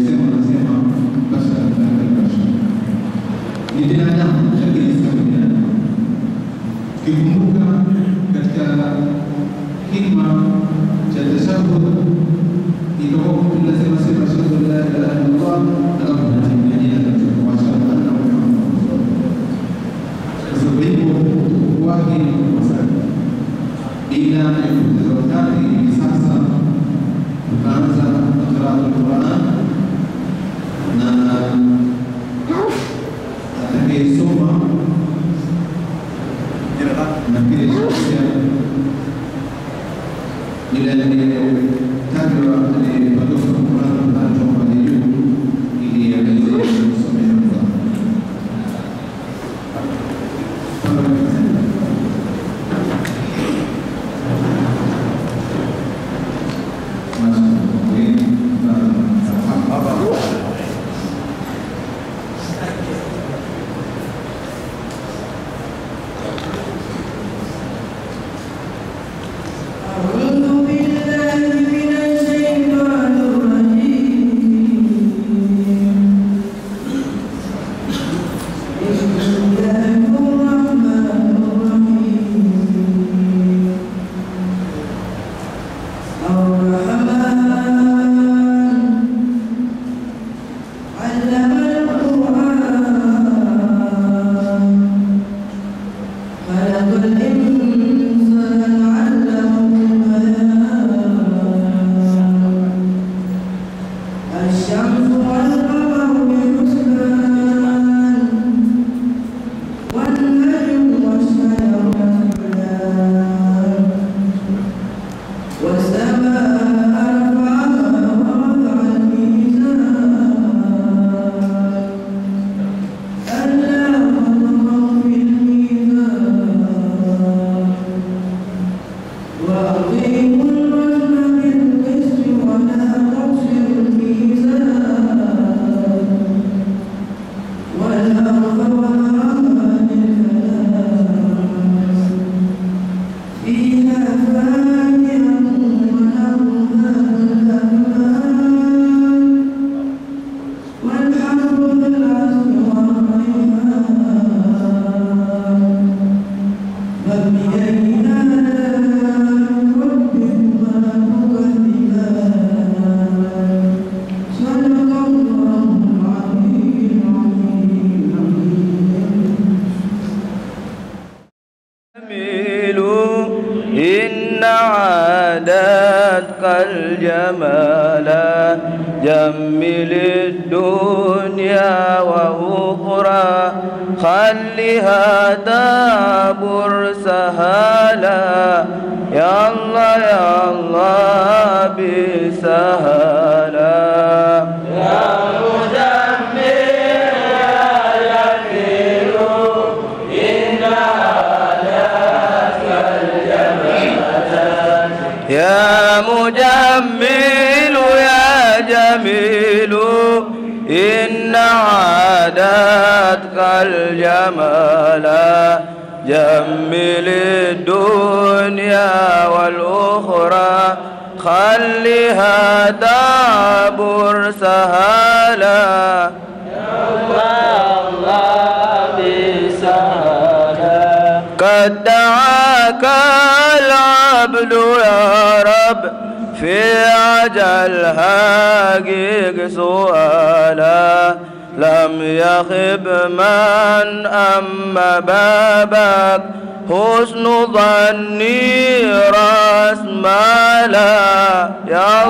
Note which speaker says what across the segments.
Speaker 1: sema nasema bashara na bashara ni binadamu, lakini sio binadamu. Kikumbuka katika hikma cha tashahhud itakuwa lazima sema ashhadu an la ilaha illa Allah alafu natimia wa ashhadu anna Muhammadan rasulullah. Sasa hivyo wake wasali bila kupoteza wakati. Hivi sasa tunaanza qiraatul Qur'an na atakayesoma na pia ile tajwa alipatoka Qur'an na toka juu ili aweze kusomea
Speaker 2: الجمال جمل الدنيا وأخرى خليها تعبر سهلا يا الله يا الله بسهلا يا مجمل يا جميل إن عادتك الجمال جمل الدنيا والأخرى خليها تعبر سهلا يا الله بسهلا قد دعاك العبد يا رب في عجل حقيق سؤالا لم يخب من أما بابك حسن ظني راس مالا يا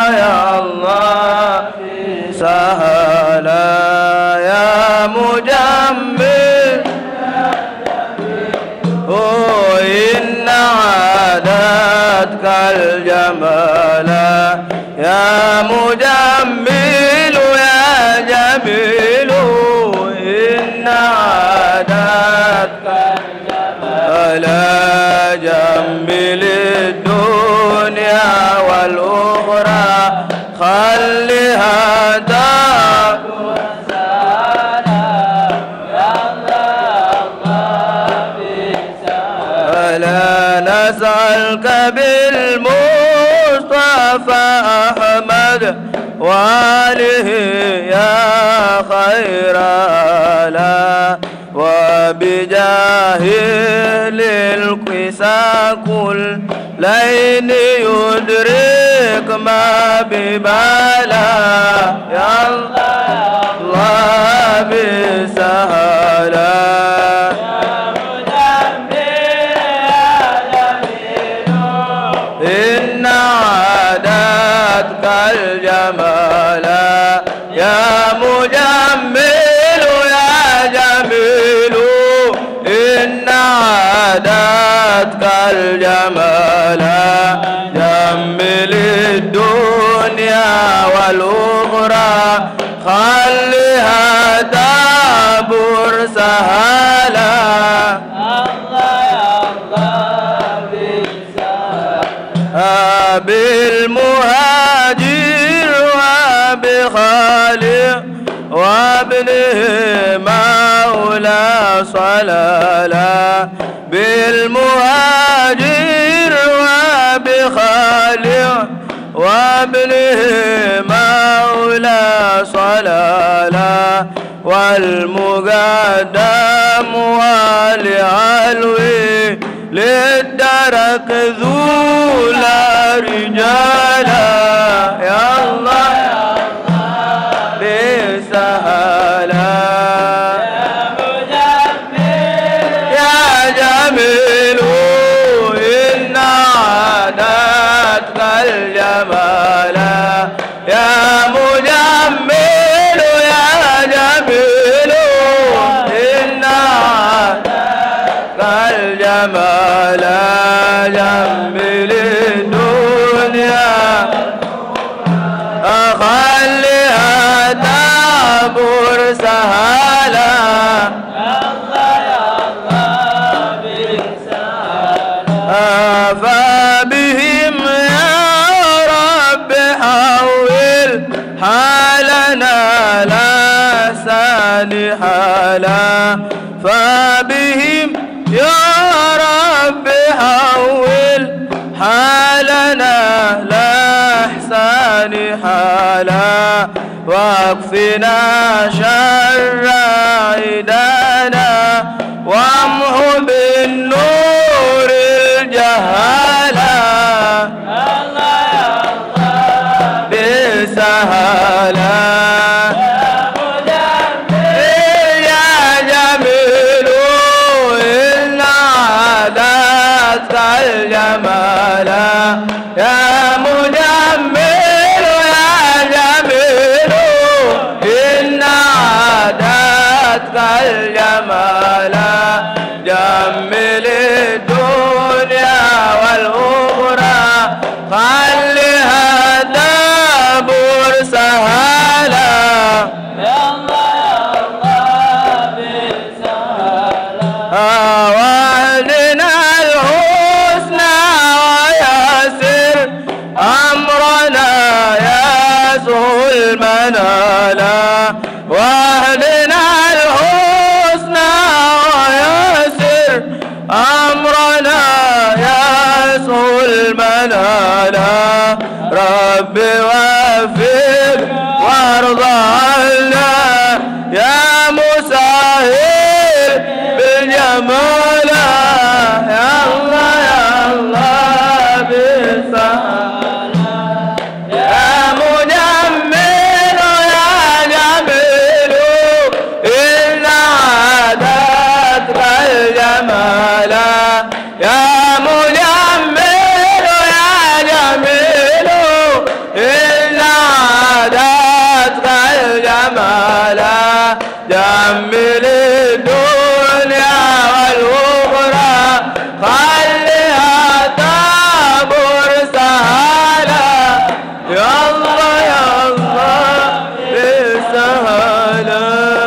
Speaker 2: الله سهلا يا مجمل إن عادتك الجمال يا مجمل يا جميل إن عادتك الجمال جمل الدنيا والأخرى خليها تعبر سهلا يا الله لا نسألك بالمصطفى أحمد وآله يا خير آله وبجاه للقسا كل لين يدرك ما ببالا يا الله بسهلا إن عادتك الجمال يا مجمل يا جميل إن عادتك الجمال جمل الدنيا والأخرى خليها تعبر سهلا بالمهاجر وبخالق وابنه مولى صلالا بالمهاجر وبخالق وابنه مولى صلالا والمقدم والعلوي للدرك ذول رجالا يا الله بسهلا يا جميل إن عادتك الجمال يا مجمل يا جميل إن عادتك الجمال جمل الدنيا أخليها تعبر سهلا فبهم يا رب حول حالنا لا ساني حالا فبهم يا رب حول حالنا لا احسان حالا واكفنا شر عيدانا وامحو بالنور الجهالا بسهلا الجمال يا مجمل يا جميل إن عادتك الجمال جمل الدنيا والأخرى خليها تعبر سهلا يا الله بسهلا وعدنا أمرنا يسهو المنالا واهدنا الحسنى ويسر أمرنا يسهو المنالا رب وفق وارضى عنا يا مسهل بالجمال يا الله يا الله بسهل يا مجمل يا جميل إن عادتك الجمال يا مجمل يا جميل إن عادتك الجمال جمل الدنيا والأخرى خليها تعبر سهلا يا الله يا الله بسهلا.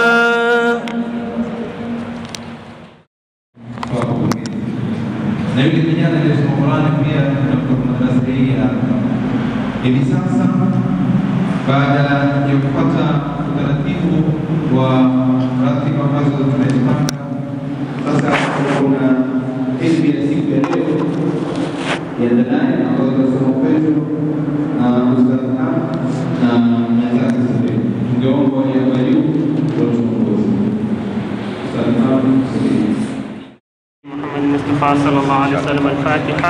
Speaker 1: Na yule kijana aliyesoma Qur'ani pia kutoka madrasa hii hivi sasa, baada ya kupata utaratibu wa ratiba ambazo tumezipanga, sasa kuna elimu ya siku ya leo ya ndani ambayo tunasoma kwetu na ustadhi na
Speaker 3: المصطفى صلى الله عليه وسلم. الفاتحة.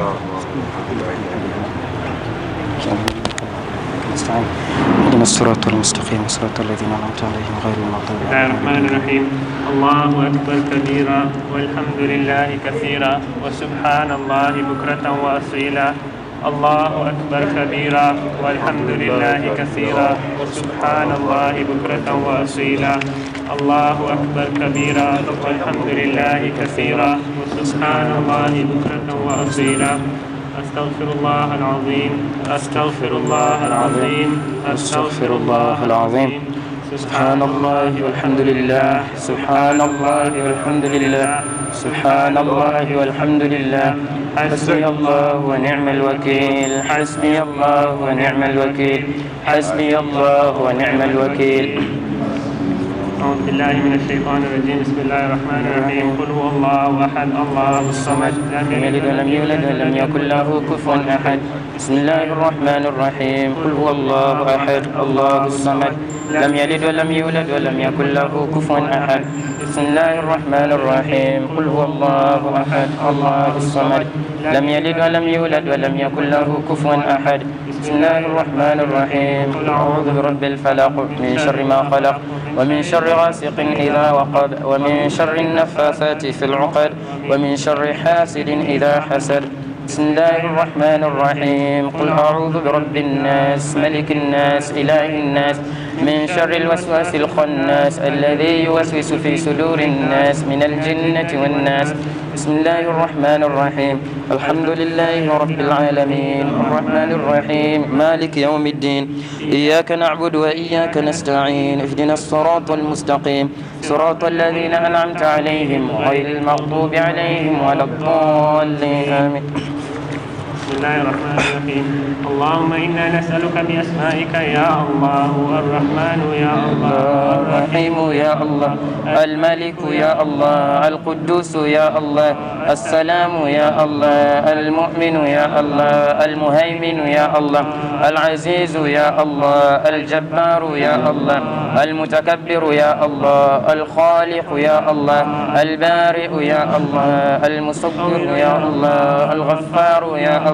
Speaker 4: اهدنا الصراط المستقيم صراط الذين أنعمت عليهم غير المغضوب
Speaker 3: بسم الله الرحمن الرحيم. الله أكبر كبيرا والحمد لله كثيرا وسبحان الله بكرة وأصيلا. الله أكبر كبيرا والحمد لله كثيرا وسبحان الله بكرة وأصيلا. الله أكبر كبيرا والحمد لله كثيرا وسبحان الله بكرة وأصيلا. أستغفر الله العظيم أستغفر الله العظيم
Speaker 4: أستغفر الله العظيم. سبحان الله والحمد لله سبحان الله والحمد لله سبحان الله والحمد لله. حسبي الله ونعم الوكيل حسبي الله ونعم الوكيل حسبي الله ونعم الوكيل.
Speaker 3: أعوذ بالله من الشيطان الرجيم. بسم الله الرحمن الرحيم. قل هو الله أحد الله الصمد
Speaker 4: لم يلد ولم يولد ولم يكن له كفوا أحد. بسم الله الرحمن الرحيم. قل هو الله أحد الله الصمد لم يلد ولم يولد ولم يكن له كفوا أحد. بسم الله الرحمن الرحيم. قل هو الله أحد الله الصمد لم يلد ولم يولد ولم يكن له كفوا أحد. بسم الله الرحمن الرحيم. قل أعوذ برب الفلق من شر ما خلق ومن شر غاسق إذا وقب ومن شر النفاثات في العقد ومن شر حاسد إذا حسد. بسم الله الرحمن الرحيم. قل أعوذ برب الناس ملك الناس إله الناس من شر الوسواس الخناس الذي يوسوس في صدور الناس من الجنة والناس. بسم الله الرحمن الرحيم. الحمد لله رب العالمين الرحمن الرحيم مالك يوم الدين إياك نعبد وإياك نستعين اهدنا الصراط المستقيم صراط الذين أنعمت عليهم غير المغضوب عليهم ولا الضالين آمين.
Speaker 3: بسم الله الرحمن الرحيم. اللهم إنا نسألك بأسمائك يا الله الرحمن يا الله
Speaker 4: الرحيم يا الله الملك يا الله القدوس يا الله السلام يا الله المؤمن يا الله المهيمن يا الله العزيز يا الله الجبار يا الله المتكبر يا الله الخالق يا الله البارئ يا الله المصور يا الله الغفار يا الله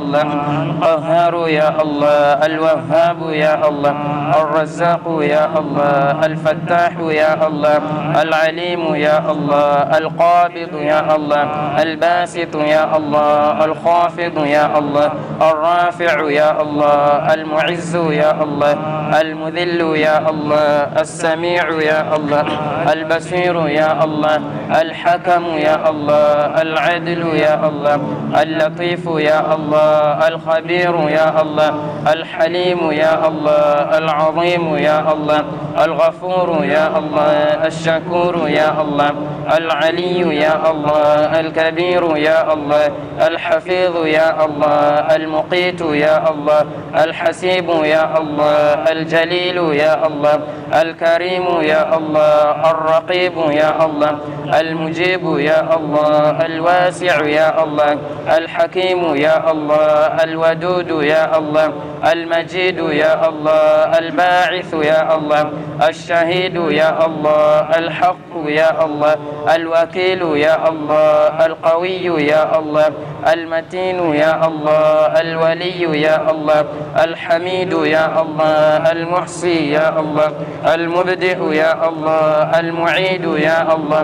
Speaker 4: القهار يا الله الوهاب يا الله الرزاق يا الله الفتاح يا الله العليم يا الله القابض يا الله الباسط يا الله الخافض يا الله الرافع يا الله المعز يا الله المذل يا الله السميع يا الله البصير يا الله الحكم يا الله العدل يا الله اللطيف يا الله الخبير يا الله الحليم يا الله العظيم يا الله الغفور يا الله الشكور يا الله العلي يا الله الكبير يا الله الحفيظ يا الله المقيت يا الله الحسيب يا الله الجليل يا الله الكريم يا الله الرقيب يا الله المجيب يا الله الواسع يا الله الحكيم يا الله الودود يا الله المجيد يا الله الباعث يا الله الشهيد يا الله الحق يا الله الوكيل يا الله القوي يا الله المتين يا الله الولي يا الله الحميد يا الله المحصي يا الله المبدئ يا الله المعيد يا الله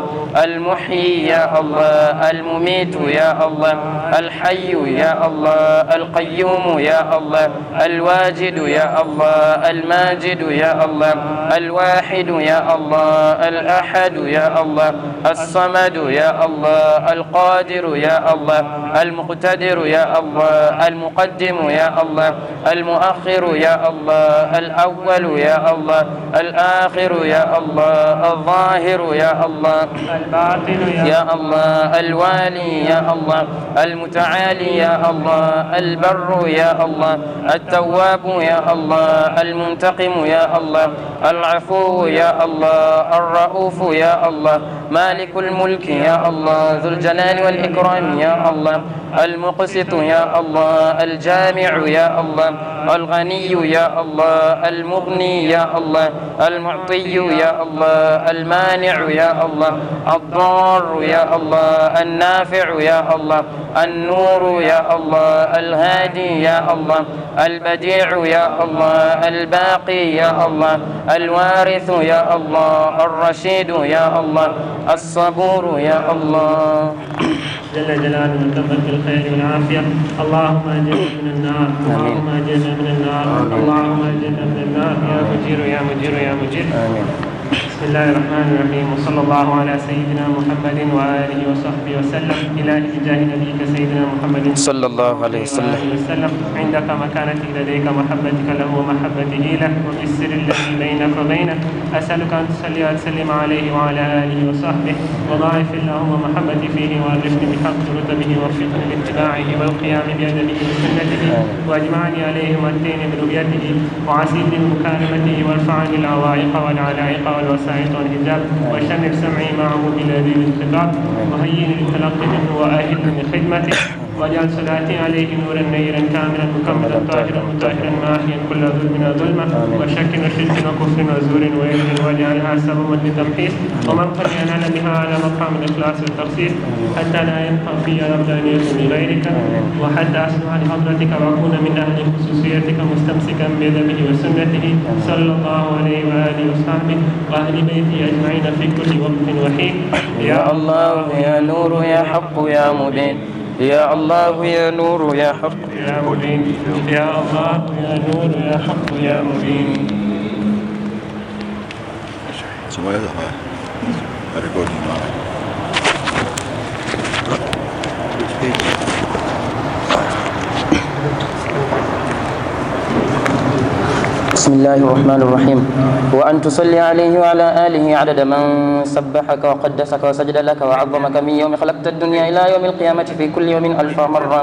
Speaker 4: المحيي يا الله المميت يا الله الحي يا الله القيوم يا الله الواجد يا الله الماجد يا الله الواحد يا الله الأحد يا الله الصمد يا الله القادر يا الله المقتدر يا الله المقدم يا الله المؤخر يا الله الأول يا الله الآخر يا الله الظاهر يا الله
Speaker 3: الباطن
Speaker 4: يا الله الوالي يا الله المتعالي يا الله البر يا الله التواب يا الله المنتقم يا الله العفو يا الله الرؤوف يا الله مالك الملك يا الله ذو الجلال والإكرام يا الله المقسط يا الله الجامع يا الله الغني يا الله المغني يا الله المعطي يا الله المانع يا الله الضار يا الله النافع يا الله النور يا الله الهادي يا الله البديع يا الله الباقي يا الله الوارث يا الله الرشيد يا الله الصبور يا الله
Speaker 3: جل جلاله وتبارك بالخير والعافية. اللهم أجرنا من النار، اللهم أجرنا من النار، اللهم أجرنا من النار يا مجير يا مجير يا مجير. آمين. بسم الله الرحمن الرحيم، وصلى الله على سيدنا محمد وآله وصحبه وسلم. إلهي بجاه نبيك سيدنا محمد
Speaker 4: صلى الله عليه وسلم
Speaker 3: عندك مكانتي لديك محبتك له ومحبته له وبالسر الذي بينك وبينه أسألك أن تصلي وتسلم عليه وعلى آله وصحبه وضاعف اللهم محبتي فيه وأرشني بحق رتبه ووفقني لاتباعه والقيام بأدبه وسنته وأجمعني عليه وأتيني برؤيته وعسيني بمكالمته وارفعني العوائق والعلائق والوسائط والحجاب وشمر سمعي معه بلذيذ الخطاب وهيني للتلقي منه وأهلني لخدمته واجعل صلاتي عليه نورا نيرا كاملا مكملا طاهرا مطهرا ماحيا كل ظلم ظلما وشك وشرك وكفر وزور وإثم واجعلها سببا للتمحيص ومنقا ينال بها على مقام الإخلاص والتخصيص حتى لا ينفع في ربانية لغيرك وحتى أسمع لحضرتك وأكون من أهل خصوصيتك مستمسكا بيده وسنته صلى الله عليه وآله وصحبه وأهل بيته أجمعين في كل وقت وحين.
Speaker 4: يا الله يا نور يا حق يا مبين يا الله يا نور يا حق
Speaker 3: يا مبين يا الله يا نور يا حق يا مبين.
Speaker 4: بسم الله الرحمن الرحيم. وأن تصلي عليه وعلى آله عدد من سبحك وقدسك وسجد لك وعظمك من يوم خلقت الدنيا إلى يوم القيامة في كل يوم 1000 مرة.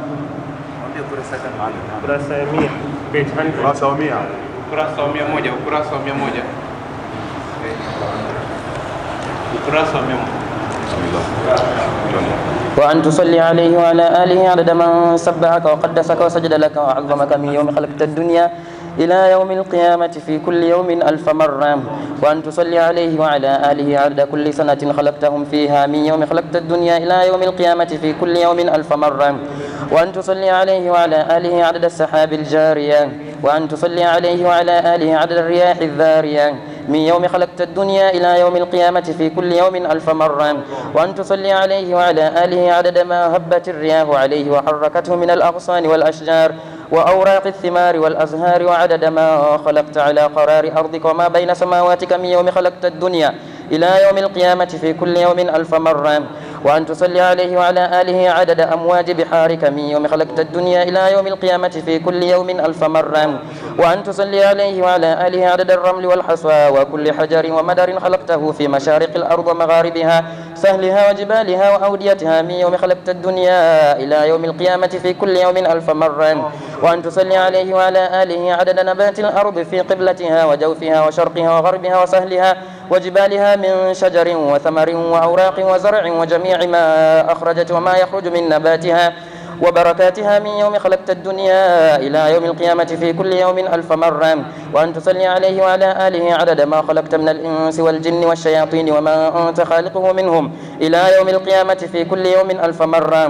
Speaker 4: وأن تصلي عليه وعلى آله عدد من سبحك وقدسك وسجد لك وعظمك من يوم خلقت الدنيا إلى يوم القيامة في كل يوم 1000 مرة. وأن تصلي عليه وعلى آله عدد كل سنة خلقتهم فيها من يوم خلقت الدنيا إلى يوم القيامة في كل يوم 1000 مرة. وأن تصلي عليه وعلى آله عدد السحاب الجارية. وأن تصلي عليه وعلى آله عدد الرياح الذارية من يوم خلقت الدنيا إلى يوم القيامة في كل يوم 1000 مرة. وأن تصلي عليه وعلى آله عدد ما هبت الرياح عليه وحركته من الأغصان والأشجار وأوراق الثمار والأزهار وعدد ما خلقت على قرار أرضك وما بين سماواتك من يوم خلقت الدنيا إلى يوم القيامة في كل يوم 1000 مرة. وأن تصلي عليه وعلى آله عدد أمواج بحارك من يوم خلقت الدنيا إلى يوم القيامة في كل يوم 1000 مرة. وأن تصلي عليه وعلى آله عدد الرمل والحصى وكل حجر ومدر خلقته في مشارق الأرض ومغاربها سهلها وجبالها وأوديتها من يوم خلقت الدنيا إلى يوم القيامة في كل يوم 1000 مرة. وأن تصلي عليه وعلى آله عدد نبات الأرض في قبلتها وجوفها وشرقها وغربها وسهلها وجبالها من شجر وثمر وأوراق وزرع وجميع ما أخرجت وما يخرج من نباتها وبركاتها من يوم خلقت الدنيا إلى يوم القيامة في كل يوم 1000 مرة. وأن تصلي عليه وعلى آله عدد ما خلقت من الإنس والجن والشياطين وما أنت خالقه منهم إلى يوم القيامة في كل يوم 1000 مرة.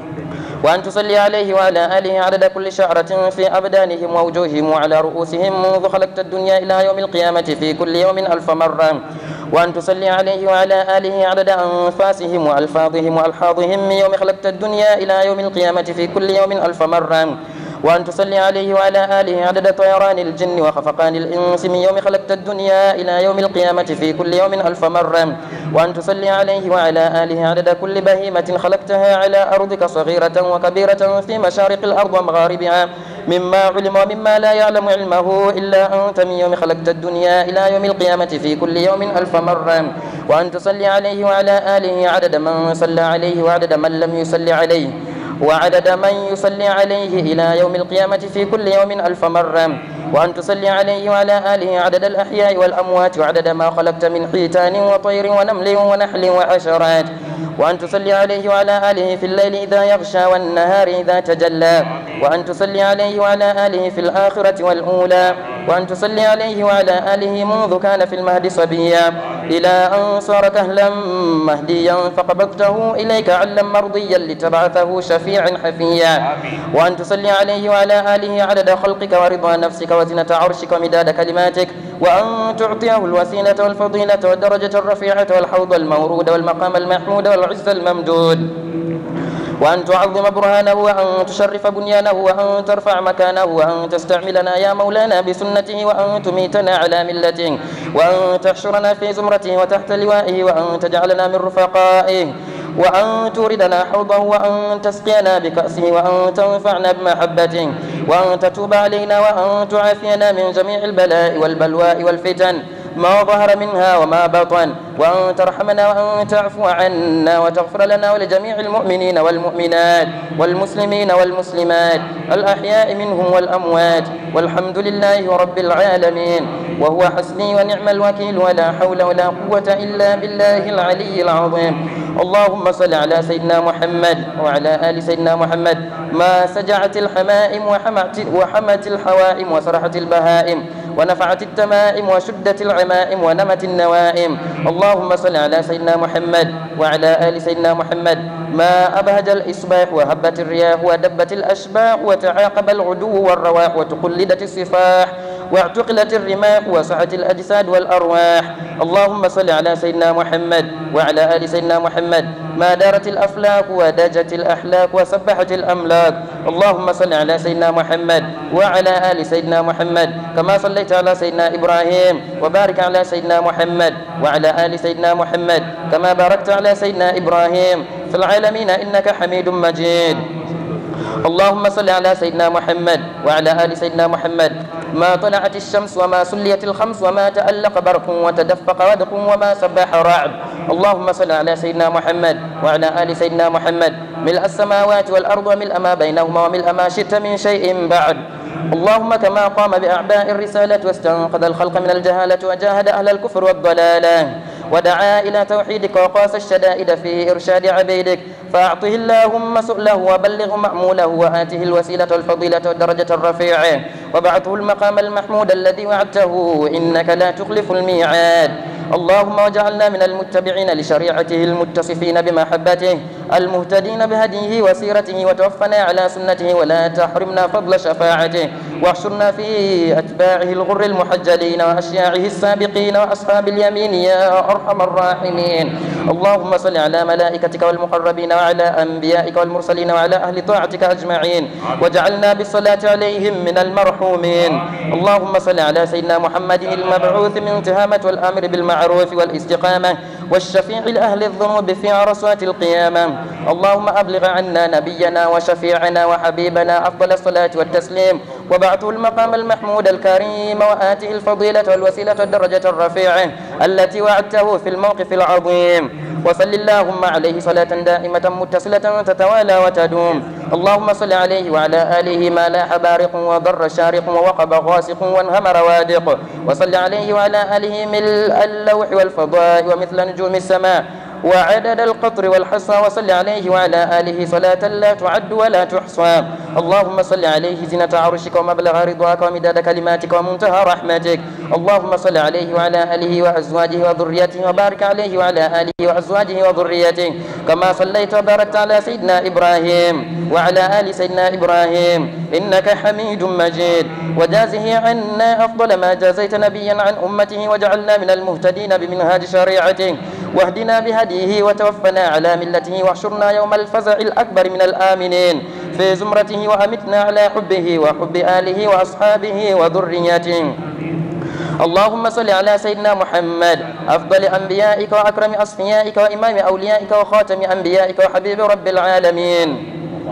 Speaker 4: وأن تصلي عليه وعلى آله عدد كل شعرة في أبدانهم ووجوههم وعلى رؤوسهم منذ خلقت الدنيا إلى يوم القيامة في كل يوم 1000 مرة. وأن تصلي عليه وعلى آله عدد أنفاسهم وألفاظهم وألحاظهم من يوم خلقت الدنيا إلى يوم القيامة في كل يوم 1000 مرة. وأن تصلي عليه وعلى آله عدد طيران الجن وخفقان الإنس من يوم خلقت الدنيا إلى يوم القيامة في كل يوم 1000 مرة. وأن تصلي عليه وعلى آله عدد كل بهيمة خلقتها على أرضك صغيرة وكبيرة في مشارق الأرض ومغاربها مما علم ومما لا يعلم علمه إلا أنت من يوم خلقت الدنيا إلى يوم القيامة في كل يوم 1000 مرة. وأن تصلي عليه وعلى آله عدد من صلى عليه وعدد من لم يصلي عليه وعدد من يصلي عليه إلى يوم القيامة في كل يوم 1000 مرة. وأن تصلي عليه وعلى آله عدد الأحياء والأموات وعدد ما خلقت من حيتان وطير ونمل ونحل وحشرات، وأن تصلي عليه وعلى آله في الليل إذا يغشى والنهار إذا تجلى، وأن تصلي عليه وعلى آله في الآخرة والأولى، وأن تصلي عليه وعلى آله منذ كان في المهد صبيا إلى أن صار كهلا مهديا فقبضته إليك علا مرضيا لتبعثه شفيعا حفيا، وأن تصلي عليه وعلى آله عدد خلقك ورضا نفسك وزنة عرشك ومداد كلماتك، وأن تعطيه الوسيلة والفضيلة والدرجة الرفيعة والحوض المورود والمقام المحمود والعز الممدود، وأن تعظم برهانه وأن تشرف بنيانه وأن ترفع مكانه وأن تستعملنا يا مولانا بسنته وأن تميتنا على ملته وأن تحشرنا في زمرته وتحت لوائه وأن تجعلنا من رفقائه وأن توردنا حوضه وأن تسقينا بكأسه وأن تنفعنا بمحبته وأن تتوب علينا وأن تعافينا من جميع البلاء والبلواء والفتن ما ظهر منها وما بطن، وأن ترحمنا وأن تعفو عنا وتغفر لنا ولجميع المؤمنين والمؤمنات والمسلمين والمسلمات الأحياء منهم والأموات، والحمد لله رب العالمين، وهو حسبي ونعم الوكيل ولا حول ولا قوة إلا بالله العلي العظيم. اللهم صل على سيدنا محمد وعلى آل سيدنا محمد ما سجعت الحمائم وحمت الحوائم وسرحت البهائم ونفعت التمائم وشدت العمائم ونمت النوائم. اللهم صل على سيدنا محمد وعلى آل سيدنا محمد ما أبهج الإصباح وهبت الرياح ودبت الأشباح وتعاقب العدو والرواح وتقلدت الصفاح واعتقلت الرماح وسعت الأجساد والأرواح. اللهم صل على سيدنا محمد وعلى آل سيدنا محمد ما دارت الأفلاك ودجت الأحلاك وسبحت الأملاك. اللهم صل على سيدنا محمد وعلى آل سيدنا محمد كما صليت على سيدنا إبراهيم وبارك على سيدنا محمد وعلى آل سيدنا محمد كما باركت على سيدنا إبراهيم في العالمين إنك حميد مجيد. اللهم صل على سيدنا محمد وعلى آل سيدنا محمد ما طلعت الشمس وما سليت الخمس وما تألق برق وتدفق ودق وما سبح رعد. اللهم صل على سيدنا محمد وعلى آل سيدنا محمد ملء السماوات والأرض وملء ما بينهما وملء ما شئت من شيء بعد. اللهم كما قام بأعباء الرسالة واستنقذ الخلق من الجهالة وجاهد أهل الكفر والضلالة ودعا إلى توحيدك وقاس الشدائد في إرشاد عبيدك فأعطه اللهم سؤله وبلغ مأموله وآته الوسيلة والفضيلة والدرجة الرفيعة وبعثه المقام المحمود الذي وعدته إنك لا تخلف الميعاد. اللهم واجعلنا من المتبعين لشريعته المتصفين بمحبته المهتدين بهديه وسيرته وتوفنا على سنته ولا تحرمنا فضل شفاعته واحشرنا في أتباعه الغر المحجلين وأشياعه السابقين وأصحاب اليمين يا أرحم الراحمين. اللهم صل على ملائكتك والمقربين وعلى أنبيائك والمرسلين وعلى أهل طاعتك أجمعين واجعلنا بالصلاة عليهم من المرحومين. اللهم صل على سيدنا محمد المبعوث من تهامة والأمر بالمعروف والاستقامة والشفيع لأهل الذنوب في عرصات القيامة. اللهم أبلغ عنا نبينا وشفيعنا وحبيبنا أفضل الصلاة والتسليم وبعثه المقام المحمود الكريم وآته الفضيلة والوسيلة والدرجة الرفيعة التي وعدته في الموقف العظيم. وصل اللهم عليه صلاة دائمة متصلة تتوالى وتدوم. اللهم صل عليه وعلى آله ما لاح بارق وضر شارق ووقب غاسق وانهمر وادق. وصل عليه وعلى آله ملء اللوح والفضاء ومثل نجوم السماء وعدد القطر والحصى. وصل عليه وعلى آله صلاة لا تعد ولا تحصى. اللهم صل عليه زنة عرشك ومبلغ رضاك ومداد كلماتك ومنتهى رحمتك. اللهم صل عليه وعلى آله وأزواجه وذريته وبارك عليه وعلى آله وأزواجه وذريته كما صليت وباركت على سيدنا إبراهيم وعلى آل سيدنا إبراهيم إنك حميد مجيد. وجازه عنا أفضل ما جازيت نبيا عن أمته وجعلنا من المهتدين بمنهاج شريعته واهدنا بهديه وتوفنا على ملته واحشرنا يوم الفزع الأكبر من الآمنين في زمرته وأمتنا على حبه وحب آله وأصحابه وذريته. اللهم صل على سيدنا محمد أفضل أنبيائك وأكرم أصفيائك وإمام أوليائك وخاتم أنبيائك وحبيب رب العالمين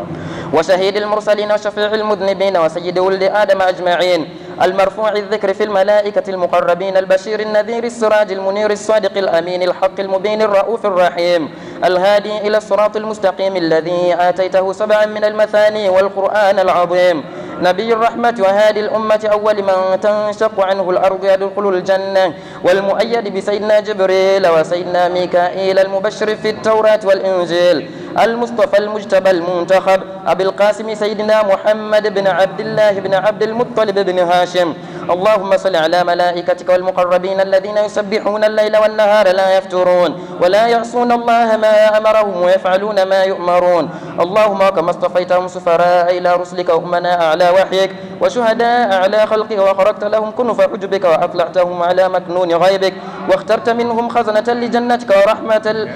Speaker 4: وشهيد المرسلين وشفيع المذنبين وسيد ولد آدم أجمعين المرفوع الذكر في الملائكة المقربين البشير النذير السراج المنير الصادق الأمين الحق المبين الرؤوف الرحيم الهادي إلى الصراط المستقيم الذي آتيته 7 من المثاني والقرآن العظيم نبي الرحمة وهادي الأمة أول من تنشق عنه الأرض يدخل الجنة، والمؤيد بسيدنا جبريل وسيدنا ميكائيل المبشر في التوراة والإنجيل، المصطفى المجتبى المنتخب أبي القاسم سيدنا محمد بن عبد الله بن عبد المطلب بن هاشم. اللهم صل على ملائكتك والمقربين الذين يسبحون الليل والنهار لا يفترون ولا يعصون الله ما أمرهم ويفعلون ما يؤمرون. اللهم كما اصطفيتهم سفراء إلى رسلك وأمناء على وحيك وشهداء على خلقك وخرجت لهم كنف حجبك وأطلعتهم على مكنون غيبك واخترت منهم خزنة لجنتك ورحمة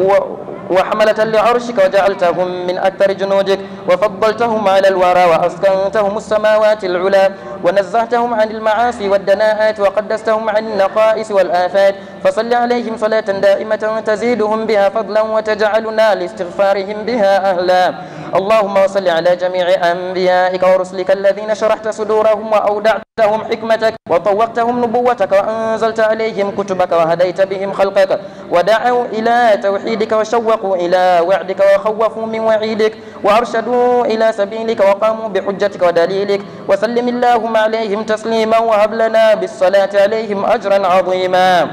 Speaker 4: وحملة لعرشك وجعلتهم من أكثر جنودك وفضلتهم على الورى وأسكنتهم السماوات العلى ونزهتهم عن المعاصي والدناءات وقدستهم عن النقائص والآفات. فصل عليهم صلاة دائمة تزيدهم بها فضلا وتجعلنا لاستغفارهم بها أهلا. اللهم وصل على جميع أنبيائك ورسلك الذين شرحت صدورهم وأودعتهم حكمتك وطوقتهم نبوتك وأنزلت عليهم كتبك وهديت بهم خلقك ودعوا إلى توحيدك وشوقوا إلى وعدك وخوفوا من وعيدك وأرشدوا إلى سبيلك وقاموا بحجتك ودليلك. وسلم اللهم عليهم تسليما وهب لنا بالصلاة عليهم أجرا عظيما.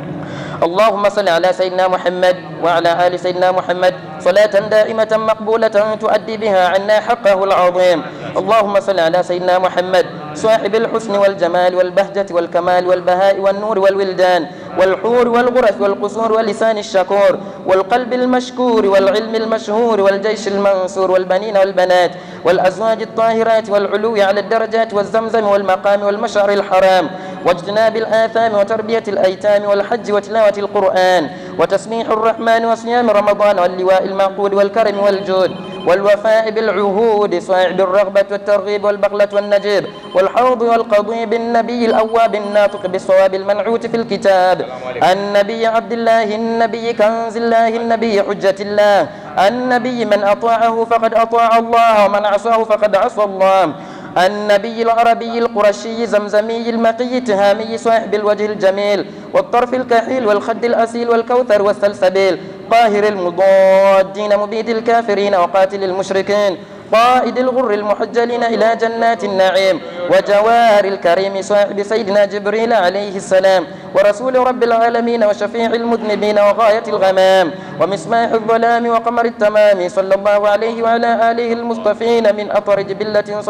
Speaker 4: اللهم صل على سيدنا محمد وعلى آل سيدنا محمد صلاة دائمة مقبولة تؤدي بها عنا حقه العظيم. اللهم صل على سيدنا محمد صاحب الحسن والجمال والبهجة والكمال والبهاء والنور والولدان والحور والغرف والقصور واللسان الشكور والقلب المشكور والعلم المشهور والجيش المنصور والبنين والبنات والأزواج الطاهرات والعلو على الدرجات والزمزم والمقام والمشعر الحرام واجتناب الآثام وتربية الأيتام والحج وتلاوة القرآن وتسبيح الرحمن وصيام رمضان واللواء المعقود والكرم والجود والوفاء بالعهود صاحب الرغبة والترغيب والبغلة والنجيب والحوض والقضي بالنبي الأواب الناطق بالصواب المنعوت في الكتاب النبي عبد الله النبي كنز الله النبي حجة الله النبي من أطاعه فقد أطاع الله ومن عصاه فقد عصى الله النبي العربي القرشي زمزمي المقي تهامي صاحب الوجه الجميل والطرف الكحيل والخد الأسيل والكوثر والسلسبيل قاهر المضادين مبيد الكافرين وقاتل المشركين قائد الغر المحجلين إلى جنات النعيم وجوار الكريم صاحب سيدنا جبريل عليه السلام ورسول رب العالمين وشفيع المذنبين وغاية الغمام ومصباح الظلام وقمر التمام صلى الله عليه وعلى آله المصطفين من أطر جبلة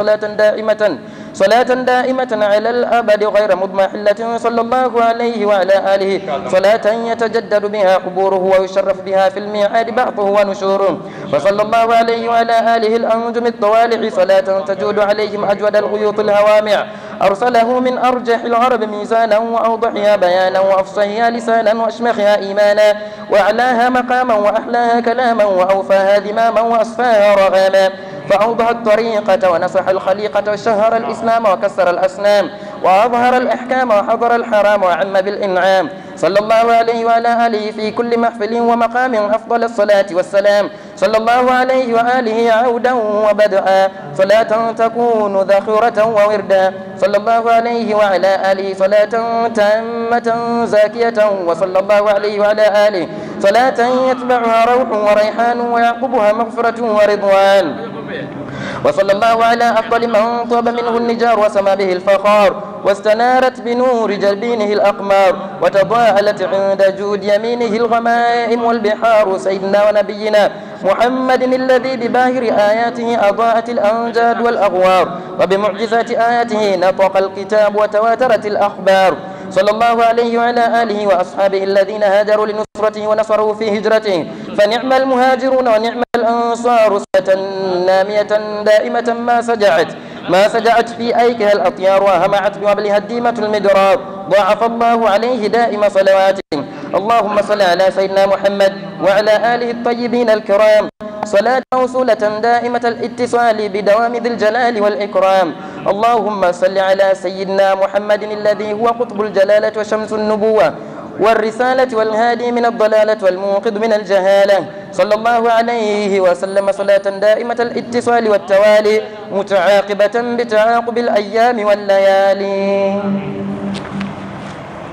Speaker 4: صلاة دائمة على الأبد غير مضمحلة صلى الله عليه وعلى آله صلاة يتجدد بها قبوره ويشرف بها في الميعاد بعثه ونشوره وصلى الله عليه وعلى آله الأنجم الطوالع صلاة تجود عليهم أجود الغيوط الهوامع أرسله من أرجح العرب ميزانا وأوضحها بيانا وأفصحها لسانا وأشمخها إيمانا وأعلاها مقاما وأحلاها كلاما وأوفاها ذماما وأصفاها رغاما فأوضح الطريقة ونصح الخليقة وشهر الإسلام وكسر الأصنام وأظهر الأحكام وحضر الحرام وعم بالإنعام صلى الله عليه وعلى آله في كل محفل ومقام أفضل الصلاة والسلام صلى الله عليه وآله عودا وبدءا صلاة تكون ذخيرة ووردا صلى الله عليه وعلى آله صلاة تامة زاكية وصلى الله عليه وعلى آله صلاة يتبعها روح وريحان ويعقبها مغفرة ورضوان وصلى الله على أفضل من طاب منه النجار وسما به الفخار واستنارت بنور جبينه الأقمار وتضاءلت عند جود يمينه الغمائم والبحار سيدنا ونبينا محمد الذي بباهر آياته أضاءت الأنجاد والأغوار وبمعجزات آياته نطق الكتاب وتواترت الأخبار صلى الله عليه وعلى آله وأصحابه الذين هاجروا لنصرته ونصروا في هجرته فنعم المهاجرون ونعم الأنصار صلاة نامية دائمة ما سجعت في أيكها الأطيار وهمعت بوبلها الديمة المدرار ضاعف الله عليه دائم صلواته. اللهم صل على سيدنا محمد وعلى آله الطيبين الكرام صلاة موصولة دائمة الاتصال بدوام ذي الجلال والإكرام. اللهم صل على سيدنا محمد الذي هو قطب الجلالة وشمس النبوة والرسالة والهادي من الضلالة والموقظ من الجهالة صلى الله عليه وسلم صلاة دائمة الاتصال والتوالي متعاقبة بتعاقب الأيام والليالي.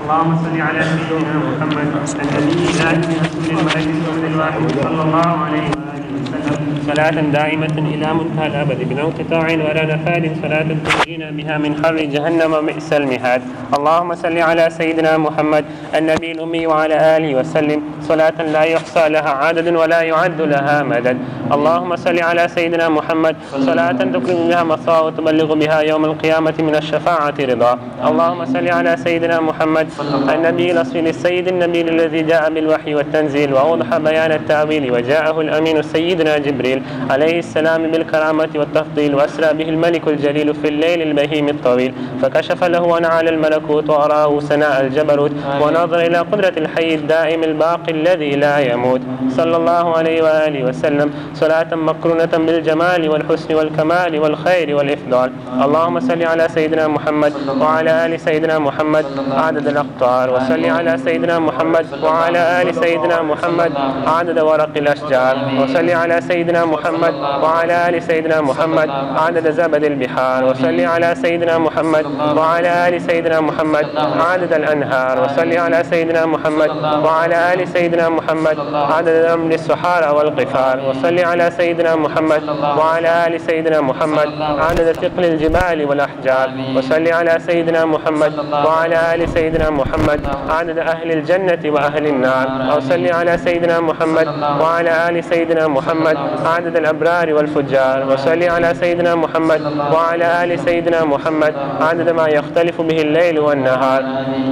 Speaker 3: اللهم صل على سيدنا محمد النبي الآن رسول الملك الصمد الواحد صلى الله عليه وآله وسلم صلاة دائمة إلى منتهى الأبد بلا انقطاع ولا نفاد، صلاة تنجينا بها من حر جهنم وبئس المهاد. اللهم صل على سيدنا محمد النبي الأمي وعلى آله وسلم صلاة لا يحصى لها عدد ولا يعد لها مدد. اللهم صل على سيدنا محمد صلاة تكرم بها مصاء وتبلغ بها يوم القيامة من الشفاعة رضا. اللهم صل على سيدنا محمد النبي الأصيل السيد النبي الذي جاء بالوحي والتنزيل وأوضح بيان التأويل وجاءه الأمين سيدنا جبريل عليه السلام بالكرامة والتفضيل، وأسرى به الملك الجليل في الليل البهيم الطويل، فكشف له ونعى الملكوت وأراه سناء الجبروت، ونظر إلى قدرة الحي الدائم الباقي الذي لا يموت، صلى الله عليه وآله وسلم صلاة مقرونة بالجمال والحسن والكمال والخير والإفضال. اللهم صل على سيدنا محمد وعلى آل سيدنا محمد عدد الأقطار، وصل على سيدنا محمد وعلى آل سيدنا محمد عدد ورق الأشجار، وصل على سيدنا محمد وعلى آل سيدنا محمد عدد زبد البحار، وصل على سيدنا محمد وعلى آل سيدنا محمد عدد الأنهار، وصل على سيدنا محمد وعلى آل سيدنا محمد عدد أمن الصحارى والقفار، وصل على سيدنا محمد وعلى آل سيدنا محمد عدد ثقل الجبال والأحجار، وصل على سيدنا محمد وعلى آل سيدنا محمد عدد أهل الجنة وأهل النار، وصل على سيدنا محمد وعلى آل سيدنا محمد عدد الأبرار والفجار، وصل على سيدنا محمد وعلى آل سيدنا محمد عدد ما يختلف به الليل والنهار.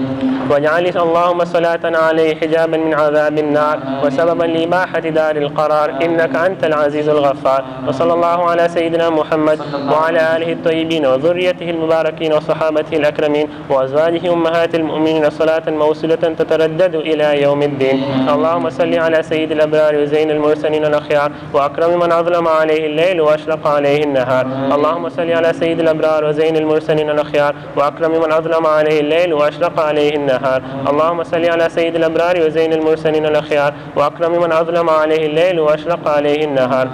Speaker 3: واجعل اللهم صلاة عليه حجابا من عذاب النار وسببا لإباحة دار القرار، إنك أنت العزيز الغفار. وصلى الله على سيدنا محمد وعلى آله الطيبين وذريته المباركين وصحابته الأكرمين وأزواجه أمهات المؤمنين صلاة موصلة تتردد إلى يوم الدين. اللهم صل على سيد الأبرار وزين المرسلين الأخيار وأكرم من أظلم عليه الليل وأشرق عليه النهار. اللهم صل على سيد الأبرار وزين المرسلين الأخيار وأكرم من أظلم عليه الليل وأشرق عليه النهار. اللهم صل على سيد الأبرار وزين المرسلين الأخيار وأكرم من أظلم عليه الليل وأشرق عليه النهار.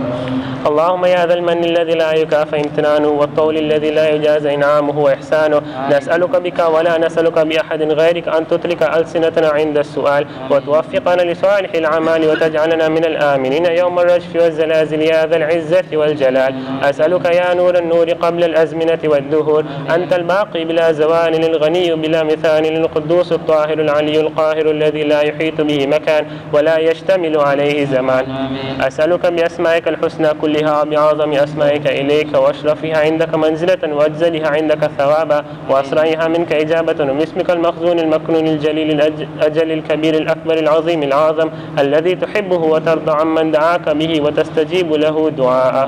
Speaker 3: اللهم يا ذا المن الذي لا يكافى امتنانه والطول الذي لا يجازى إنعامه وإحسانه، نسألك بك ولا نسألك بأحد غيرك أن تترك ألسنتنا عند السؤال وتوفقنا لصالح الأعمال وتجعلنا من الآمنين يوم الرجف والزلازل يا ذا العزة والجلال. أسألك يا نور النور قبل الأزمنة والدهور، أنت الباقي بلا زوال الغني بلا مثال القدوس الطاهر العلي القاهر الذي لا يحيط به مكان ولا يشتمل عليه زمان. أسألك بأسمائك الحسنى كلها وبأعظم أسمائك إليك وأشرفها عندك منزلة وأجزلها عندك ثوابا وأسرعها منك إجابة، وباسمك المخزون المكنون الجليل الأجل الكبير الأكبر العظيم الأعظم الذي تحبه وترضى عمن دعاك به وتستجيب له دعاء.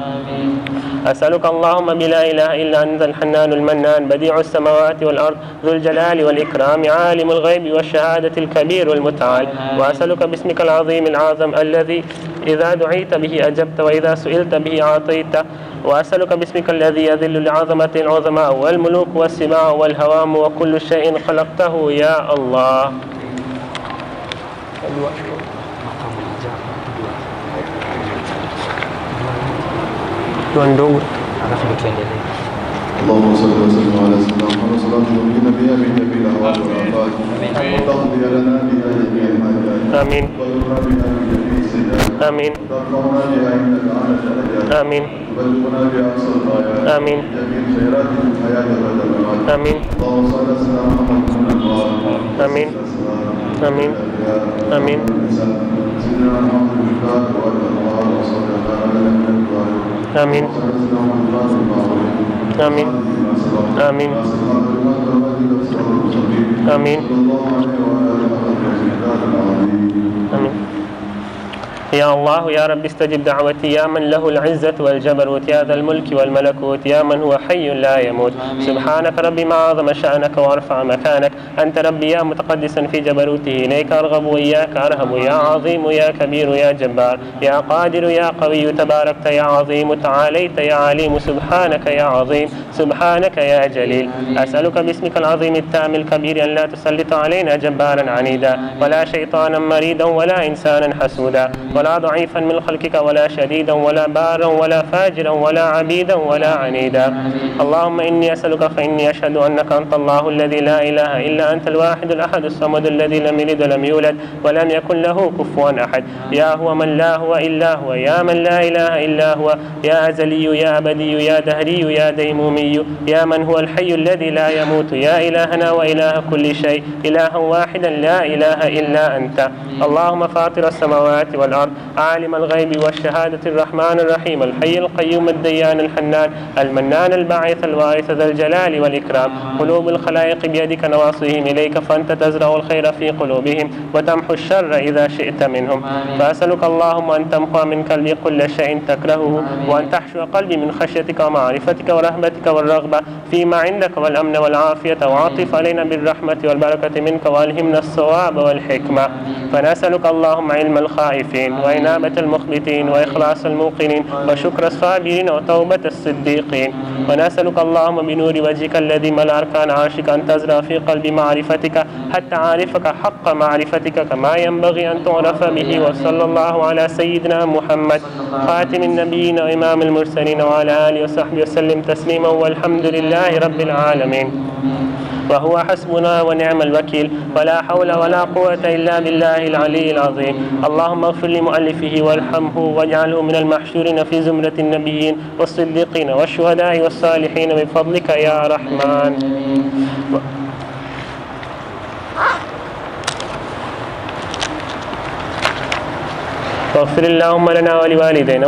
Speaker 3: أسألك اللهم بلا إله إلا أنت الحنان المنان بديع السماوات والأرض ذو الجلال والإكرام عالم الغيب والشهادة الكبير والمتعال، وأسألك باسمك العظيم العظم الذي إذا دعيت به أجبت وإذا سئلت به أعطيت، وأسألك باسمك الذي يذل لعظمة العظماء والملوك والسباع والهوام وكل شيء خلقته يا الله.
Speaker 5: اللهم صل وسلم على سيدنا محمد صلى الله عليه وسلم بها من جميع الاهوال والافات وتقضي لنا بها جميع الحاجات
Speaker 3: آمين
Speaker 5: وتغفر بها من جميع السيئات
Speaker 3: آمين
Speaker 5: وترفعنا بها عندك اعلى الدرجات
Speaker 3: آمين
Speaker 5: وتبلغنا بها اقصى الغايات
Speaker 3: آمين
Speaker 5: جميع الخيرات في الحياه بعد الممات.
Speaker 3: آمين
Speaker 5: اللهم صل على سيدنا محمد من النار
Speaker 3: آمين آمين آمين
Speaker 5: سيدنا محمد الشفاء والانوار وصلى الله على نبينا الكريم
Speaker 3: آمين آمين آمين آمين آمين. يا الله يا رب استجب دعوتي يا من له العزة والجبروت يا ذا الملك والملكوت يا من هو حي لا يموت. سبحانك ربي ما عظم شأنك وارفع مكانك، أنت ربي يا متقدسا في جبروته إليك أرغب وإياك أرهب يا عظيم يا كبير يا جبار يا قادر يا قوي تباركت يا عظيم تعاليت يا عليم سبحانك يا عظيم سبحانك يا جليل. أسألك باسمك العظيم التام الكبير أن لا تسلط علينا جبارا عنيدا ولا شيطانا مريدا ولا إنسانا حسودا ولا ضعيفا من خلقك ولا شديدا ولا بارا ولا فاجرا ولا عبيدا ولا عنيدا. اللهم إني أسألك فإني أشهد أنك أنت الله الذي لا إله إلا أنت الواحد الأحد الصمد الذي لم يلد ولم يولد ولم يكن له كفوا أحد. يا هو من لا هو إلا هو، يا من لا إله إلا هو، يا أزلي يا أبدي يا دهري يا ديمومي، يا من هو الحي الذي لا يموت، يا إلهنا وإله كل شيء، إلها واحدا لا إله إلا أنت. اللهم فاطر السماوات والأرض، عالم الغيب والشهادة، الرحمن الرحيم، الحي القيوم الديان الحنان المنان الباعث الوارث ذا الجلال والإكرام. قلوب الخلائق بيدك نواصيهم إليك، فأنت تزرع الخير في قلوبهم وتمحو الشر إذا شئت منهم. فأسألك اللهم أن تمحو من قلبي كل شيء تكرهه، وأن تحشو قلبي من خشيتك ومعرفتك ورحمتك والرغبة فيما عندك والأمن والعافية، وعطف علينا بالرحمة والبركة منك، وألهمنا الصواب والحكمة. فنسألك اللهم علم الخائفين وإنابة المخبتين وإخلاص الموقنين وشكر الصابرين وتوبة الصديقين. ونسألك اللهم بنور وجهك الذي ملأ أركان عرشك أن تزرع في قلبي معرفتك حتى أعرفك حق معرفتك كما ينبغي أن تعرف به. وصلى الله على سيدنا محمد خاتم النبيين وإمام المرسلين وعلى آله وصحبه وسلم تسليما، والحمد لله رب العالمين. وهو حسبنا ونعم الوكيل، ولا حول ولا قوة إلا بالله العلي العظيم. اللهم اغفر لمؤلفه وارحمه واجعله من المحشورين في زمرة النبيين والصديقين والشهداء والصالحين بفضلك يا رحمن. واغفر اللهم لنا ولوالدينا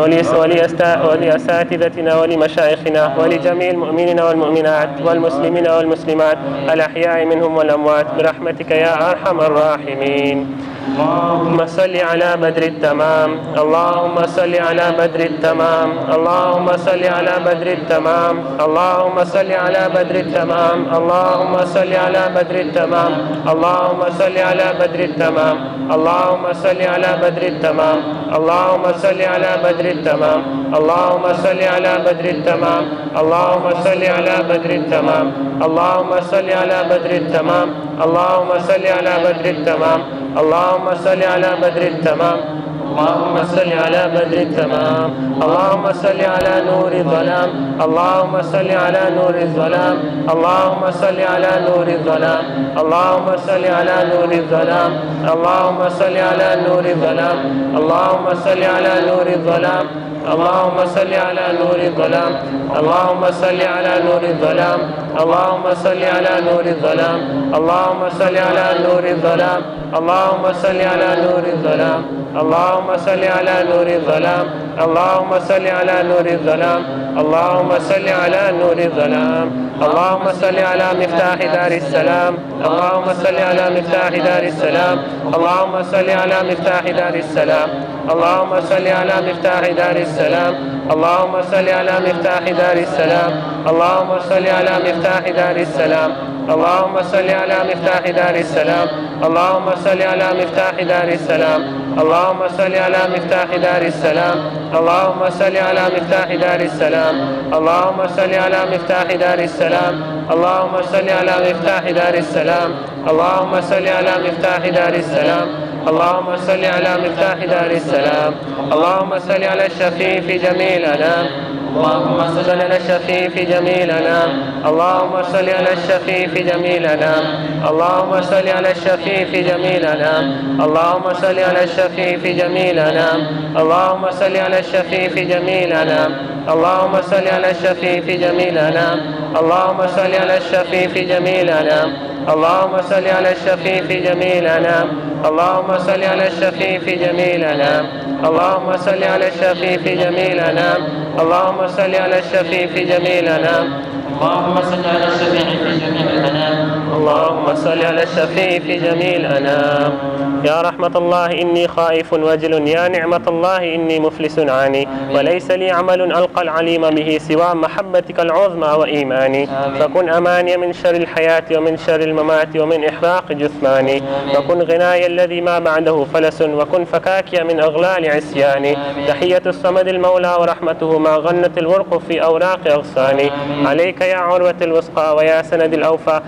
Speaker 3: ولأساتذتنا ولمشايخنا ولجميع المؤمنين والمؤمنات والمسلمين والمسلمات الأحياء منهم والأموات برحمتك يا أرحم الراحمين. اللهم صل على بدر التمام، اللهم صل على بدر التمام، اللهم صل على بدر التمام، اللهم صل على بدر التمام، اللهم صل على بدر التمام، اللهم صل على بدر التمام، اللهم صل على بدر التمام، اللهم صل على بدر التمام، اللهم صل على بدر التمام، اللهم صل على بدر التمام، اللهم صل على بدر التمام، اللهم صل على بدر التمام، اللهم صل على بدر التمام، اللهم صل على بدر التمام، اللهم صل على نور الظلام، اللهم صل على نور الظلام، اللهم صل على نور الظلام، اللهم صل على نور الظلام، اللهم صل على نور الظلام، اللهم صل على نور الظلام، اللهم صل على نور الظلام، اللهم صل على نور الظلام، اللهم صل على نور الظلام، اللهم صل على نور الظلام، اللهم صل على نور الظلام، اللهم صل على نور الظلام، اللهم صل على نور الظلام، اللهم صل على نور الظلام، اللهم صل على مفتاح دار السلام، اللهم صل على مفتاح دار السلام، اللهم صل على مفتاح دار السلام، اللهم صل على مفتاح دار السلام، اللهم صل على مفتاح دار السلام، اللهم صل على مفتاح دار السلام، اللهم صل على مفتاح دار السلام، اللهم صل على مفتاح دار السلام، اللهم صل على مفتاح دار السلام، اللهم صل على مفتاح دار السلام، اللهم صل على مفتاح دار السلام، اللهم صل على مفتاح دار السلام، اللهم صل على مفتاح دار السلام، اللهم صل على مفتاح دار السلام، اللهم صل على الشفيع في جميع الأنام، اللهم صل على الشفيع في جميع الأنام، اللهم صل على الشفيع في جميع الأنام، اللهم صل على الشفيع في جميع الأنام، اللهم صل على الشفيع في جميع الأنام، اللهم صل على الشفيع في جميع الأنام، اللهم صل على الشفيع في جميع الأنام، اللهم صل على الشفيع في جميع الأنام، اللهم صل على الشفيع في جميع الأنام، اللهم صل على الشفيع في جميع الأنام، اللهم صل على الشفيع في جميع الأنام، اللهم صل على الشفيع في جميع الأنام، اللهم صل على الشفيع في جميع الأنام، اللهم صل على الشفيع في جميع الأنام. يا رحمة الله إني خائف وجل، يا نعمة الله إني مفلس عاني، وليس لي عمل ألقى العليم به سوى محبتك العظمى وإيماني. فكن أماني من شر الحياة ومن شر الممات ومن إحراق جثماني، وكن غناي الذي ما بعده فلس، وكن فكاكي من أغلال عصياني. تحية الصمد المولى ورحمته ما غنت الورق في أوراق أغصاني. عليك يا عروة الوثقى ويا سند الأوفى، ومن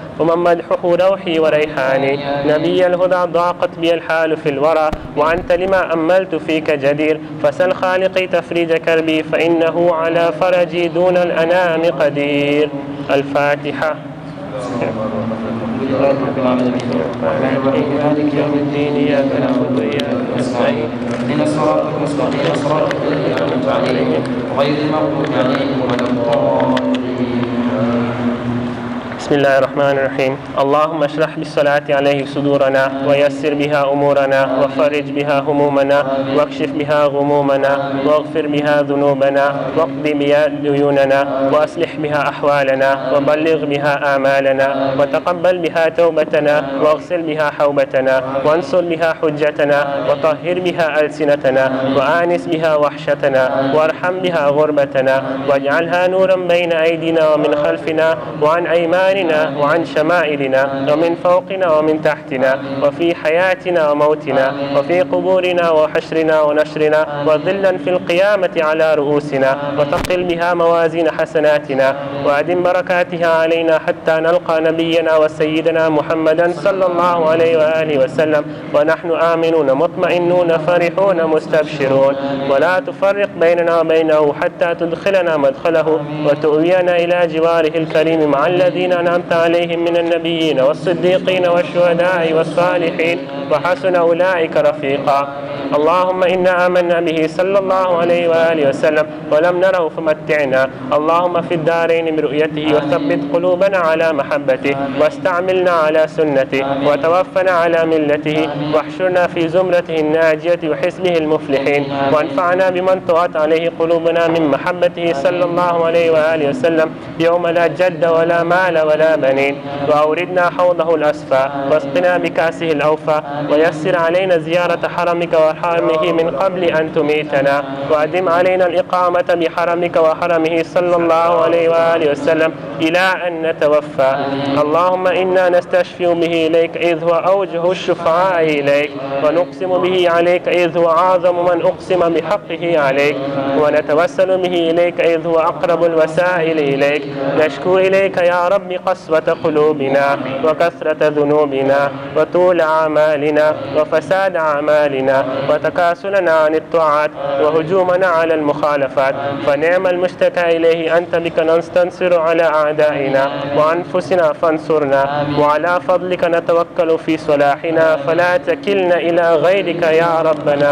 Speaker 3: مدحه روحي وريحاني. نبي الهدى ضاقت بي الحال في الورى، وأنت لما أملت فيك جدير. فسل خالقي تفريج كربي، فإنه على فرجي دون الأنام قدير. الفاتحة. مالك يوم الدين، إياك نعبد وإياك نستعين،
Speaker 4: اهدنا الصراط المستقيم صراط الذين أنعمت عليهم غير المغضوب عليهم ولا الضالين.
Speaker 3: بسم الله الرحمن الرحيم. اللهم اشرح بالصلاة عليه صدورنا، ويسر بها أمورنا، وفرج بها همومنا، واكشف بها غمومنا، واغفر بها ذنوبنا، واقض بها ديوننا، وأصلح بها أحوالنا، وبلغ بها آمالنا، وتقبل بها توبتنا، واغسل بها حوبتنا، وانصر بها حجتنا، وطهر بها ألسنتنا، وآنس بها وحشتنا، وارحم بها غربتنا، واجعلها نورا بين أيدينا ومن خلفنا وعن أيماننا وعن شمائلنا ومن فوقنا ومن تحتنا، وفي حياتنا وموتنا، وفي قبورنا وحشرنا ونشرنا، وظلا في القيامة على رؤوسنا، وتقل بها موازين حسناتنا، وأدم بركاتها علينا حتى نلقى نبينا وسيدنا محمدا صلى الله عليه وآله وسلم ونحن آمنون مطمئنون فرحون مستبشرون. ولا تفرق بيننا وبينه حتى تدخلنا مدخله، وتؤوينا إلى جواره الكريم مع الذين أنعمت عليهم من النبيين والصديقين والشهداء والصالحين، وحسن أولئك رفيقا. اللهم إنا آمنا به صلى الله عليه وآله وسلم ولم نره فمتعنا. اللهم في الدارين برؤيته، وثبت قلوبنا على محبته، واستعملنا على سنته، وتوفنا على ملته، واحشرنا في زمرته الناجية وحزبه المفلحين، وانفعنا بمن طغت عليه قلوبنا من محبته صلى الله عليه وآله وسلم يوم لا جد ولا مال ولا بنين. وأوردنا حوضه الأسفى، واسقنا بكأسه الأوفى، ويسر علينا زيارة حرمك وحرمه من قبل أن تميتنا، وأدم علينا الإقامة بحرمك وحرمه صلى الله عليه وآله وسلم إلى أن نتوفى. اللهم إنا نستشفي به إليك إذ هو أوجه الشفعاء إليك، ونقسم به عليك إذ هو أعظم من أقسم بحقه عليك، ونتوسل به إليك إذ هو أقرب الوسائل إليك. نشكو إليك يا رب قسوة قلوبنا، وكثرة ذنوبنا، وطول أعمالنا، وفساد أعمالنا، وتكاسلنا عن الطاعات، وهجومنا على المخالفات. فنعم المشتكى إليه أنت، بك نستنصر على أعدائنا، وأنفسنا فانصرنا، وعلى فضلك نتوكل في صلاحنا، فلا تكلنا إلى غيرك يا ربنا.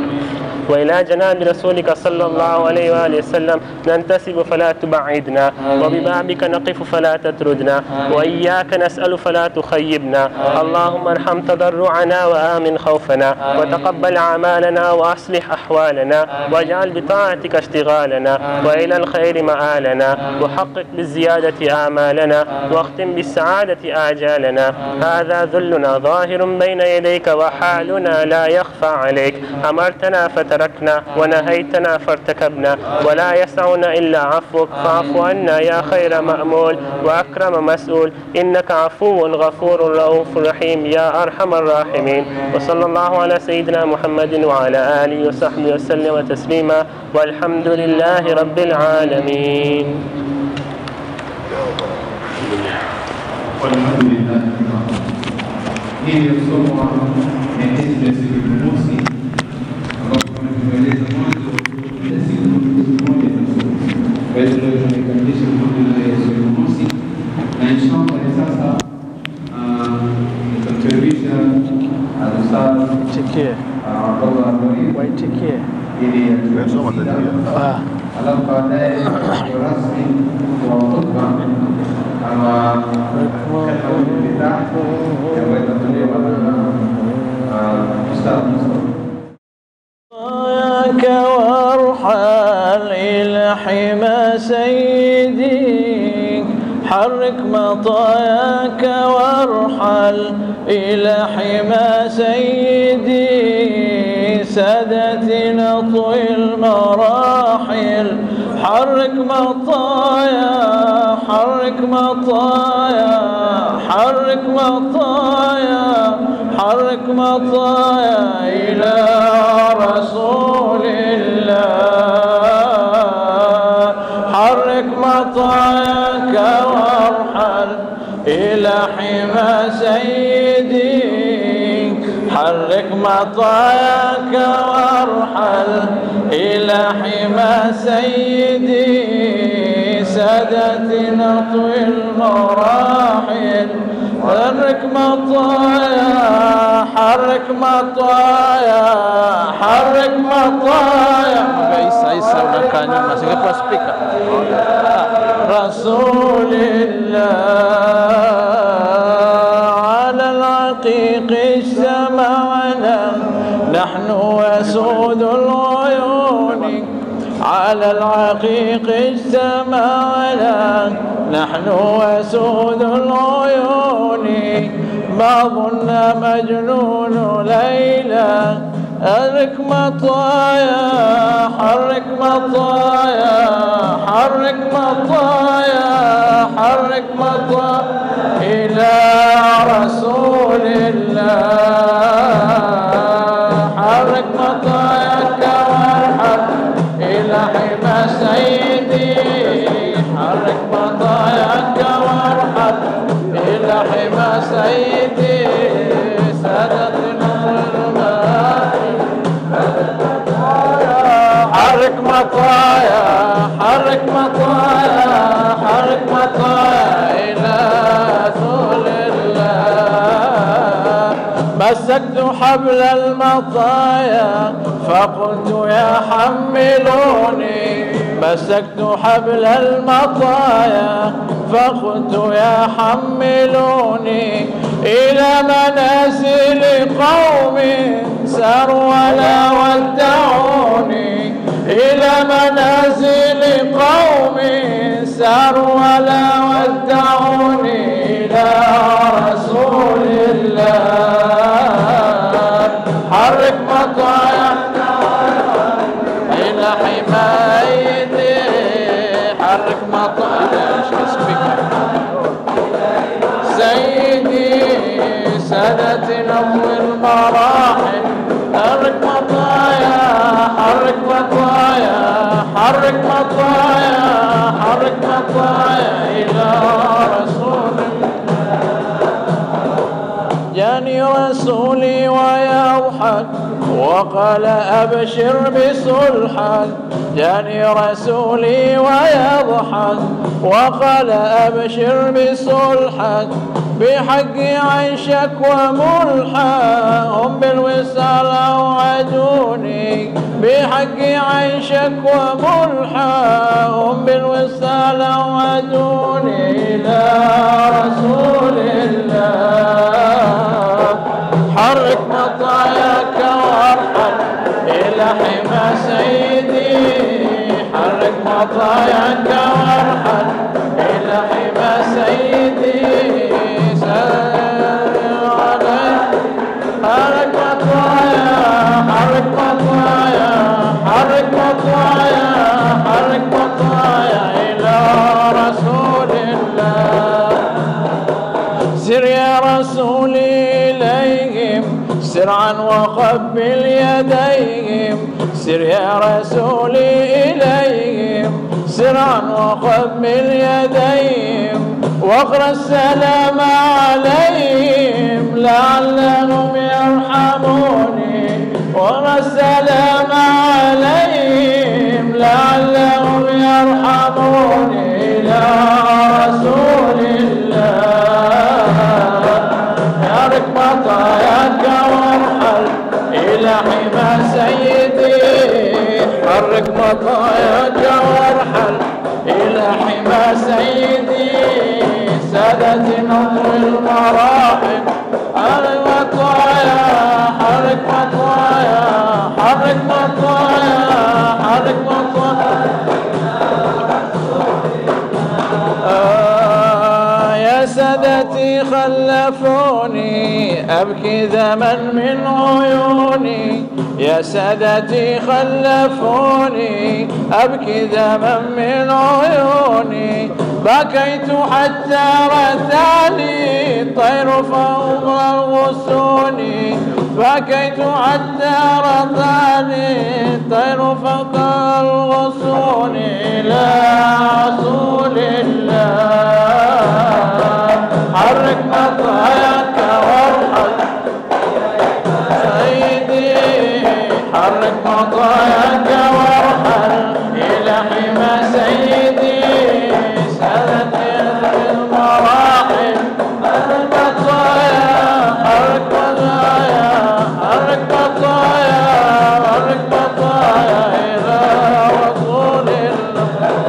Speaker 3: وإلى جناب رسولك صلى الله عليه وآله وسلم ننتسب فلا تبعدنا، وببابك نقف فلا تتردنا، وإياك نسأل فلا تخيبنا. اللهم ارحم تضرعنا وآمن خوفنا، وتقبل أعمالنا وأصلح أحوالنا، واجعل بطاعتك اشتغالنا، وإلى الخير مآلنا، وحقق بالزيادة آمالنا، واختم بالسعادة آجالنا. هذا ذلنا ظاهر بين يديك، وحالنا لا يخفى عليك. أمرتنا فتركنا، ونهيتنا فارتكبنا، ولا يسعنا إلا عفوك، فاعف عنا يا خير مأمول وأكرم مسؤول، إنك عفو غفور رؤوف رحيم يا أرحم الراحمين. وصلى الله على سيدنا محمد وعلى آله وصحبه وسلم تسليما، والحمد لله رب العالمين.
Speaker 1: والحمد لله. Hii ni somo ya hizi ya siku Jumamosi ambapo tumeeleza mwanzo ya siku moja na somo. Kwa hiyo leo tunakamilisha mada ya siku Jumamosi, na inshallah sasa nitamkaribisha Al-Ustadh
Speaker 6: Tikie
Speaker 1: Abdullah Abdullah
Speaker 6: waitikie
Speaker 1: ili alafu baadaye rasmi wa hotuba ama
Speaker 6: طاياك وارحل إلى حمى سيدي، حرك مطاياك وارحل إلى حمى سيدي، سادتنا طوي المراحل، حرك مطايا حرك مطايا حرك مطايا حرك مطايا إلى رسول الله، حرك مطاياك وارحل إلى حمى سيدي حرك مطاياك وارحل إلى حمى سيدي سادتنا طوي المراحل حرك مطايا حرك مطايا حرك مطايا رسول الله على العقيق اجتمعنا نحن وسود العيون على العقيق اجتمعنا نحن وسود العيون ما ظن مجنون ليلى حرك مطايا حرك مطايا حرك مطايا حرك مطايا إلى رسول الله حرك مطاياك وارحل إلى حمى سيدي حرك مطاياك وارحل إلى حمى سيدي سادتنا حرك مطايا حرك مطايا حرك مطايا إلى رسول الله مسكت حبل المطايا فقلت يا حملوني مسكت حبل المطايا فقلت يا حملوني إلى منازل قوم ساروا ولا ودعوني إلى منازل قوم ساروا ولا ودعوني إلى رسول الله حرك مطايا إلى حمايتي حرك مطايا سيدي سادتنا طوي المراحل حرك مطايا حرك مطايا حرك مطايا حرك مطايا إلى رسول جاني رسولي ويضحك وقال أبشر بصلحك جاني رسولي ويضحك وقال أبشر بصلحك بحق عيشك وملحى هم بالوصال أوعدوني بحق عيشك وملحى هم بالوصال أوعدوني إلى رسول الله حرك مطاياك وارحل إلى حمى سيدي حرك مطاياك وارحل إلى حمى سيدي حرك مطايا حرك مطايا حرك مطايا حرك مطايا إلى رسول الله سر يا رسولي إليهم سرعا وقبل يديهم سر يا رسولي إليهم سرعا وقبل يديهم واقرأ السلام عليهم لعلهم يرحموني واقرأ السلام عليهم لعلهم يرحموني إلى رسول الله حرك مطاياك وارحل إلى حمى سيدي حرك مطاياك وارحل إلى حمى سيدي سادتنا طوي المراحل حرك مطايا حرك مطايا حرك مطايا حرك مطايا يا سادتي خلفوني أبكي ذما من عيوني يا سادتي خلفوني أبكي ذما من عيوني بكيت حتى رثاني الطير فوق الغصون بكيت حتى رثاني الطير فوق الغصون إلى رسول الله حرك مطاياك وارحل سيدي حرك مطاياك وارحل إلى حمى سيدي سادت المراحل حرك مطايا حرك مطايا حرك مطايا حرك مطايا إلى رسول الله.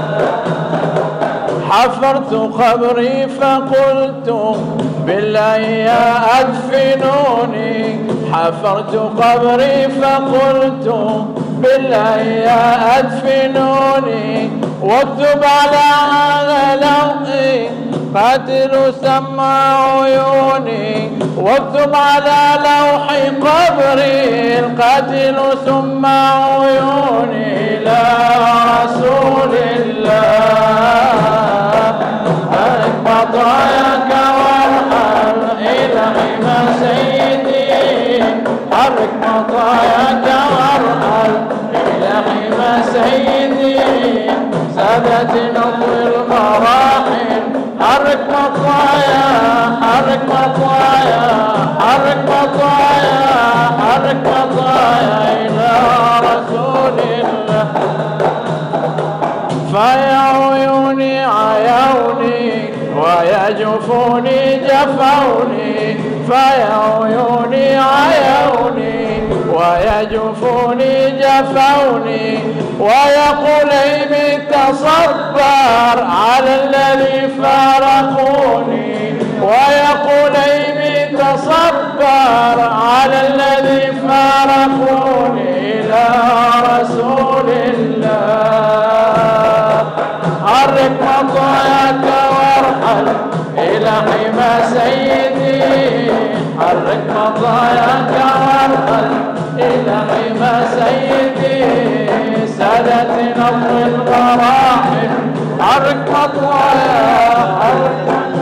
Speaker 6: حفرت قبري فقلت بالله يا أدفنوني حفرت قبري فقلت بالله يا أدفنوني واكتب على لوحي قاتل سمع عيوني واكتب على لوح قبري القاتل سمع عيوني إلى رسول الله. حرك مطاياك وارحل إلى حمى سيدي حرك مطاياك وارحل إلى حمى سيدي سادت نطوي المراحل حرك مطايا حرك مطايا حرك مطايا حرك مطايا إلى رسول الله. فيا عيوني عيوني ويا جفوني جفوني فيا عيوني عيوني ويا جفوني جفوني ويا قليمي تصبر على الذي فارقوني ويا قليمي تصبر على الذي فارقوني إلى رسول الله. حرك مطاياك وارحل إلى حمى سيدي حرك مطاياك وارحل إلى حمى سيدي سادت نطوي المراحل حرك مطايا حرك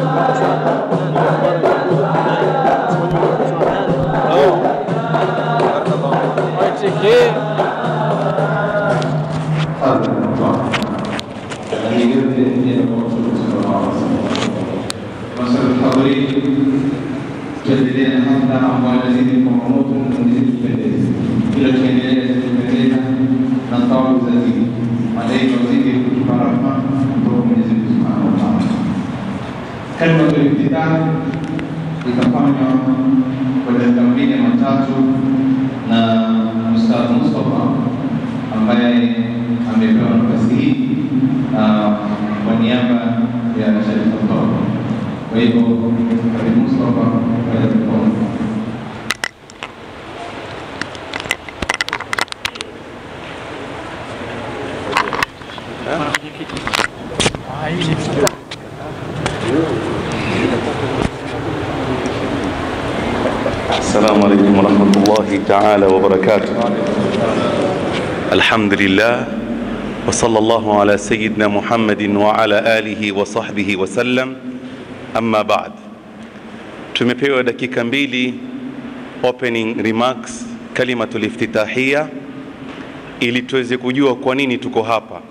Speaker 1: tuendelee na hafla ambayo inazidi kwa moto na inazidi kupendeza. Kila tuendelee kupendeza na thawabu zazidi. Malaika wazidi kutupa rahma kutoka Mwenyezi Mungu Subhanahu wa Ta'ala. Kalima ya iftitah itafanywa kwa dakika 2-3 na Ustadh Mustafa ambaye amepewa nafasi hii kwa niaba ya Sheikh Mustafa. Kwa hivyo Habib Mustafa
Speaker 7: السلام عليكم ورحمة الله تعالى وبركاته. الحمد لله وصلى الله على سيدنا محمد وعلى آله وصحبه وسلم. Amma baad, tumepewa dakika 2 opening remarks, kalimatul iftitahia, ili tuweze kujua kwa nini tuko hapa.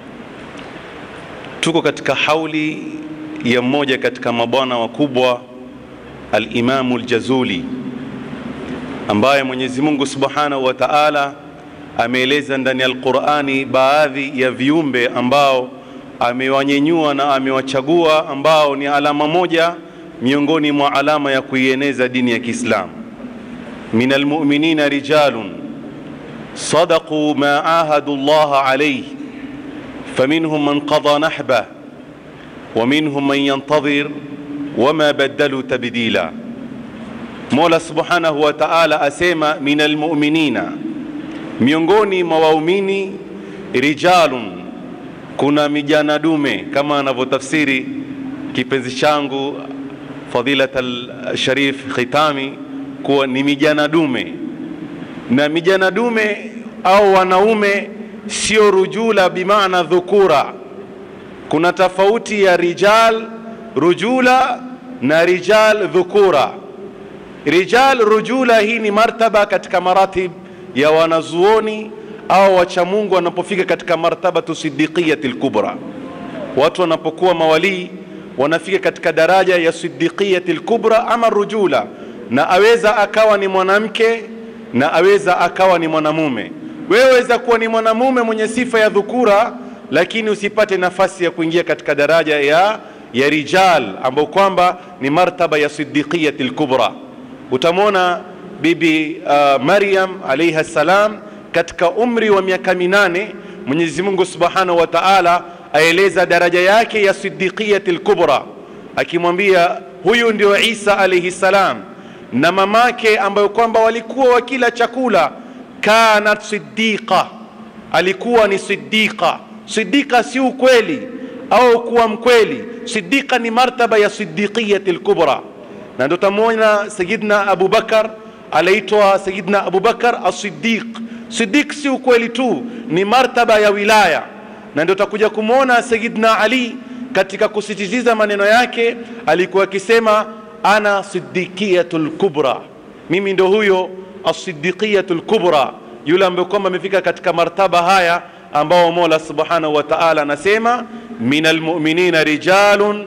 Speaker 7: Tuko katika hauli ya mmoja katika mabwana wakubwa, al-Imam al-Jazuli, ambaye Mwenyezi Mungu Subhanahu wa Ta'ala ameeleza ndani ya Al-Qur'ani baadhi ya viumbe ambao amewanyenyua na amewachagua, ambao ni alama moja miongoni mwa alama ya kuieneza dini ya Kiislamu. Minal mu'minina rijalun sadaqu ma ahadu Allah alayhi faminhum man qada nahba wa minhum man yantadhir wama badalu tabdila. Mola Subhanahu wa Ta'ala asema minal mu'minina, miongoni mwa waumini, rijalun, kuna mijana dume, kama anavyotafsiri kipenzi changu Fadilat al-Sharif Khitami kuwa ni mijana dume. Na mijana dume au wanaume sio rujula bimaana dhukura. Kuna tofauti ya rijal rujula na rijal dhukura. Rijal rujula hii ni martaba katika maratib ya wanazuoni au wacha Mungu wanapofika katika martabatu siddiqiyatil kubra. Watu wanapokuwa mawali wanafika katika daraja ya siddiqiyatil kubra ama rujula, na aweza akawa ni mwanamke na aweza akawa ni mwanamume. Wewe waweza kuwa ni mwanamume mwenye sifa ya dhukura, lakini usipate nafasi ya kuingia katika daraja ya rijal ambao kwamba ni martaba ya siddiqiyatil kubra. Utamwona bibi Maryam alayha salam katika umri wa miaka 8, Mwenyezi Mungu Subhanahu wa Ta'ala aeleza daraja yake ya siddiqiyatil kubra, akimwambia huyu ndio Isa alayhi salam, na mamake ambayo kwamba walikuwa wakila chakula, kanat siddiqa, alikuwa ni siddiqa. Siddiqa si ukweli au kuwa mkweli, siddiqa ni martaba ya siddiqiyatil kubra. Na ndio tamuona Sayyidina Abu Bakar anaitwa Sayyidina Abu Bakar as-Siddiq. Siddiq si ukweli tu, ni martaba ya wilaya. Na ndio takuja kumuona Sayyidina Ali katika kusisitiza maneno yake, alikuwa akisema ana siddiqiyatul kubra, mimi ndio huyo as-siddiqiyatul kubra, yule ambaye kwamba amefika katika martaba haya ambao Mola Subhanahu wa Ta'ala anasema minal mu'minina rijalun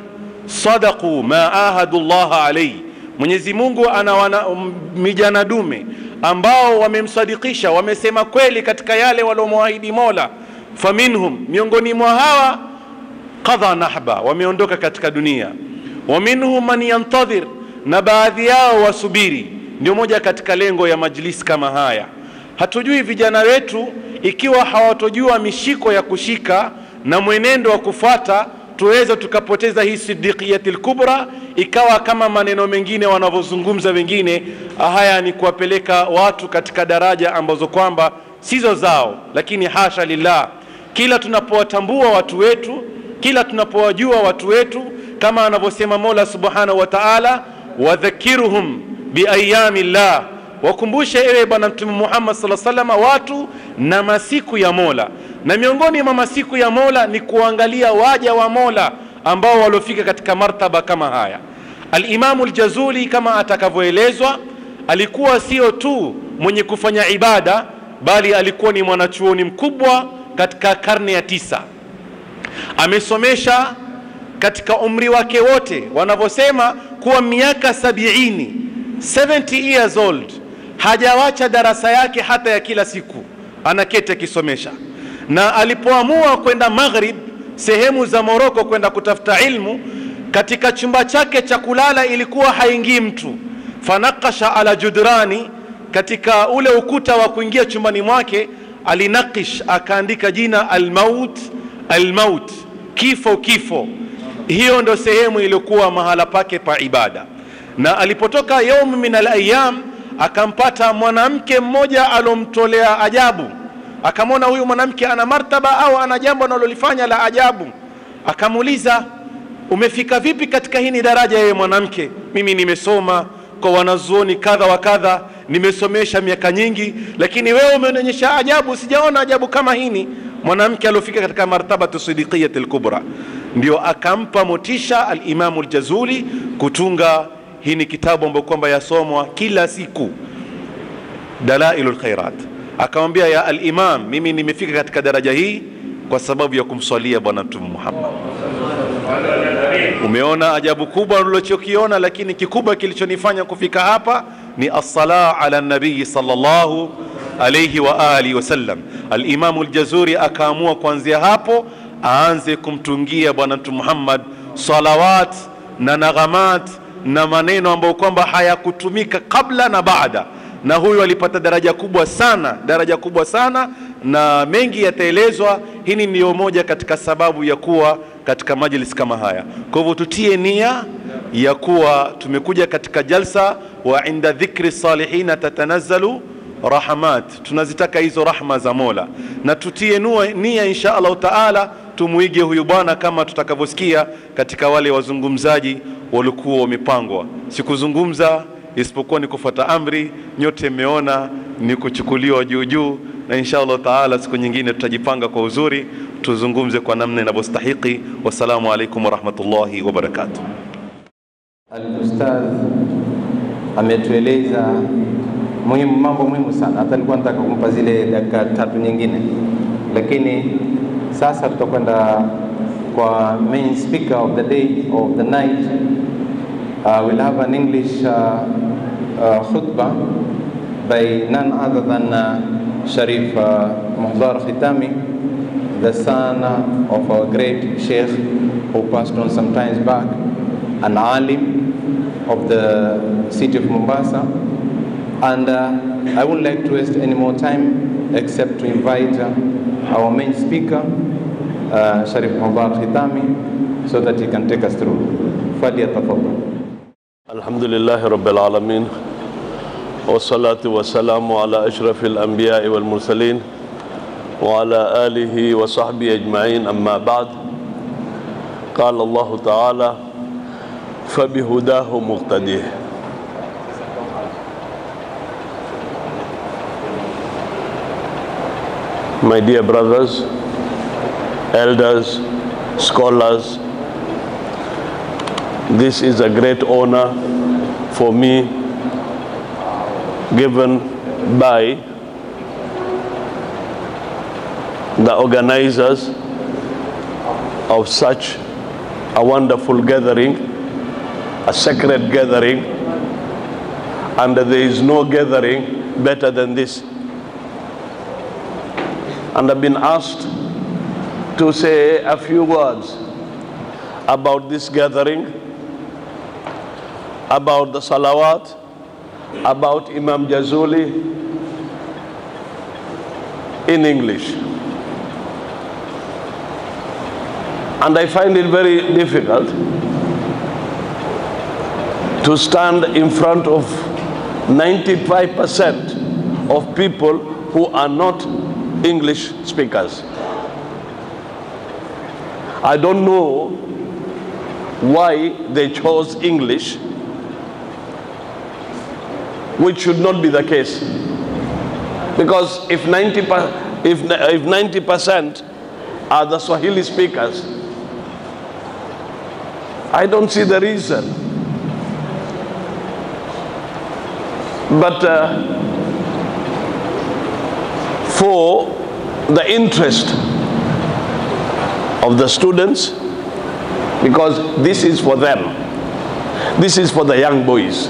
Speaker 7: sadaqu ma ahadu Allah alayhi. Mwenyezi Mungu ana vijana dume ambao wamemsadikisha, wamesema kweli katika yale walomwahidi Mola. Faminhum, miongoni mwa hawa, qadha nahba, wameondoka katika dunia. Wa minhum man yantadhir, na baadhi yao wasubiri. Ndio moja katika lengo ya majlis kama haya. Hatujui vijana wetu ikiwa hawatojua mishiko ya kushika na mwenendo wa kufuata, tuweza tukapoteza hii siddiqiyatil kubra, ikawa kama maneno mengine wanavyozungumza wengine, haya ni kuwapeleka watu katika daraja ambazo kwamba sizo zao. Lakini hasha lillah, kila tunapowatambua watu wetu, kila tunapowajua watu wetu, kama anavyosema Mola Subhanahu wa Ta'ala, wadhakiruhum biayamillah, wakumbushe ewe bwana Mtume Muhammad sallallahu alaihi wasallam watu na masiku ya Mola. Na miongoni mwa masiku ya Mola ni kuangalia waja wa Mola ambao walofika katika martaba kama haya. Al-Imam al-Jazuli kama atakavyoelezwa, alikuwa sio tu mwenye kufanya ibada, bali alikuwa ni mwanachuoni mkubwa katika karne ya 9. Amesomesha katika umri wake wote, wanavyosema kuwa miaka 70 years old, hajawacha darasa yake hata ya kila siku, anaketi akisomesha. Na alipoamua kwenda Maghrib, sehemu za Moroko, kwenda kutafuta ilmu, katika chumba chake cha kulala ilikuwa haingii mtu. Fanakasha ala judrani, katika ule ukuta wa kuingia chumbani mwake alinakish, akaandika jina al-maut, al-maut, kifo, kifo. Hiyo ndo sehemu iliyokuwa mahala pake pa ibada. Na alipotoka yaum min al-ayyam, akampata mwanamke mmoja alomtolea ajabu. Akamwona huyu mwanamke ana martaba au ana jambo analolifanya la ajabu. Akamuuliza, umefika vipi katika hii daraja yewe mwanamke? Mimi nimesoma kwa wanazuoni kadha wa kadha, nimesomesha miaka nyingi, lakini wewe umeonyesha ajabu, sijaona ajabu kama hii. Mwanamke alofika katika martaba tusidiqiyatil kubra. Ndio akampa motisha al-Imam al-Jazuli kutunga hii ni kitabu ambacho kwamba yasomwa kila siku, Dalailul Khairat. Akamwambia, ya al-Imam, mimi nimefika katika daraja hii kwa sababu ya kumswalia bwana Mtume Muhammad. Umeona ajabu kubwa ulichokiona, lakini kikubwa kilichonifanya kufika hapa ni as-sala ala nabii sallallahu alayhi wa alihi wasallam. Al-Imam al-Jazuri akaamua kuanzia hapo aanze kumtungia bwana Mtume Muhammad salawat na naghamat na maneno ambayo kwamba hayakutumika kabla na baada. Na huyu alipata daraja kubwa sana, daraja kubwa sana, na mengi yataelezwa. Hii ndio moja katika sababu ya kuwa katika majlis kama haya. Kwa hivyo tutie nia ya kuwa tumekuja katika jalsa wa inda dhikri salihina tatanazzalu rahmat, tunazitaka hizo rahma za Mola, na tutie nia insha Allah taala tumuige huyu bwana kama tutakavyosikia katika wale wazungumzaji walikuwa wamepangwa. Sikuzungumza isipokuwa ni kufuata amri, nyote mmeona ni kuchukuliwa juu juu, na insha Allah taala siku nyingine tutajipanga kwa uzuri tuzungumze kwa namna inavyostahili. Wassalamu alaikum warahmatullahi wabarakatuh.
Speaker 8: Al-Ustadh ametueleza mambo muhimu sana, hata nilikuwa nataka kumpa zile dakika 3 nyingine, lakini sasa tutakwenda kwa main speaker of the day, of the night. We'll have an English khutbah by none other than Sharif Muhdar Khitami, the son of our great Sheikh who passed on some times back, an alim of the city of Mombasa. And I wouldn't like to waste any more time except to invite our main speaker, Sharif Muhdar Khitami, so that he can take us through. Fadiyatafaddal.
Speaker 9: Alhamdulillah Rabbil Alameen. والصلاة والسلام على أشرف الأنبياء والمرسلين وعلى آله وصحبه أجمعين أما بعد قال الله تعالى فبهداه مقتديه. My dear brothers, elders, scholars, this is a great honor for me, given by the organizers of such a wonderful gathering, a sacred gathering, and there is no gathering better than this. And I've been asked to say a few words about this gathering, about the salawat, about Imam Jazuli in English. And I find it very difficult to stand in front of 95% of people who are not English speakers. I don't know why they chose English, which should not be the case, because if 90% are the Swahili speakers, I don't see the reason. But for the interest of the students, because this is for them, this is for the young boys.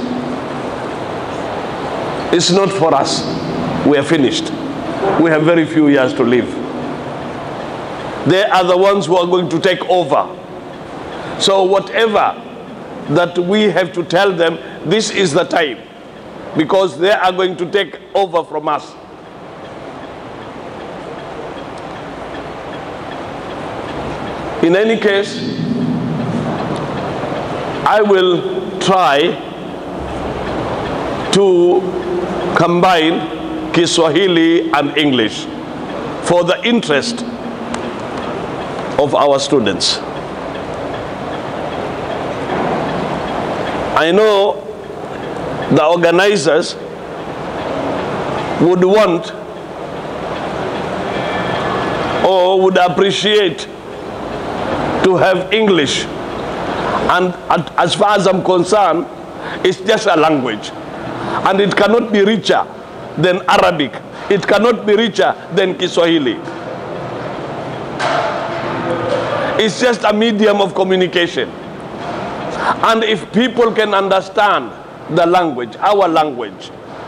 Speaker 9: It's not for us. We are finished. We have very few years to live. They are the ones who are going to take over. So whatever that we have to tell them, this is the time, because they are going to take over from us. In any case, I will try to combine Kiswahili and English for the interest of our students. I know the organizers would want or would appreciate to have English, and as far as I'm concerned, it's just a language. And it cannot be richer than Arabic. It cannot be richer than Kiswahili. It's just a medium of communication. And if people can understand the language, our language,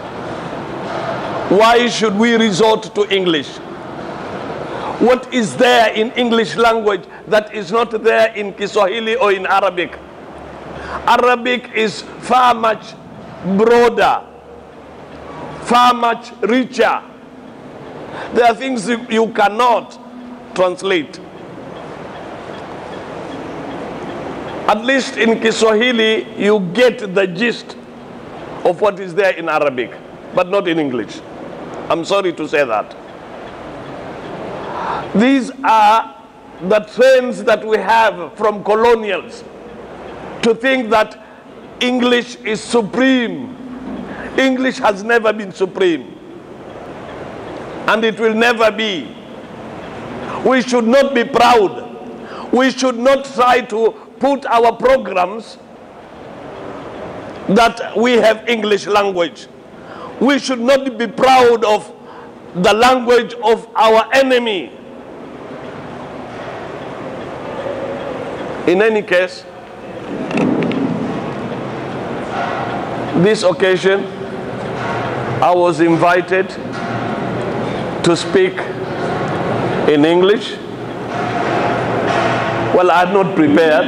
Speaker 9: why should we resort to English? What is there in English language that is not there in Kiswahili or in Arabic? Arabic is far much broader, far much richer. There are things you cannot translate. At least in Kiswahili, you get the gist of what is there in Arabic, but not in English. I'm sorry to say that. These are the trends that we have from colonials to think that English is supreme. English has never been supreme, and it will never be. We should not be proud. We should not try to put our programs that we have English language. We should not be proud of the language of our enemy. In any case, this occasion, I was invited to speak in English. Well, I had not prepared,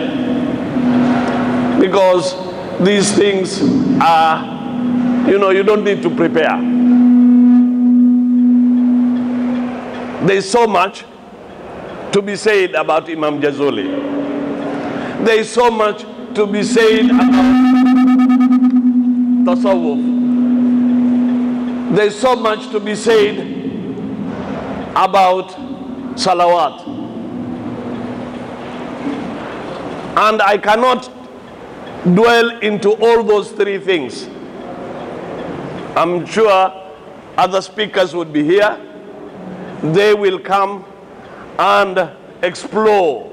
Speaker 9: because these things are, you don't need to prepare. There is so much to be said about Imam Jazuli. There is so much to be said about Tasawwuf. There is so much to be said about Salawat. And I cannot dwell into all those three things. I'm sure other speakers would be here. They will come and explore.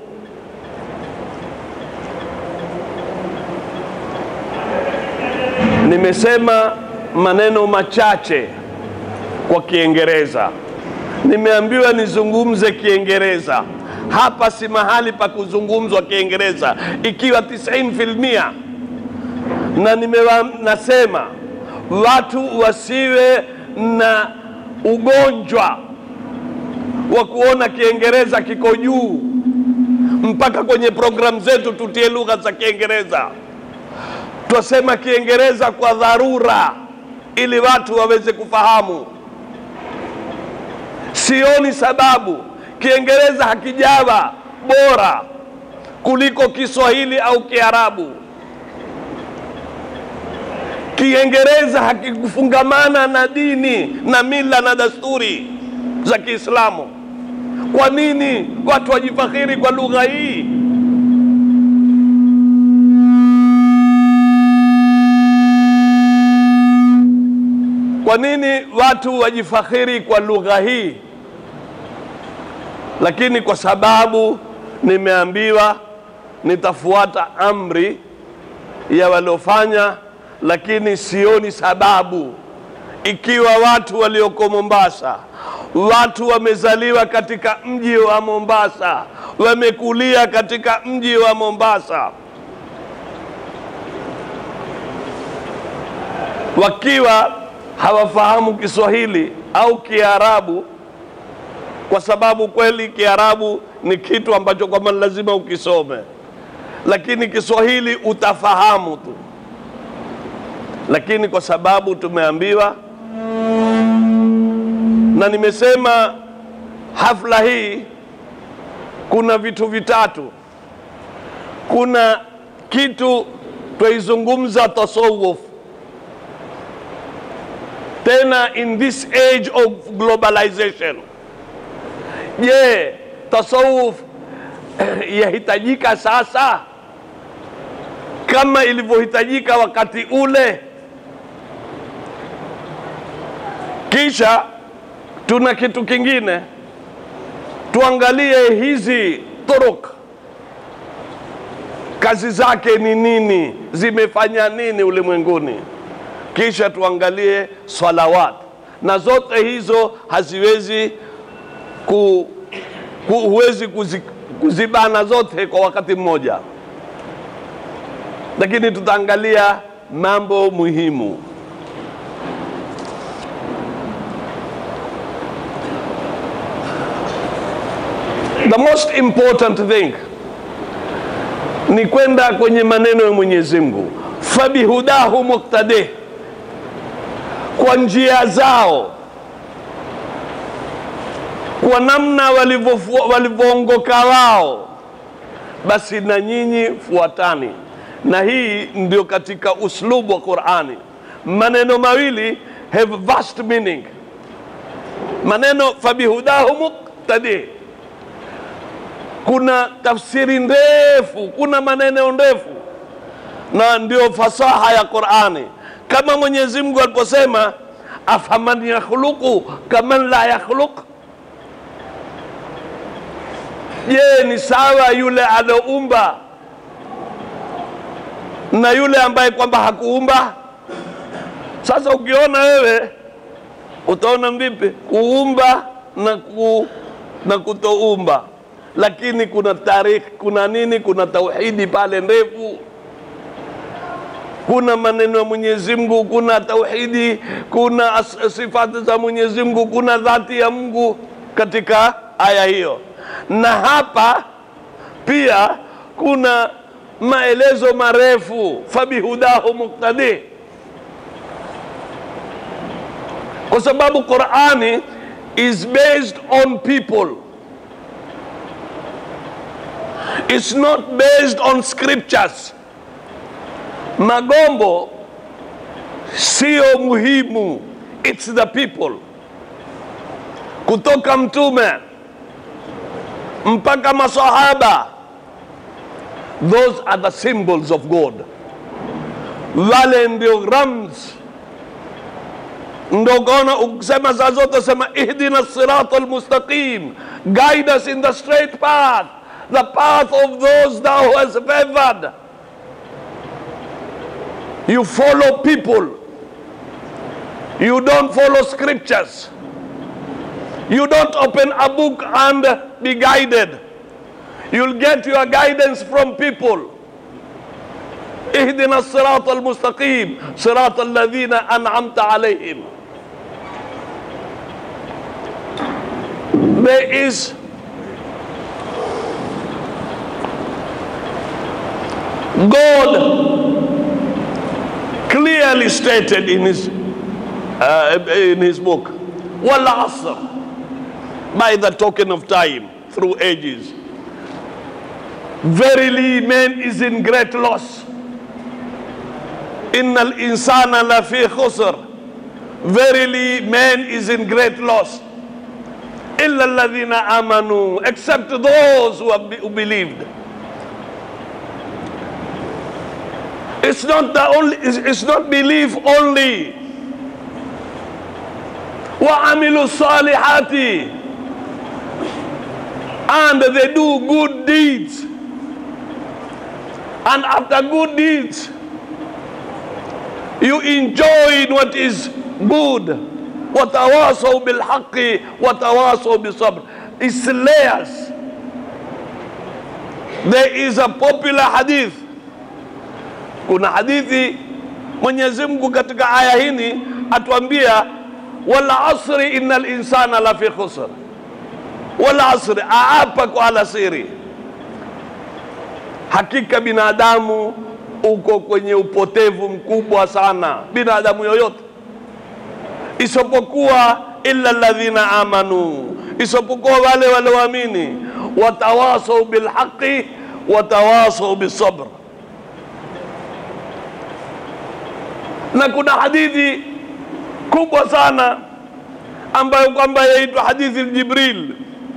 Speaker 9: Nimesema maneno machache kwa Kiingereza. Nimeambiwa nizungumze Kiingereza. Hapa si mahali pa kuzungumzwa Kiingereza ikiwa 90%. Na nasema watu wasiwe na ugonjwa wa kuona Kiingereza kiko juu, mpaka kwenye program zetu tutie lugha za Kiingereza. Twasema Kiingereza kwa dharura ili watu waweze kufahamu. Sioni sababu Kiingereza hakijawa bora kuliko Kiswahili au Kiarabu. Kiingereza hakikufungamana na dini na mila na desturi za Kiislamu. Kwa nini watu wajifakhiri kwa lugha hii? Kwa nini watu wajifakhiri kwa lugha hii? Lakini kwa sababu nimeambiwa nitafuata amri ya waliofanya, lakini sioni sababu ikiwa watu walioko Mombasa, watu wamezaliwa katika mji wa Mombasa, wamekulia katika mji wa Mombasa, wakiwa hawafahamu Kiswahili au Kiarabu, kwa sababu kweli Kiarabu ni kitu ambacho kwamba lazima ukisome, lakini Kiswahili utafahamu tu. Lakini kwa sababu tumeambiwa, na nimesema hafla hii kuna vitu vitatu. Kuna kitu tuizungumza tasawwuf, tena in this age of globalization. Je, tasawwuf yahitajika sasa kama ilivyohitajika wakati ule? Kisha tuna kitu kingine, tuangalie hizi turuk, kazi zake ni nini, zimefanya nini ulimwenguni. Kisha tuangalie salawat, na zote hizo haziwezi huwezi kuzibana zote kwa wakati mmoja, lakini tutaangalia mambo muhimu. The most important thing ni kwenda kwenye maneno ya Mwenyezi Mungu, fabihudahu muqtadih, kwa njia zao, kwa namna walivyoongoka wao, basi na nyinyi fuatani. Na hii ndio katika uslubu wa Qur'ani. Maneno mawili have vast meaning. Maneno fabihudahu muqtadih, kuna tafsiri ndefu, kuna maneno ndefu, na ndio fasaha ya Qur'ani. Kama Mwenyezi Mungu aliposema afaman yakhluqu kaman la yakhluq, je, ni sawa yule aloumba na yule ambaye kwamba hakuumba? Sasa ukiona wewe utaona vipi kuumba na kutoumba? lakini kuna tarikh, kuna nini, kuna tauhidi pale ndefu, kuna maneno ya Mwenyezi Mungu, kuna tauhidi, kuna sifati za Mwenyezi Mungu, kuna dhati ya Mungu katika aya hiyo. Na hapa pia kuna maelezo marefu, fabihudahu muqtadi, kwa sababu Qur'ani is based on people. It's not based on scriptures. Magombo sio muhimu, it's the people. Kutoka mtume mpaka masahaba, those are the symbols of God. Wale ndio rams. Ndio gona ukisema saa zote sema ihdina sirata almustaqim, guide us in the straight path, the path of those thou hast favored. You follow people, you don't follow scriptures. You don't open a book and be guided. You'll get your guidance from people. اهدنا الصراط المستقيم صراط الذين أنعمت عليهم. There is God clearly stated in his book, wal asr, by the token of time through ages. Verily man is in great loss. Innal insana lafi khusr. Verily man is in great loss. Illa alladhina amanu, except those who believed. It's not the only, it's not belief only. Wa amilu salihati, and they do good deeds. And after good deeds, you enjoy what is good. وَتَوَاصَوْا بِالْحَقِّ وَتَوَاصَوْا بِالصَّبْرِ. It's layers. There is a popular hadith. Kuna hadithi Mwenyezi Mungu katika aya hii atuambia wal asri innal insana lafi khusr. Wal asri, aapa kwa alasiri, hakika binadamu uko kwenye upotevu mkubwa sana, binadamu yoyote, isipokuwa illa alladhina amanu, isipokuwa wale walioamini, watawasau bilhaqi watawasau bisabr. Na kuna hadithi kubwa sana ambayo kwamba yaitwa hadithi Jibril.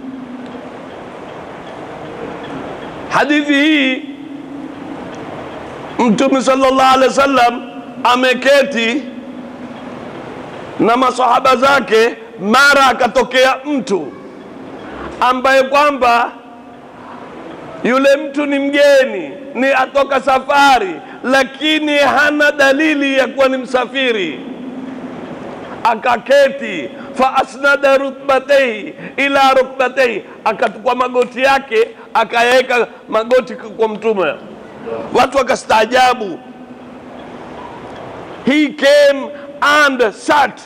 Speaker 9: Hadithi hii Mtume sallallahu alaihi wasallam ameketi na masahaba zake, mara akatokea mtu ambaye kwamba yule mtu ni mgeni, ni atoka safari, lakini hana dalili ya kuwa ni msafiri. Akaketi, fa asnada rukbatayhi ila rukbatayhi, akatukua magoti yake akaweka magoti kwa mtume. Watu wakastaajabu. He came and sat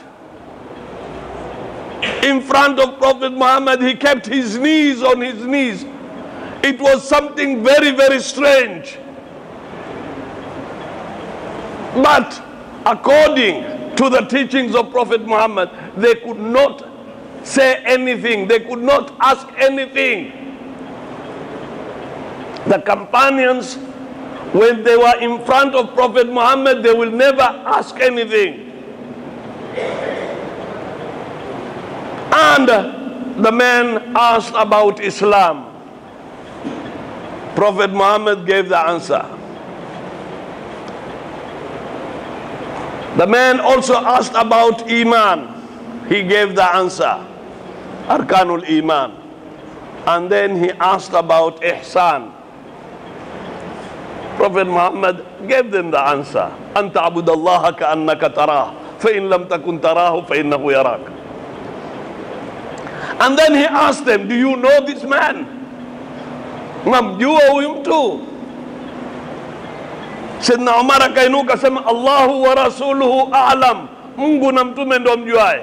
Speaker 9: in front of Prophet Muhammad. He kept his knees on his knees. It was something very, very strange. But according to the teachings of Prophet Muhammad, they could not say anything. They could not ask anything. The companions, when they were in front of Prophet Muhammad, they will never ask anything. And the man asked about Islam. Prophet Muhammad gave the answer. The man also asked about Iman. He gave the answer, Arkanul Iman. And then he asked about Ihsan. Prophet Muhammad gave them the answer. أن تعبد الله كأنك تراه فإن لم تكن تراه فإنه يراك. And then he asked them, do you know this man? Mwamjua huyu mtu? Sayyidina Umar akainuka sema, Allahu wa rasuluhu a'lam, Mungu na mtume ndio mjuae.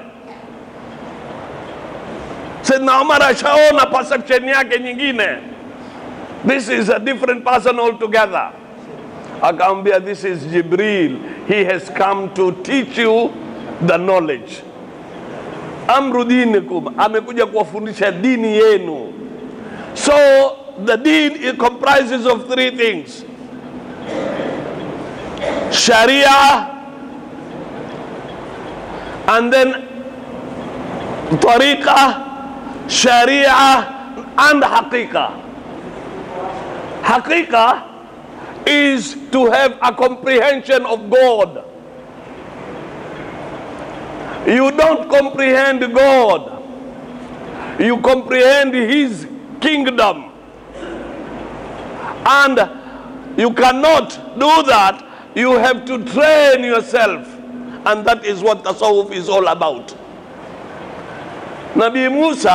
Speaker 9: Sayyidina Umar ashaona perception yake nyingine, this is a different person altogether. Akaambia, this is Jibril, he has come to teach you the knowledge. Amru dinikum, amekuja kuwafundisha dini yenu. So the deen, it comprises of three things: Sharia, and then Tariqah, Sharia, and Haqiqah. Haqiqah is to have a comprehension of God. You don't comprehend God, you comprehend His kingdom. And you cannot do that. You have to train yourself. And that is what Tasawwuf is all about. Nabi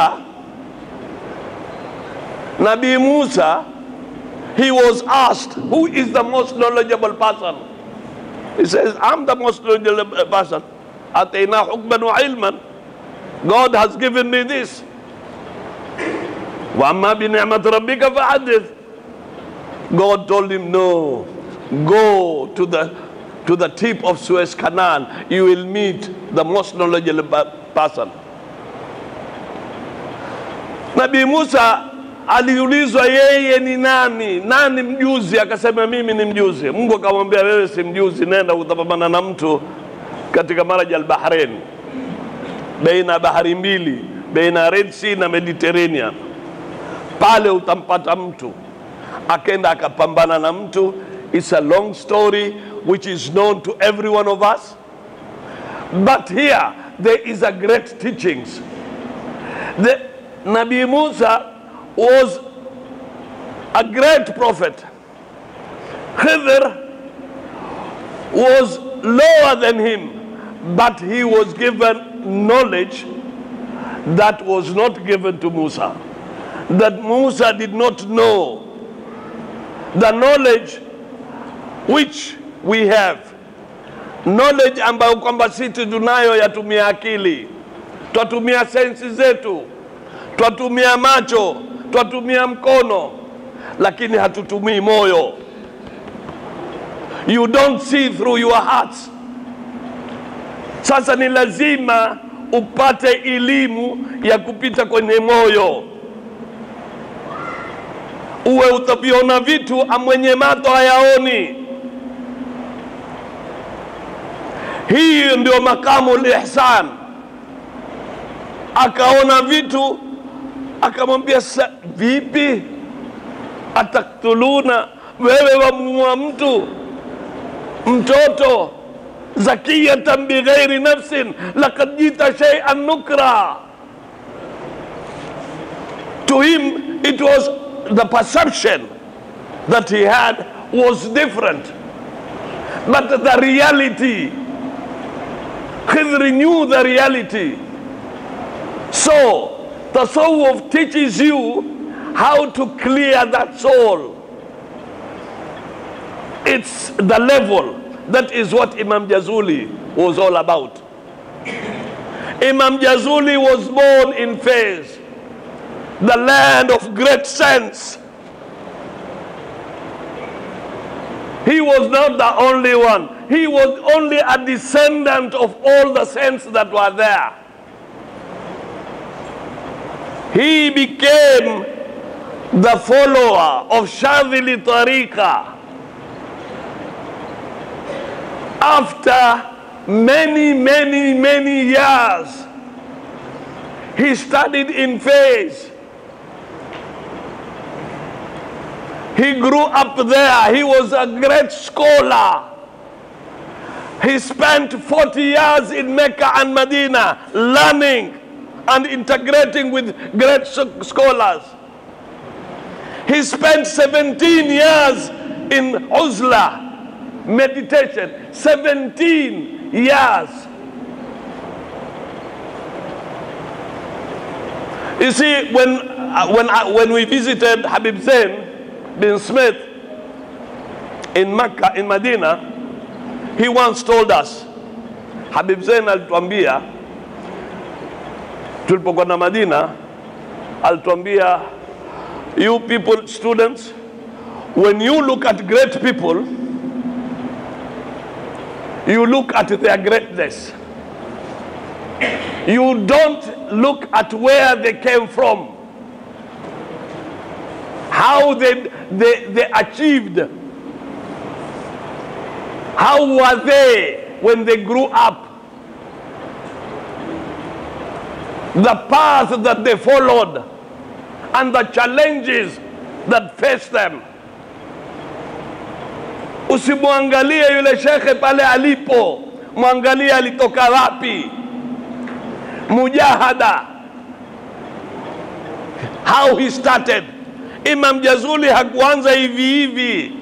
Speaker 9: Musa, he was asked, who is the most knowledgeable person? He says, I'm the most knowledgeable person. Atayna hukman wa ilman. God has given me this. Wa amma bi ni'mat rabbika fa'adith. God told him, no, go to the tip of Suez Canal. You will meet the most knowledgeable person. Nabii Musa aliulizwa yeye ni nani? Nani mjuzi? Akasema mimi ni mjuzi. Mungu akamwambia, wewe si mjuzi, nenda utapambana na mtu katika Maraj al-Bahrain, baina bahari mbili, baina Red Sea na Mediterranean. Pale utampata mtu. Akenda akapambana na mtu. It's a long story which is known to every one of us. But here there is a great teachings. The Nabi Musa was a great prophet. Khidr was lower than him, but he was given knowledge that was not given to Musa, that Musa did not know. The knowledge which we have, knowledge ambayo kwamba sisi tunayo yatumia akili, twatumia sensi zetu, twatumia macho, twatumia mkono, lakini hatutumii moyo. You don't see through your hearts. Sasa ni lazima upate elimu ya kupita kwenye moyo. Uwe utaviona vitu mwenye macho hayaoni. Hii ndio makamu al-ihsan. Akaona vitu, akamwambia, vipi ataktuluna, wewe wamuua mtu, mtoto, zakiyatan bighairi nafsin, laqad jita shay'an nukra. To him it was the perception that he had was different, but the reality, Khidr knew the reality. So Tasawwuf teaches you how to clear that soul. It's the level. That is what Imam Jazuli was all about. Imam Jazuli was born in Fez, the land of great sense. He was not the only one. He was only a descendant of all the saints that were there. He became the follower of Shadhili Tariqa after many years. He studied in Fez. He grew up there. He was a great scholar. He spent 40 years in Mecca and Medina learning and integrating with great scholars. He spent 17 years in Uzla, meditation. 17 years. You see, when we visited Habib Zain, bin Smith in Makkah, in Medina, he once told us, Habib Zain alituambia, tulipokuwa na Madina, alituambia, you people, students, when you look at great people, you look at their greatness. You don't look at where they came from, how they achieved, how were they when they grew up, the path that they followed, and the challenges that faced them. Usimwangalie yule shekhe pale alipo, mwangalie alitoka wapi. Mujahada, how he started. Imam Jazuli hakuanza hivi hivi,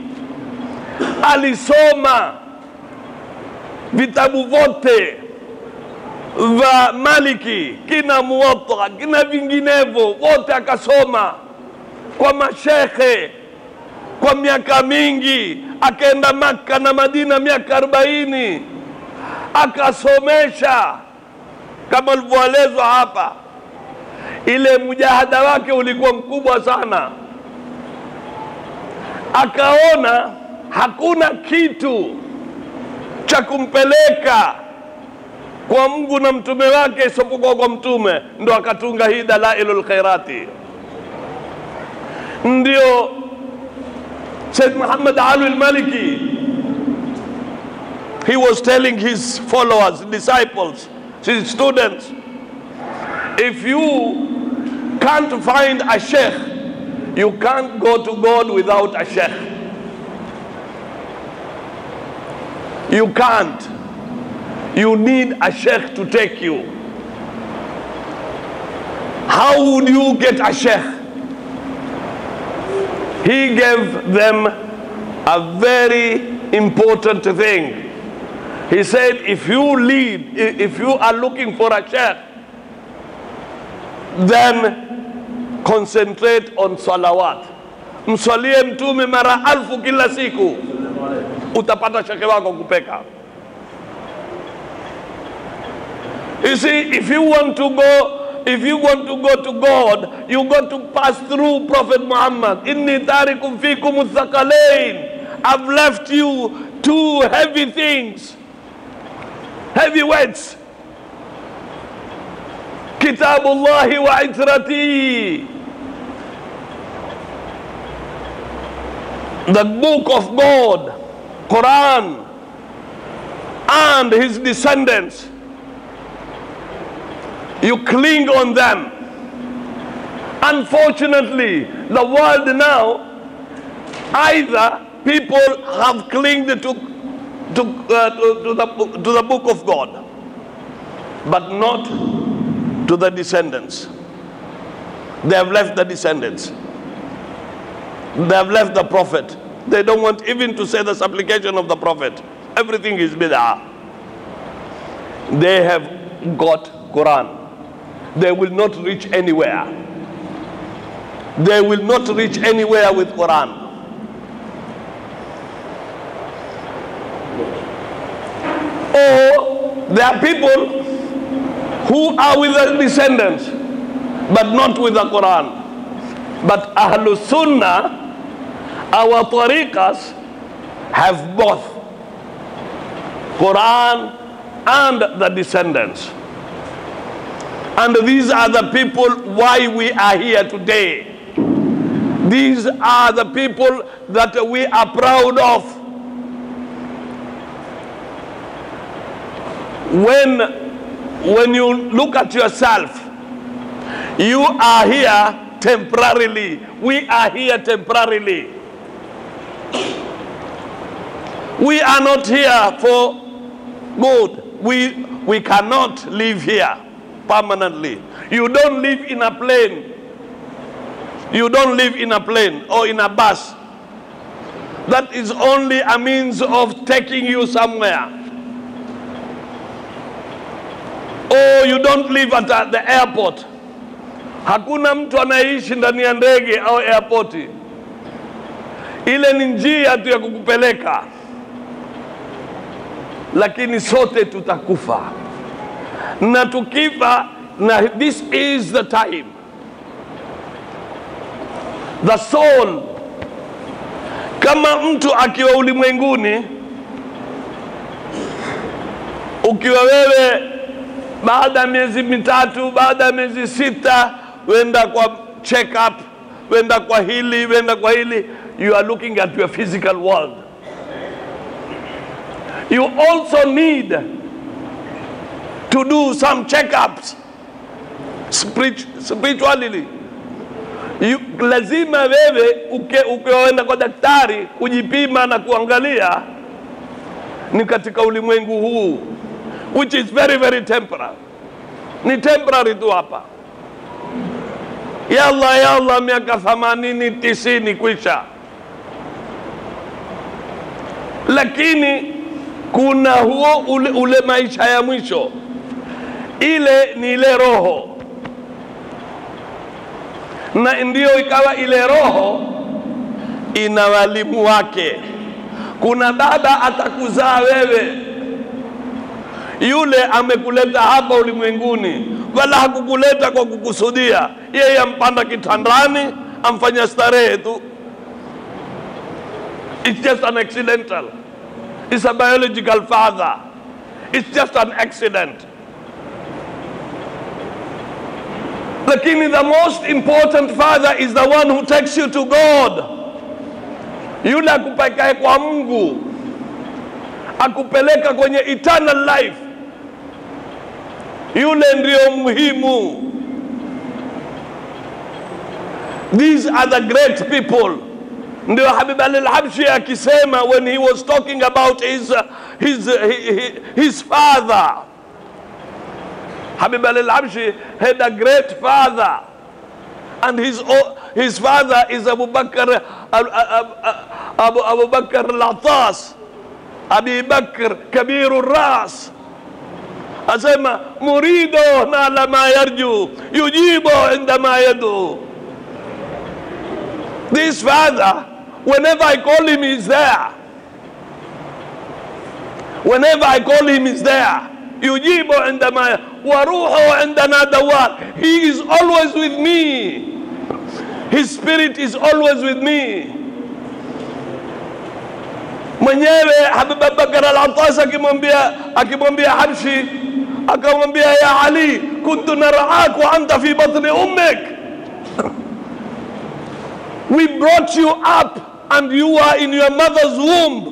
Speaker 9: alisoma vitabu vote va Maliki, kina Muwatta, kina vinginevyo, wote akasoma kwa mashekhe kwa miaka mingi. Akaenda Makka na Madina miaka 40, akasomesha kama alivyoelezwa hapa. Ile mujahada wake ulikuwa mkubwa sana. Akaona hakuna kitu cha kumpeleka kwa Mungu na mtume wake isipokuwa kwa mtume, ndo akatunga hii Dalailul Khairati. Ndio Sayyid Muhammad Ali al-Maliki, he was telling his followers, disciples, his students, if you can't find a sheikh, you can't go to God without a sheikh. You can't. You need a sheikh to take you. How would you get a sheikh? He gave them a very important thing. He said, if you are looking for a sheikh, then concentrate on salawat. Mswalie mtume mara 1000 kila siku, utapata shekhe wako kupeka. You see, if you want to go to God, you got to pass through Prophet Muhammad. Inni tarikum fikum thaqalain. I've left you 2 heavy things, heavy weights. Kitabullahi wa itrati. The book of God, Quran, and his descendants. You cling on them. Unfortunately, the world now, either people have clinged to the book of God, but not to the descendants. They have left the descendants. They have left the Prophet. They don't want even to say the supplication of the Prophet. Everything is bid'ah. They have got Quran. They will not reach anywhere. They will not reach anywhere with Quran. Or there are people who are with the descendants, but not with the Quran. But Ahlul Sunnah, our tariqas, have both Quran and the descendants. And these are the people why we are here today. These are the people that we are proud of. When you look at yourself, you are here temporarily. We are here temporarily. We are not here for good. We cannot live here permanently. You don't live in a plane. You don't live in a plane or in a bus. That is only a means of taking you somewhere. Or you don't live at the airport. Hakuna mtu anaishi ndani ya ndege au airporti. Ile ni njia tu ya kukupeleka, lakini sote tutakufa, na tukifa, na this is the time. The soul, kama mtu akiwa ulimwenguni, ukiwa wewe baada ya miezi mitatu, baada ya miezi 6, wenda kwa check up, wenda kwa hili, wenda kwa hili, you are looking at your physical world. You also need to do some checkups spiritually. Lazima wewe ukienda kwa daktari kujipima na kuangalia, ni katika ulimwengu huu, which is very very temporary. Ni temporary tu hapa. Yalla miaka 80 90 kwisha. Lakini kuna huo ule maisha ya mwisho, ile ni ile roho, na ndio ikawa ile roho ina walimu wake. Kuna baba atakuzaa wewe, yule amekuleta hapa ulimwenguni, wala hakukuleta kwa kukusudia. Yeye ampanda kitandani, amfanya starehe tu. It's just an accidental. It's a biological father. It's just an accident. Lakini the most important father is the one who takes you to God. Yule akupeleka kwa Mungu, akupeleka kwenye eternal life. Yule ndio muhimu. These are the great people. Ndio Habib al-Habshi akisema when he was talking about his father. Habib al-Habshi had a great father, and his father is Abu Bakr al-Atas, Abi Bakr Kabirur Ras. Asema murido nala ma yarju, yujibu indama yadu. This father, whenever I call him, he's there. Whenever I call him, he's there. Yujibu indama wa ruhu indana dawar. He is always with me. His spirit is always with me. Mwenyewe Habib Bakr al-Atas akimwambia Habshi, akamwambia ya Ali, kuntu nar'ak wa anta fi batni ummik. We brought you up and you are in your mother's womb.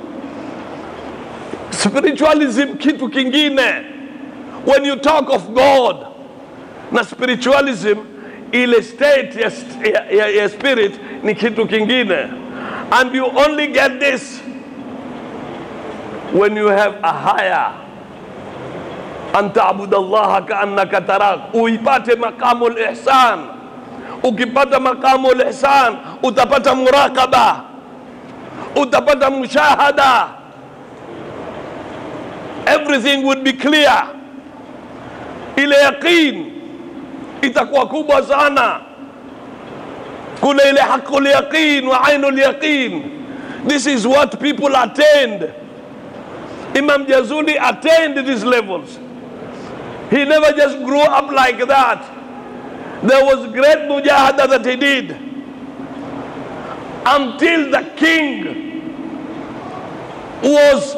Speaker 9: Spiritualism kitu kingine. When you talk of God na spiritualism, ile state ya spirit ni kitu kingine. And you only get this when you have a higher. Anta abudallaha ka'annaka tarak. Uipate maqamul ihsan. Ukipata maqamul ihsan, utapata muraqaba, utapata mushahada. Everything would be clear. Ile yaqeen itakuwa kubwa sana. Kuna ile haqqul yaqeen wa ainul yaqeen. This is what people attained. Imam Jazuli attained these levels. He never just grew up like that. There was great mujahada that he did until the king was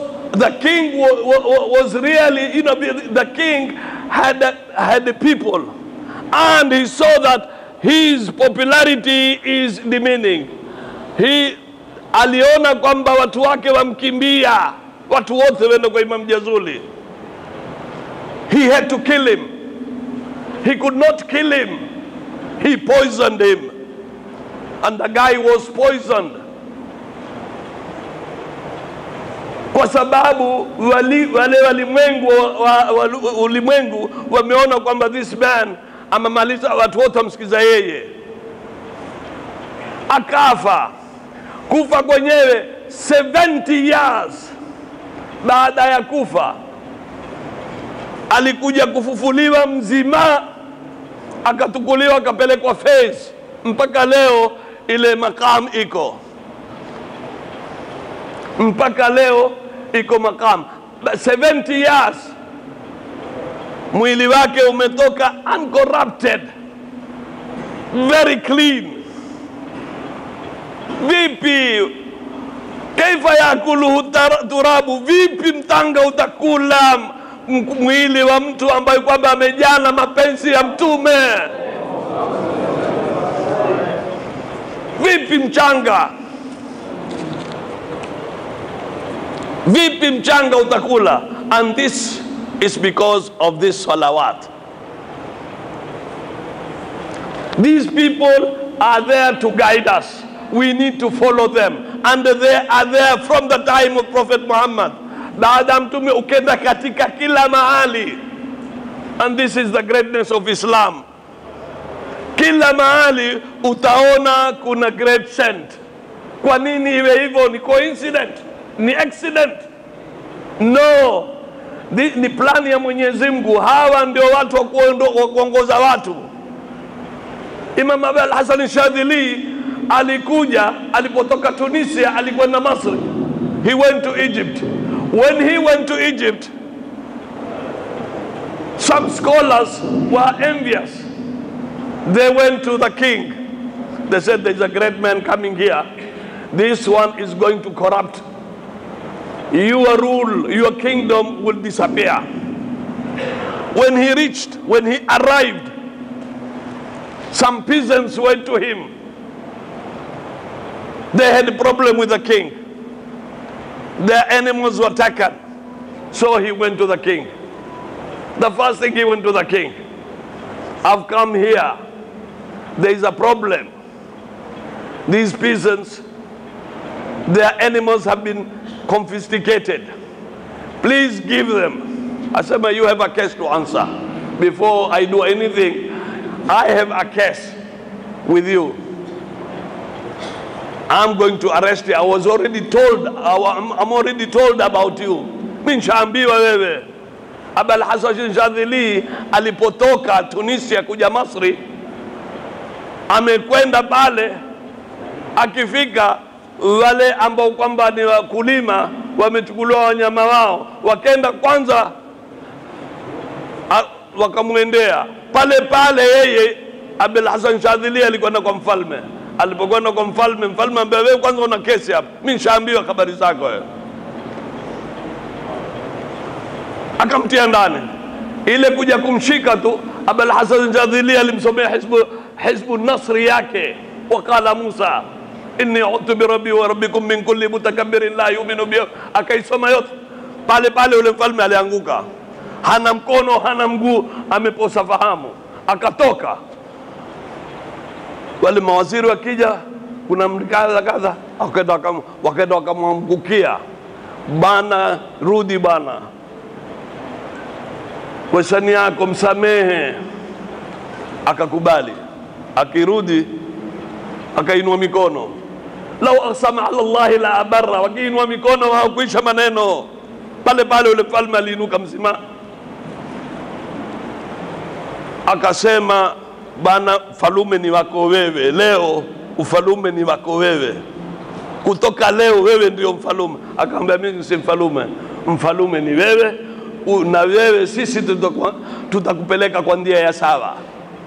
Speaker 9: really, the king had the people, and he saw that his popularity is diminishing. He aliona kwamba watu wake wamkimbia, watu wote wenda kwa Imam Jazuli. He had to kill him. He could not kill him. He poisoned him, and the guy was poisoned. Kwa sababu wale ulimwengu wameona kwamba this man amemaliza, watu wote wamsikiza yeye, akafa. Kufa kwenyewe 70 years baada ya kufa, alikuja kufufuliwa mzima, akatukuliwa, akapelekwa Fez. Mpaka leo ile maqam iko. mpaka leo iko makamu. 70 years mwili wake umetoka uncorrupted, very clean. Vipi kaifa yakuluhu turabu, vipi mtanga utakula mwili wa mtu ambaye kwamba amejana mapenzi ya Mtume? Vipi mchanga, vipi mchanga utakula? And this is because of this salawat. These people are there to guide us. We need to follow them, and they are there from the time of Prophet Muhammad. Baada Mtume ukenda katika kila mahali, and this is the greatness of Islam. Kila mahali utaona kuna great saint. Kwa nini iwe hivyo? Ni coincidence? Ni accident? No, ni plani ya Mwenyezi Mungu. Hawa ndio watu wa kuongoza watu. Imam Abul Hasan al-Shadhili alikuja, alipotoka Tunisia alikwenda Masri. He went to Egypt. When he went to Egypt, some scholars were envious. They went to the king. They said, there's a great man coming here. This one is going to corrupt. Your rule, your kingdom will disappear. When he arrived, some peasants went to him. They had a problem with the king. Their animals were taken. So he went to the king. The first thing he went to the king, I've come here. There is a problem. These peasants, their animals have been confiscated. Please give them. I said, you have a case to answer. Before I do anything, I have a case with you. I'm going to arrest you. I was already told, I'm already told about you. Minshaambiwa wewe. Abul Hasan al-Shadhili alipotoka Tunisia kuja Masri, amekwenda pale, akifika wale ambao kwamba ni wakulima wamechukuliwa wanyama wao, wakenda kwanza wakamwendea pale pale. Yeye Abul Hasan al-Shadhili alikwenda kwa mfalme. Alipokwenda kwa mfalme, mfalme ambaye wewe kwanza una kesi hapa, mimi nishaambiwa habari zako wewe. Akamtia ndani. Ile kuja kumshika tu, Abul Hasan al-Shadhili alimsomea hizbu nasri yake. Wakala Musa, inni a'udhu bi rabbi wa rabbikum min kulli mutakabbirin la yu'minu bi. Akaisoma yote. Pale pale ule mfalme alianguka. Hana mkono, hana mguu, ameposa fahamu. Akatoka. Wale mawaziri wakija, kuna kadha, wakaenda wakamwangukia. Bana, rudi bana. Kweshani yako msamehe. Akakubali. Akirudi, akainua mikono. Lau aqsama ala Allahi la abarra. Wakiinua mikono hawakuisha maneno. Pale pale ule mfalme aliinuka mzima. Akasema, bana, falume ni wako wewe. Leo ufalume ni wako wewe. Kutoka leo wewe ndio mfalume. Akamwambia, mimi si mfalume. Mfalume ni wewe, na wewe sisi tutakupeleka kwa njia ya sawa.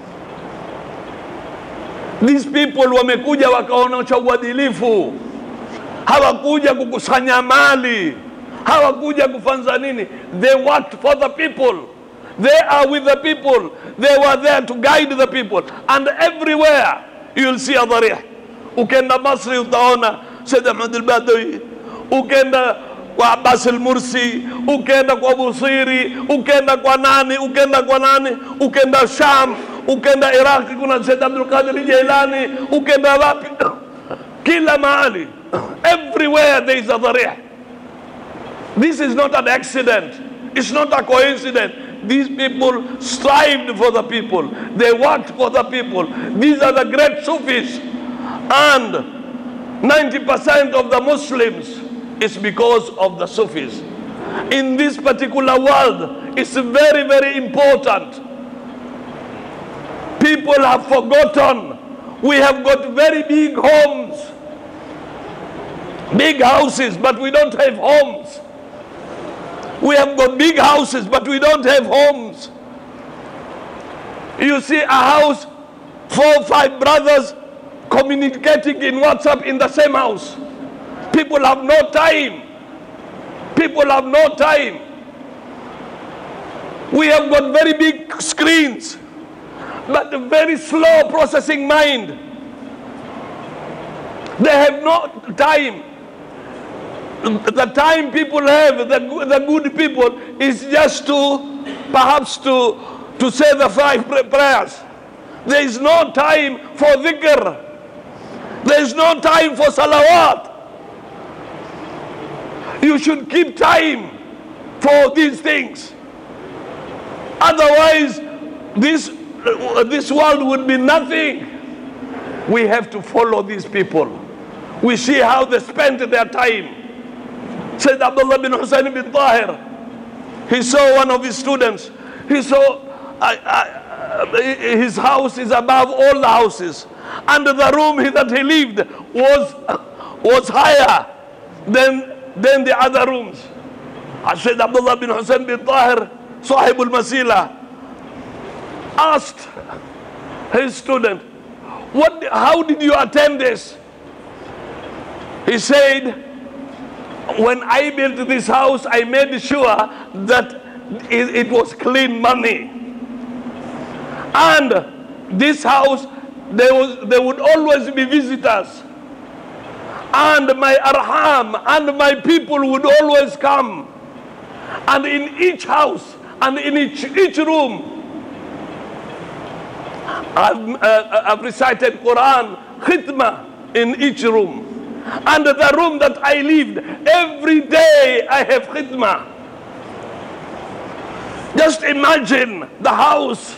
Speaker 9: These people wamekuja wakaonyesha uadilifu. Hawakuja kukusanya mali. Hawakuja kufanya nini? They worked for the people. They are with the people. They were there to guide the people. And everywhere you'll see adharih. Ukenda Masri utaona Sayyid Ahmad al-Badawi. Ukenda kwa Abbas al-Mursi. Ukenda kwa Busiri. Ukenda kwa nani. Ukenda Sham. Ukenda Iraq kuna Sayyid Abdul Qadir Jailani. Ukenda wapi? Kila mahali. Everywhere there is adharih. This is not an accident. It's not a coincidence. These people strived for the people. They worked for the people. These are the great Sufis. And 90% of the Muslims is because of the Sufis. In this particular world, it's very, very important. People have forgotten. We have got very big homes. big houses, but we don't have homes. We have got big houses, but we don't have homes. You see a house, 4 or 5 brothers communicating in WhatsApp in the same house. People have no time. People have no time. We have got very big screens, but a very slow processing mind. They have no time. The time people have, the good people, is just to, perhaps to say the 5 prayers. There is no time for dhikr. There is no time for salawat. You should keep time for these things. Otherwise, this world would be nothing. We have to follow these people. We see how they spend their time. Said Abdullah bin Hussein bin Tahir, he saw one of his students. He saw his house is above all the houses, and the room that he lived was higher than the other rooms. Said Abdullah bin Hussein bin Tahir, Sahib al-Masila, asked his student, how did you attend this? He said, when I built this house, I made sure that it was clean money. And this house, there would always be visitors. And my arham and my people would always come. And in each house and in each room, I've recited Quran, khitmah in each room. And the room that I lived, every day I have khidmah. Just imagine the house.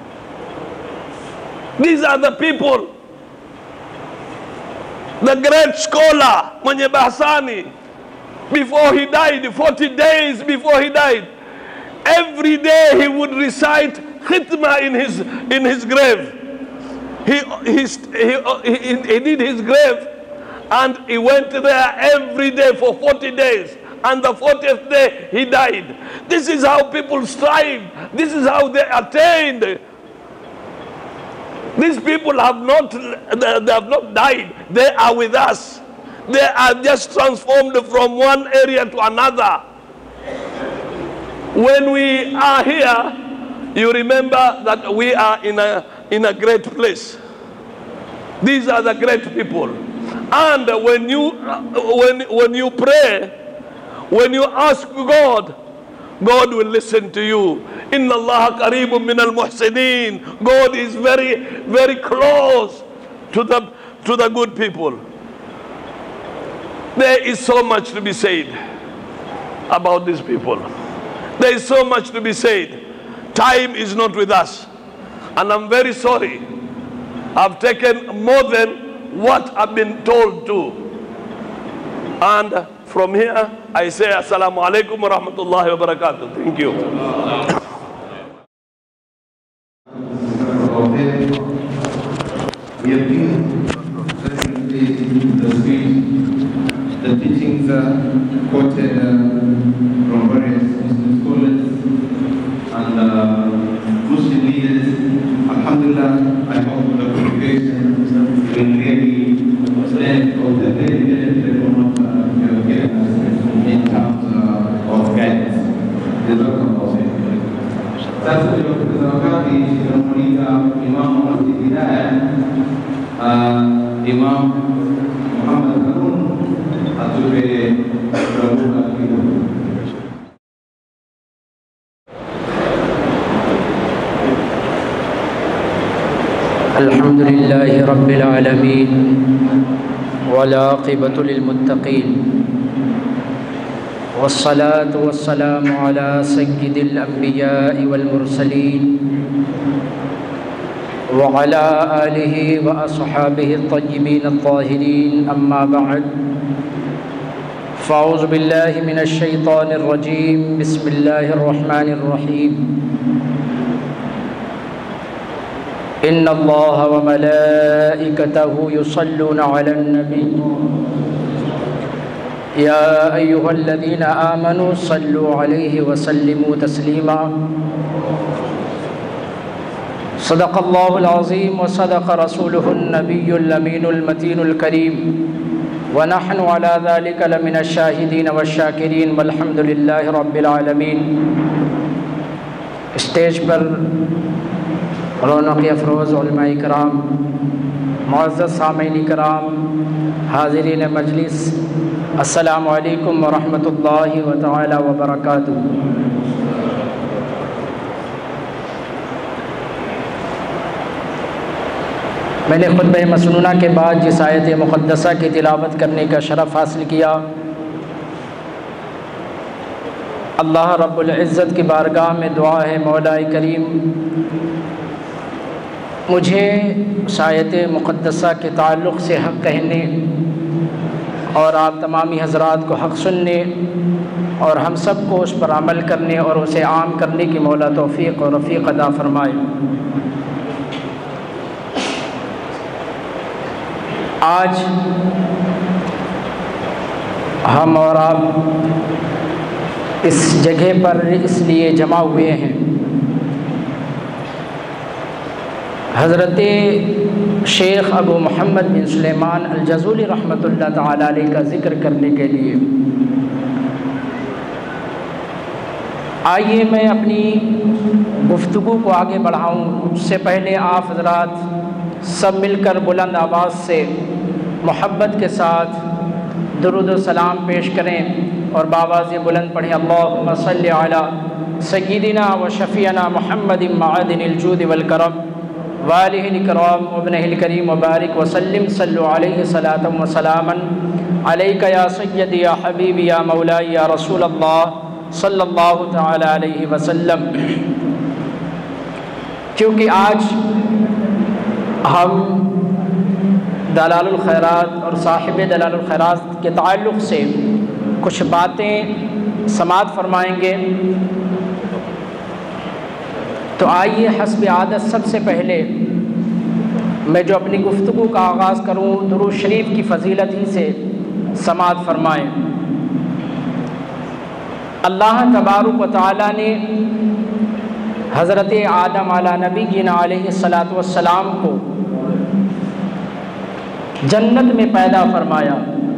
Speaker 9: These are the people. The great scholar, Mwenye Bahsani, before he died, 40 days before he died, every day he would recite khidmah in his grave. He did his grave, and he went there every day for 40 days. And the 40th day, he died. This is how people strive. This is how they attained. These people have not died. They are with us. They are just transformed from one area to another. When we are here, you remember that we are in a great place. These are the great people. And when you pray, when you ask God, God will listen to you. Inna Allah qareebun min al-muhsinin. God is very, very close to the good people. There is so much to be said about these people. There is so much to be said. Time is not with us. And I'm very sorry. I've taken more than what I've been told to. And from here, I say Assalamu alaikum wa rahmatullahi wa barakatuh. Thank you.
Speaker 1: We have been listening to the speech, the teachings quoted from various Muslim scholars and Muslim leaders. Alhamdulillah, I hope the congregation will really stand of the very benefit of in terms of guidance. Sasa tumepoteza wakati tunamuuliza Imam wa Hidayah, Imam Muhammad Harun atupe dua kidogo.
Speaker 10: Alhamdulillahi Rabbil Alamin والعاقبة للمتقين والصلاة والسلام على سيد الأنبياء والمرسلين وعلى آله وأصحابه الطيبين الطاهرين أما بعد فأعوذ بالله من الشيطان الرجيم بسم الله الرحمن الرحيم إن الله وملائكته يصلون على النبي يا أيها الذين آمنوا صلوا عليه وسلموا تسليما صدق الله العظيم وصدق رسوله النبي الأمين المتين الكريم ونحن على ذلك لمن الشاهدين والشاكرين والحمد لله رب العالمين۔ اسٹیج پر رونق افروز علماء کرام، معزز سامعین کرام، حاضرین مجلس، السلام علیکم ورحمۃ اللہ تعالی وبرکاتہ۔ میں نے خطبہ مسنونہ کے بعد جس آیت مقدسہ کی تلاوت کرنے کا شرف حاصل کیا، اللہ رب العزت کی بارگاہ میں دعا ہے مولا کریم مجھے اس آیت مقدسہ کے تعلق سے حق کہنے اور آپ تمامی حضرات کو حق سننے اور ہم سب کو اس پر عمل کرنے اور اسے عام کرنے کی مولا توفیق اور رفیق عطا فرمائے۔ آج ہم اور آپ اس جگہ پر اس لیے جمع ہوئے ہیں، حضرت شیخ ابو محمد بن سلیمان الجزولی رحمۃ اللہ تعالی علیہ کا ذکر کرنے کے لیے۔ آئیے میں اپنی گفتگو کو آگے بڑھاؤں اس سے پہلے آپ حضرات سب مل کر بلند آواز سے محبت کے ساتھ درود و سلام پیش کریں اور بآواز بلند پڑھیں، اللہم صلی علی سیدنا و شفیعنا محمد معدن الجود والکرم وآلہ الکرام وابنہ الکریم وبارک وسلم، صلو علیہ صلاۃ و سلاما علیک یا سیدی یا حبیبی یا مولائی یا رسول اللہ صلی اللہ تعالی علیہ وسلم۔ کیونکہ آج ہم دلال الخیرات اور صاحب دلال الخیرات کے تعلق سے کچھ باتیں سماعت فرمائیں گے، تو آئیے حسب عادت سب سے پہلے میں جو اپنی گفتگو کا آغاز کروں درود شریف کی فضیلت ہی سے سماعت فرمائیں۔ اللہ تبارک و تعالی نے حضرت آدم علی نبینا علیہ الصلاۃ والسلام کو جنت میں پیدا فرمایا۔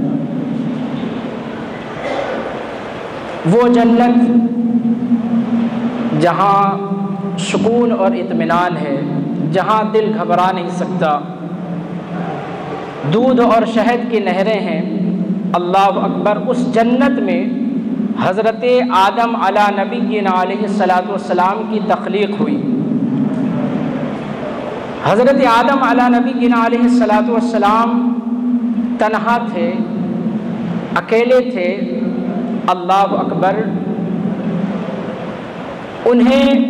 Speaker 10: وہ جنت جہاں سکون اور اطمینان ہے، جہاں دل گھبرا نہیں سکتا، دودھ اور شہد کی نہریں ہیں، اللہ اکبر، اس جنت میں حضرت آدم علی نبینا علیہ الصلاۃ والسلام کی تخلیق ہوئی۔ حضرت آدم علی نبینا علیہ الصلاۃ والسلام تنہا تھے، اکیلے تھے، اللہ اکبر، انہیں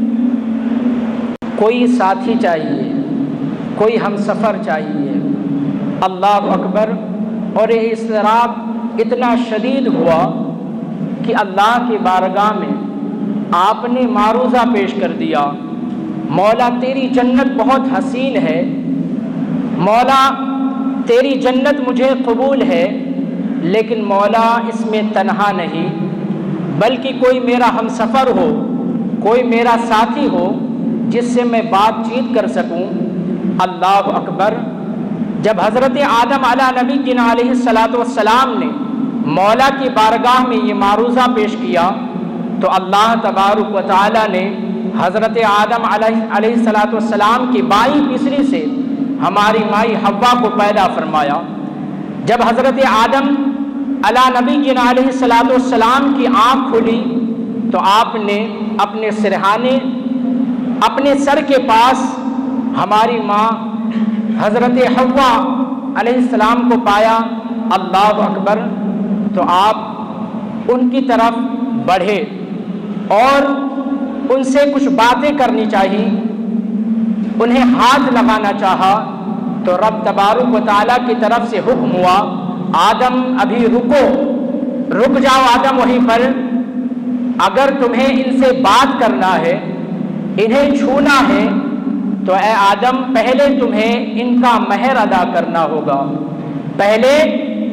Speaker 10: کوئی ساتھی چاہیے، کوئی ہم سفر چاہیے، اللہ اکبر، اور یہ اضطراب اتنا شدید ہوا کہ اللہ کی بارگاہ میں آپ نے معروضہ پیش کر دیا، مولا تیری جنت بہت حسین ہے، مولا تیری جنت مجھے قبول ہے، لیکن مولا اس میں تنہا نہیں، بلکہ کوئی میرا ہم سفر ہو، کوئی میرا ساتھی ہو جس سے میں بات چیت کر سکوں۔ اللہ اکبر، جب حضرت آدم علی نبینا علیہ الصلاۃ والسلام نے مولا کی بارگاہ میں یہ معروضہ پیش کیا تو اللہ تبارک و تعالی نے حضرت آدم علیہ الصلاۃ والسلام کی بائیں تیسری سے ہماری مائی حوا کو پیدا فرمایا۔ جب حضرت آدم علی نبینا علیہ الصلاۃ والسلام کی آنکھ کھلی تو آپ نے اپنے سرہانے، اپنے سر کے پاس ہماری ماں حضرت حوا علیہ السلام کو پایا، اللہ اکبر، تو آپ ان کی طرف بڑھے اور ان سے کچھ باتیں کرنی چاہی، انہیں ہاتھ لگانا چاہا تو رب تبارک و تعالیٰ کی طرف سے حکم ہوا، آدم ابھی رکو، رک جاؤ آدم وہیں پر، اگر تمہیں ان سے بات کرنا ہے، انہیں چھونا ہے تو اے آدم پہلے تمہیں ان کا مہر ادا کرنا ہوگا، پہلے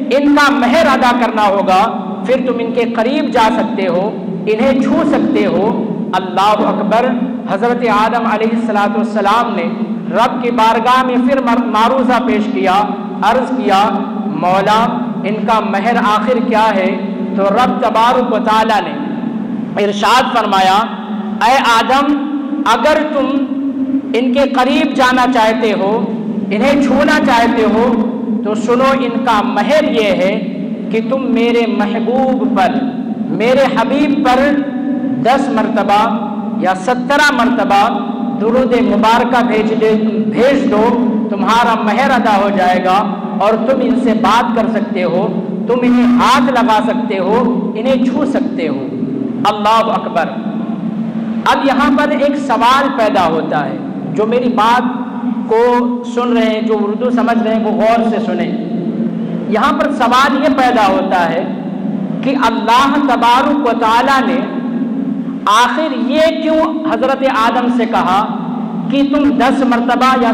Speaker 10: ان کا مہر ادا کرنا ہوگا، پھر تم ان کے قریب جا سکتے ہو، انہیں چھو سکتے ہو۔ اللہ اکبر۔ حضرت آدم علیہ السلام نے رب کی بارگاہ میں پھر معروضہ پیش کیا، عرض کیا مولا ان کا مہر آخر کیا ہے؟ تو رب تبارک و تعالیٰ نے ارشاد فرمایا اے آدم اگر تم ان کے قریب جانا چاہتے ہو، انہیں چھونا چاہتے ہو، تو سنو ان کا مہر یہ ہے کہ تم میرے محبوب پر، میرے حبیب پر 10 مرتبہ یا 17 مرتبہ درود مبارکہ بھیج دو، تمہارا مہر ادا ہو جائے گا اور تم ان سے بات کر سکتے ہو، تم انہیں ہاتھ لگا سکتے ہو، انہیں چھو سکتے ہو۔ اللہ اکبر۔ اب یہاں پر ایک سوال پیدا ہوتا ہے، جو میری بات کو سن رہے ہیں، جو اردو سمجھ رہے ہیں وہ غور سے سنیں۔ یہاں پر سوال یہ پیدا ہوتا ہے کہ اللہ تبارک و تعالیٰ نے آخر یہ کیوں حضرت آدم سے کہا کہ تم 10 مرتبہ یا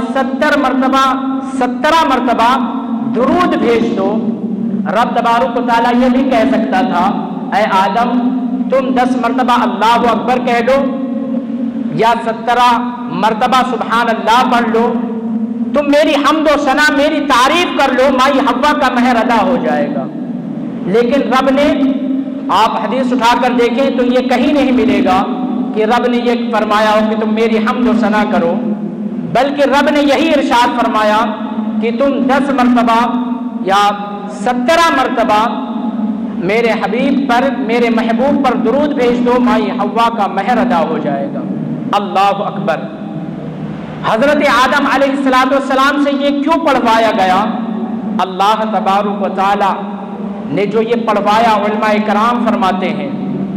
Speaker 10: 17 مرتبہ درود بھیج دو؟ رب تبارک و تعالیٰ یہ بھی کہہ سکتا تھا اے آدم تم 10 مرتبہ اللہ اکبر کہہ لو یا 17 مرتبہ سبحان اللہ پڑھ لو، تم میری حمد و ثنا میری تعریف کر لو، مائی حوا کا مہر ادا ہو جائے گا۔ لیکن رب نے، آپ حدیث اٹھا کر دیکھیں تو یہ کہیں نہیں ملے گا کہ رب نے یہ فرمایا ہو کہ تم میری حمد و ثنا کرو، بلکہ رب نے یہی ارشاد فرمایا کہ تم 10 مرتبہ یا 17 مرتبہ میرے حبیب پر، میرے محبوب پر درود بھیج دو، مائی حوا کا مہر ادا ہو جائے گا۔ اللہ اکبر۔ حضرت آدم علیہ السلام سے یہ کیوں پڑھوایا گیا؟ اللہ تبارک و تعالی نے جو یہ پڑھوایا، علماء کرام فرماتے ہیں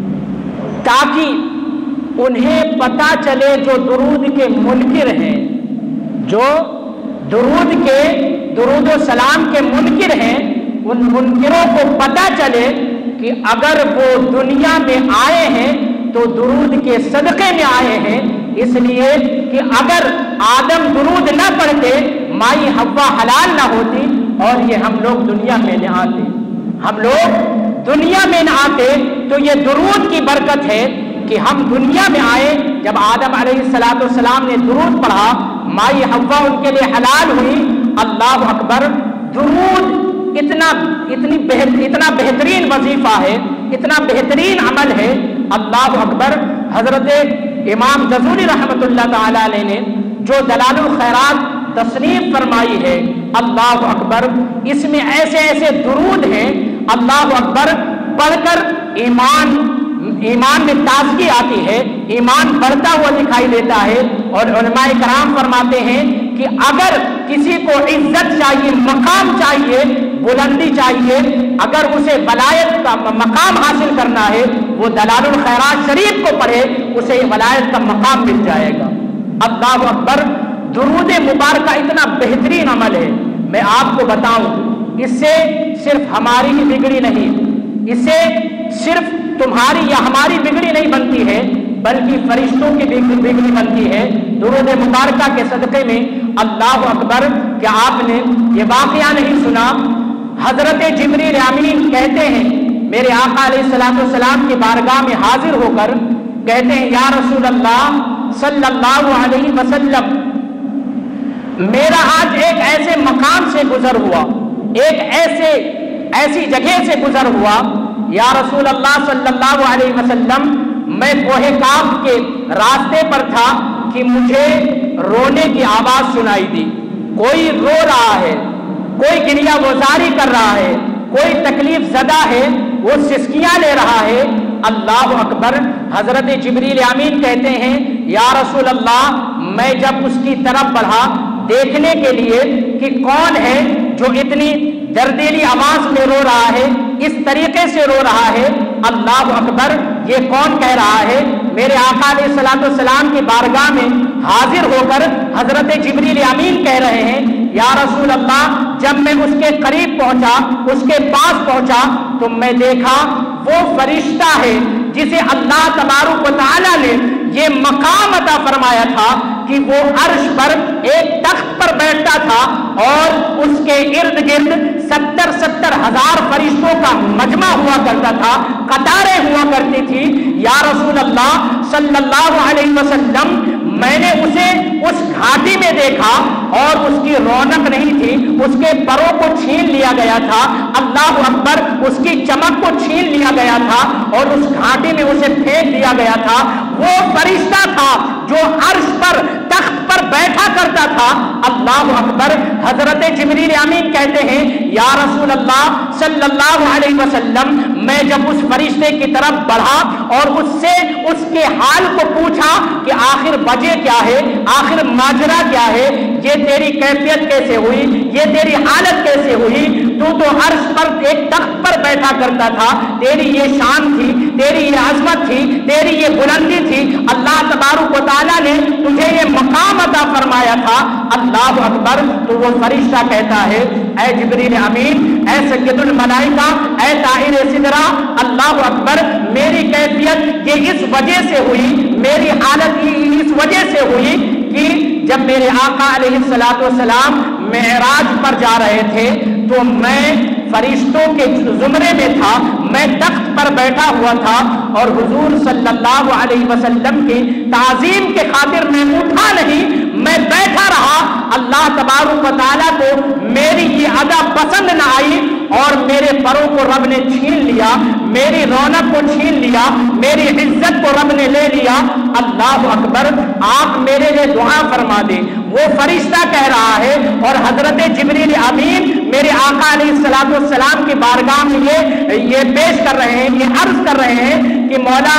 Speaker 10: تاکہ انہیں پتہ چلے جو درود کے منکر ہیں، جو درود و سلام کے منکر ہیں، ان منکروں کو پتہ چلے کہ اگر وہ دنیا میں آئے ہیں تو درود کے صدقے میں آئے ہیں، اس لیے کہ اگر آدم درود نہ پڑھتے مائی حوا حلال نہ ہوتی اور یہ ہم لوگ دنیا میں نہ آتے، ہم لوگ دنیا میں نہ آتے۔ تو یہ درود کی برکت ہے کہ ہم دنیا میں آئے۔ جب آدم علیہ السلام نے درود پڑھا مائی حوا ان کے لیے حلال ہوئی۔ اللہ اکبر۔ درود اتنا بہترین وظیفہ ہے، اتنا بہترین عمل ہے۔ اللہ اکبر۔ حضرت امام جزولی رحمۃ اللہ تعالی علیہ نے جو دلال الخیرات تصنیف فرمائی ہے، اللہ اکبر، اس میں ایسے ایسے درود ہیں، اللہ اکبر، پڑھ کر ایمان میں تازگی آتی ہے، ایمان بڑھتا ہوا دکھائی دیتا ہے۔ اور علماء کرام فرماتے ہیں کہ اگر کسی کو عزت چاہیے، مقام چاہیے، بلندی چاہیے، اگر اسے ولایت کا مقام حاصل کرنا ہے، وہ دلال الخیرات شریف کو پڑھے، اسے ولایت کا مقام مل جائے گا۔ اللہ اکبر۔ درود مبارکہ اتنا بہترین عمل ہے، میں آپ کو بتاؤں، اس سے صرف ہماری ہی بگڑی نہیں، اس سے صرف تمہاری یا ہماری بگڑی نہیں بنتی ہے، بلکہ فرشتوں کی بگڑی بنتی ہے درود مبارکہ کے صدقے میں۔ اللہ اکبر۔ کیا آپ نے یہ واقعہ نہیں سنا؟ حضرت جبریل امین کہتے ہیں، میرے آقا علیہ السلام کی بارگاہ میں حاضر ہو کر کہتے ہیں یا رسول اللہ صلی اللہ علیہ وسلم، میرا آج ایک ایسے مقام سے گزر ہوا، ایک ایسی جگہ سے گزر ہوا، یا رسول اللہ صلی اللہ علیہ وسلم، میں کوہ کاف کے راستے پر تھا کہ مجھے رونے کی آواز سنائی دی، کوئی رو رہا ہے، کوئی گریہ گزاری کر رہا ہے، کوئی تکلیف زدہ ہے، وہ سسکیاں لے رہا ہے۔ اللہ اکبر۔ حضرت جبریل امین کہتے ہیں یا رسول اللہ، میں جب اس کی طرف بڑھا دیکھنے کے لیے کہ کون ہے جو اتنی دردیلی آواز میں رو رہا ہے، اس طریقے سے رو رہا ہے، اللہ اکبر، یہ کون کہہ رہا ہے؟ میرے آقا علیہ السلام کی بارگاہ میں حاضر ہو کر حضرت جبریل امین کہہ رہے ہیں یا رسول اللہ، جب میں اس کے قریب پہنچا، اس کے پاس پہنچا تو میں دیکھا وہ فرشتہ ہے جسے اللہ تبارک و تعالی نے یہ مقام عطا فرمایا تھا کہ وہ عرش پر ایک تخت پر بیٹھتا تھا اور اس کے ارد گرد 70 70,000 فرشتوں کا مجمع ہوا کرتا تھا، قطاریں ہوا کرتی تھی۔ یا رسول اللہ صلی اللہ علیہ وسلم، میں نے اسے اس گھاٹی میں دیکھا اور اس کی رونق نہیں تھی، اس کے پروں کو چھین لیا گیا تھا، اللہ اکبر، اس کی چمک کو چھین لیا گیا تھا اور اس گھاٹی میں اسے پھینک دیا گیا تھا۔ وہ فرشتہ تھا جو عرش پر تخت پر بیٹھا کرتا تھا، اللہ اکبر۔ حضرت جبریل امین کہتے ہیں یا رسول اللہ صلی اللہ علیہ وسلم، میں جب اس فرشتے کی طرف بڑھا اور اس سے اس کے حال کو پوچھا کہ آخر وجہ کیا ہے، آخر ماجرا کیا ہے، یہ تیری کیفیت کیسے ہوئی، یہ تیری حالت کیسے ہوئی، تو عرش پر ایک تخت پر بیٹھا کرتا تھا، تیری یہ شان تھی، تیری یہ عظمت تھی، تیری یہ بلندی تھی، اللہ تبارک و تعالیٰ نے تجھے یہ مقام عطا فرمایا تھا، اللہ اکبر۔ تو وہ فرشتہ کہتا ہے اے جبریل امین، اے سید الملائکہ، اے طاہر صدرہ، اللہ اکبر، میری کیفیت یہ اس وجہ سے ہوئی، میری حالت یہ اس وجہ سے ہوئی کہ جب میرے آقا علیہ السلام معراج پر جا رہے تھے تو میں فرشتوں کے زمرے میں تھا، میں تخت پر بیٹھا ہوا تھا اور حضور صلی اللہ علیہ وسلم کی تعظیم کے خاطر میں اٹھا نہیں، میں بیٹھا رہا۔ اللہ تبارک و تعالیٰ کو میری یہ ادا پسند نہ آئی اور میرے پروں کو رب نے چھین لیا، میری رونق کو چھین لیا، میری عزت کو رب نے لے لیا۔ اللہ اکبر، آپ میرے لیے دعا فرما دیں۔ وہ فرشتہ کہہ رہا ہے اور حضرت جبریل امین میرے آقا علیہ السلام کی بارگاہ میں یہ پیش کر رہے ہیں، یہ عرض کر رہے ہیں کہ مولا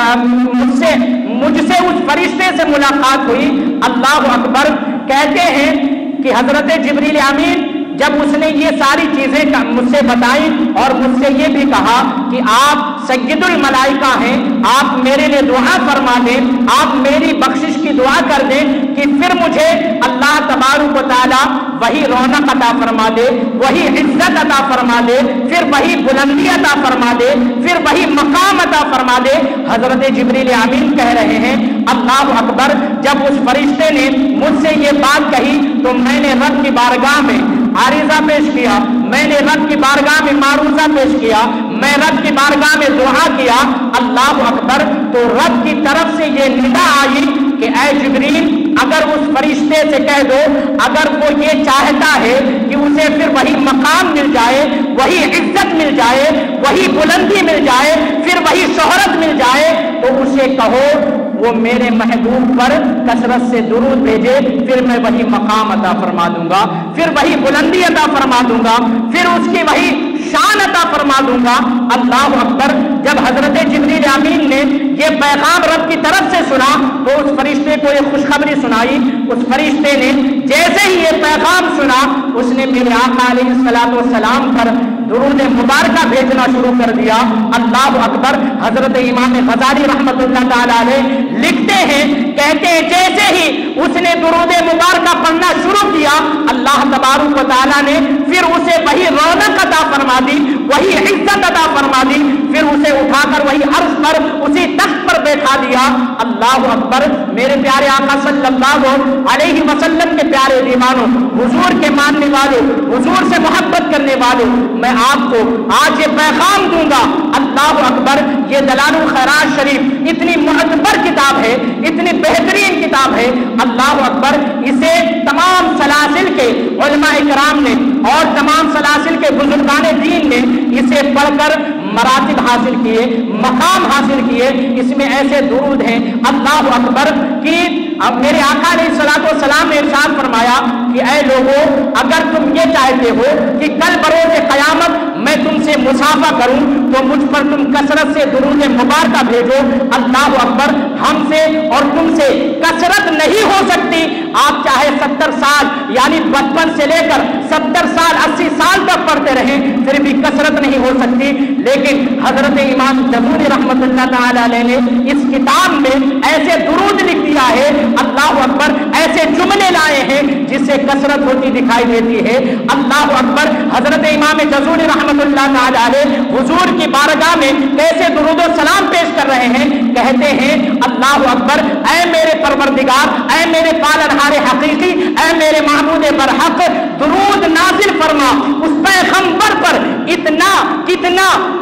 Speaker 10: مجھ سے اس فرشتے سے ملاقات ہوئی۔ اللہ اکبر، کہتے ہیں کہ حضرت جبریل امین جب اس نے یہ ساری چیزیں مجھ سے بتائی اور مجھ سے یہ بھی کہا کہ آپ سید الملائکہ ہیں، آپ میرے لیے دعا فرما دیں، آپ میری بخشش کی دعا کر دیں کہ پھر مجھے اللہ تبارک و تعالیٰ وہی رونق عطا فرما دے، وہی عزت عطا فرما دے، پھر وہی بلندی عطا فرما دے، پھر وہی مقام عطا فرما دے۔ حضرت جبریل امین کہہ رہے ہیں اللہ اکبر، جب اس فرشتے نے مجھ سے یہ بات کہی تو میں نے رب کی بارگاہ میں عریضہ پیش کیا، میں نے رب کی بارگاہ میں معروضہ پیش کیا، میں رب کی بارگاہ میں دعا کیا۔ اللہ اکبر، تو رب کی طرف سے یہ ندا آئی کہ اے جبریل، اگر اس فرشتے سے کہہ دو، اگر وہ یہ چاہتا ہے کہ اسے پھر وہی مقام مل جائے، وہی عزت مل جائے، وہی بلندی مل جائے، پھر وہی شہرت مل جائے، تو اسے کہو وہ میرے محبوب پر کثرت سے درود بھیجے، پھر میں وہی مقام عطا فرما دوں گا، پھر وہی بلندی عطا فرما دوں گا، پھر اس کی وہی شان عطا فرما دوں گا۔ اللہ اکبر، جب حضرت جبریل امین نے یہ پیغام رب کی طرف سے سنا تو اس فرشتے کو یہ خوشخبری سنائی۔ اس فرشتے نے جیسے ہی یہ پیغام سنا، اس نے میرے آقا علیہ السلام پر درود مبارکہ بھیجنا شروع کر دیا۔ اللہ اکبر، حضرت امام غزالی رحمۃ اللہ تعالی علیہ لکھتے ہیں، کہتے ہیں جیسے ہی اس نے درود مبارکہ پڑھنا شروع کیا، اللہ تبارک و تعالی نے پھر اسے وہی رونق عطا فرما دی، وہی عزت عطا فرما دی، پھر اسے اٹھا کر وہی عرش پر اسی تخت پر بیٹھا دیا۔ اللہ اکبر، میرے پیارے آقا صلی اللہ علیہ وسلم کے پیارے دیوانوں، حضور کے ماننے والوں، حضور سے محبت کرنے والوں، میں آپ کو آج یہ پیغام دوں گا۔ اللہ اکبر، یہ دلال الخیرات شریف اتنی معتبر کتاب ہے، اتنی بہترین کتاب ہے، اللہ اکبر، اسے تمام سلاسل کے علماء کرام نے اور تمام سلاسل کے بزرگان دین نے اسے پڑھ کر مراتب حاصل کیے، مقام حاصل کیے۔ اس میں ایسے درود ہیں اللہ اکبر کہ اب میرے آقا علیہ السلام نے ارشاد فرمایا کہ اے لوگوں، اگر تم یہ چاہتے ہو کہ کل بروز قیامت میں تم سے مصافحہ کروں تو مجھ پر تم کثرت سے درود مبارکہ بھیجو۔ اللہ اکبر، ہم سے اور تم سے کثرت نہیں ہو سکتی، آپ چاہے 70 سال یعنی بچپن سے لے کر 70 سال 80 سال تک پڑھتے رہیں پھر بھی کثرت نہیں ہو سکتی، لیکن حضرت امام جزوری رحمۃ اللہ تعالی علیہ نے اس کتاب میں ایسے درود لکھ دیا ہے، اللہ اکبر، ایسے جملے لائے ہیں جس سے کثرت ہوتی دکھائی دیتی ہے۔ اللہ اکبر، حضرت امام جزوری رحمۃ اللہ تعالی علیہ حضور کی بارگاہ میں کیسے درود و سلام پیش کر رہے ہیں، کہتے ہیں اللہ اکبر، اے میرے پروردگار، اے میرے پالنہار حقیقی، اے میرے معبود برحق، درود نازل فرما اس پیغمبر پر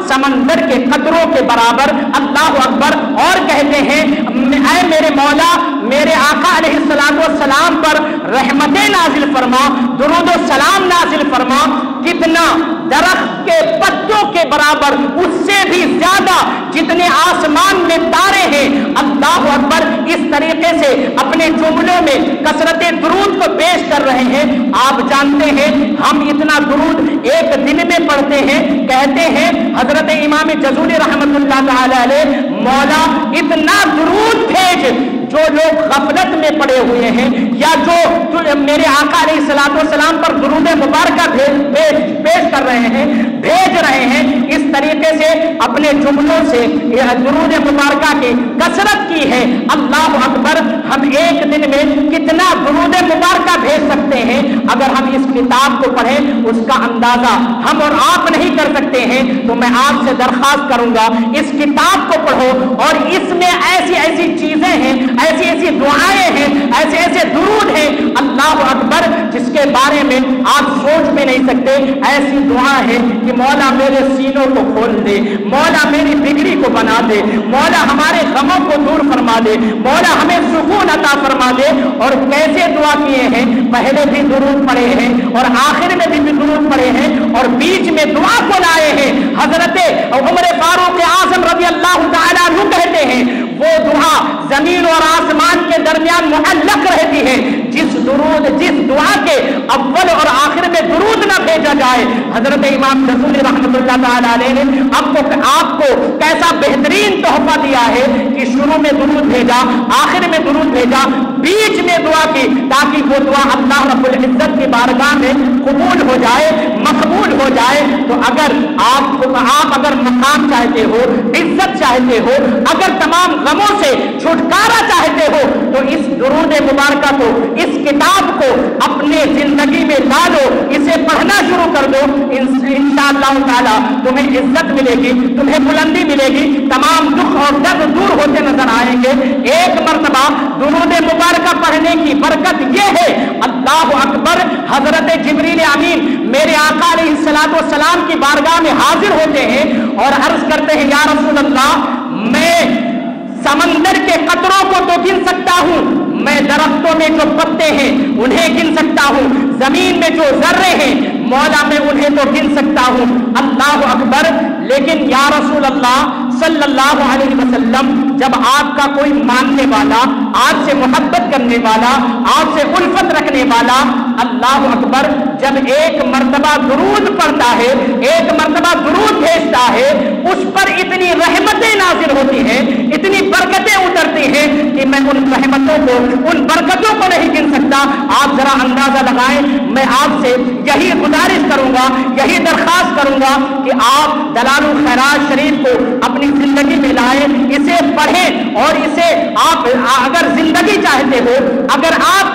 Speaker 10: समंदर के कतरों के बराबर। अल्लाह अकबर। और कहते हैं ऐ मेरे मौला, मेरे आका अलैहिस्सलाम पर रहमतें नाजिल फरमा, दुरूद व सलाम नाजिल फरमा। कितना दरख्त के पत्तों के बराबर, उससे भी ज्यादा जितने आसमान में तारे हैं। अल्लाह अकबर। इस तरीके से अपने जुमलों में कसरते दुरूद को पेश कर रहे हैं। आप जानते हैं हम इतना दुरूद एक दिन में पढ़ते हैं। कहते हैं हजरत इमाम जज़ूली रहमतुल्लाह तआला अलैह, मौला इतना दुरूद भेज जो लोग गफलत में पड़े हुए हैं, या जो मेरे आका अलैहिस्सलाम पर दुरूद मुबारक पेश कर रहे हैं, भेज रहे हैं। इस तरीके से अपने जुमलों से दुरूद मुबारक की कसरत की है। अल्लाह अकबर। हम एक दिन में कितना दुरूद मुबारक भेज सकते हैं? अगर हम इस किताब को पढ़ें, उसका अंदाजा हम और आप नहीं कर सकते हैं, तो मैं आपसे दरख्वास्त करूंगा इस किताब को पढ़ो, और इसमें ऐसी ऐसी चीजें हैं, ऐसी ऐसी दुआएं हैं, ऐसे ऐसे दुरूद हैं, अल्लाह अकबर, जिसके बारे में आप सोच भी नहीं सकते। ऐसी दुआ है कि मौला मेरे सीनों को खोल दे, मौला मेरी बिगड़ी को बना दे, मौला हमारे गमों को दूर फरमा दे, मौला हमें सुकून अता फरमा दे। और कैसे दुआ किए हैं? पहले भी दुरूद पढ़े हैं और आखिर में भी दुरूद पढ़े हैं, और बीच में दुआ को लाए हैं। हजरत उमर फारूक आज़म रज़ी अल्लाह तआला अन्हु कहते हैं, वो दुआ जमीन और आसमान के दरमियान मुअल्लक रहती है। जिस दुआ के अव्वल और आखिर में दुरूद न भेजा जाए। हजरत इमाम जज़ूली रहमतुल्लाह तआला अलैह ने आपको कैसा बेहतरीन तोहफा दिया है कि शुरू में दुरूद भेजा, आखिर में दुरूद भेजा, बीच में दुआ की, ताकि वो दुआ अल्लाह रब्बुल इज्जत की बारगाह में कबूल हो जाए, मकबूल हो जाए। तो अगर आप अगर मकाम चाहते हो, इज्जत चाहते हो, अगर तमाम गमों से छुटकारा चाहते हो, तो इस दुरूद मुबारक को, इस किताब को अपने जिंदगी में ला लो, इसे पढ़ना शुरू कर दो। इंशाअल्लाह ताला तुम्हें इज्जत मिलेगी, तुम्हें बुलंदी मिलेगी, तमाम दुख और दर्द दूर होते नजर आएंगे। एक मर्तबा दुरूद मुबारक पढ़ने की बरकत यह है। अल्लाह अकबर। हजरत जिब्रील अमीन मेरे आका अलैहिस्सलाम की बारगाह में हाजिर होते हैं और अर्ज करते हैं, या रसूल अल्लाह, मैं समंदर के कतरों को तो गिन सकता हूं, मैं दरख्तों में जो पत्ते हैं उन्हें गिन सकता हूं, जमीन में जो जर्रे हैं मौला मैं उन्हें तो गिन सकता हूं। अल्लाह अकबर। लेकिन या रसूल अल्लाह सल्लल्लाहु अलैहि वसल्लम, जब आपका कोई मानने वाला, आपसे मोहब्बत करने वाला, आपसे उल्फत रखने वाला, अल्लाह अकबर, जब एक मर्तबा दुरूद पढ़ता है, एक मर्तबा दुरूद भेजता है, उस पर इतनी रहमतें नाजिल होती हैं, इतनी बरकतें उतरती हैं कि मैं उन रहमतों को, उन बरकतों को नहीं गिन सकता। आप जरा अंदाजा लगाएं। मैं आपसे यही गुजारिश करूंगा, यही दरखास्त करूंगा कि आप दलालुल खैरात शरीफ को अपनी जिंदगी में लाएं, इसे पढ़ें, और इसे आप अगर जिंदगी चाहते हो, अगर आप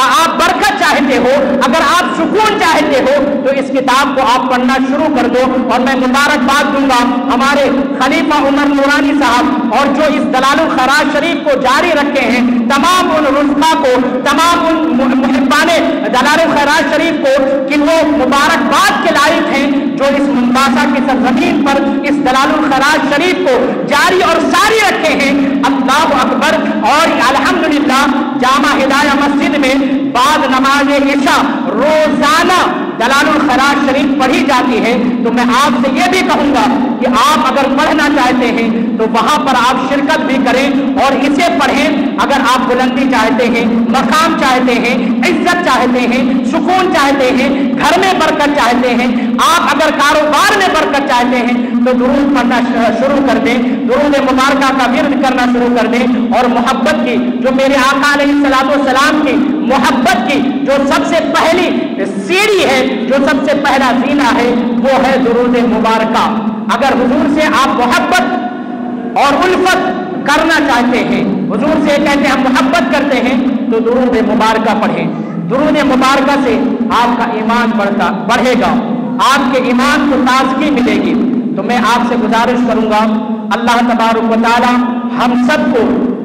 Speaker 10: बरकत चाहते हो, अगर आप सुकून चाहते हो, तो इस किताब को आप पढ़ना शुरू कर दो। और मैं मुबारकबाद दूंगा हमारे खलीफा उमर नूरानी साहब, और जो इस दलालुल खैरात शरीफ को जारी रखे हैं, तमाम उन रुज़क़ा को, तमाम उन मुहिब्बाने दलालुल खैरात शरीफ को, कि वो मुबारकबाद के लायक हैं जो इस मुंबासा की सरजमीन पर इस दलालुल खैरात शरीफ को जारी और सारी रखे हैं। अल्लाह अकबर। और अल्हम्दुलिल्लाह जामा हिदाया मस्जिद में बाद नमाज इशा रोजाना दलालुल खैरात शरीफ पढ़ी जाती है। तो मैं आपसे यह भी कहूंगा कि आप अगर पढ़ना चाहते हैं तो वहां पर आप शिरकत भी करें और इसे पढ़ें। अगर आप बुलंदी चाहते हैं, मकाम चाहते हैं, इज्जत चाहते हैं, सुकून चाहते हैं, घर में बरकत चाहते हैं, आप अगर कारोबार में बरकत चाहते हैं, तो दुरूद पढ़ना शुरू कर दें, दुरूद मुबारका का विर्द करना शुरू कर दें। और मोहब्बत की, जो मेरे आका अलैहिस्सलाम की मोहब्बत की जो सबसे पहली सीढ़ी है, जो सबसे पहला जीना है, वो है दुरूद मुबारका। अगर हुजूर से आप मोहब्बत और उल्फत करना चाहते हैं, हुजूर से कहते हैं हम मोहब्बत करते हैं, तो दुरूद मुबारका पढ़ें। दुरूद मुबारका से आपका ईमान बढ़ेगा, आपके ईमान को ताजगी मिलेगी। तो मैं आपसे गुजारिश करूंगा, अल्लाह तबारक व तआला हम सबको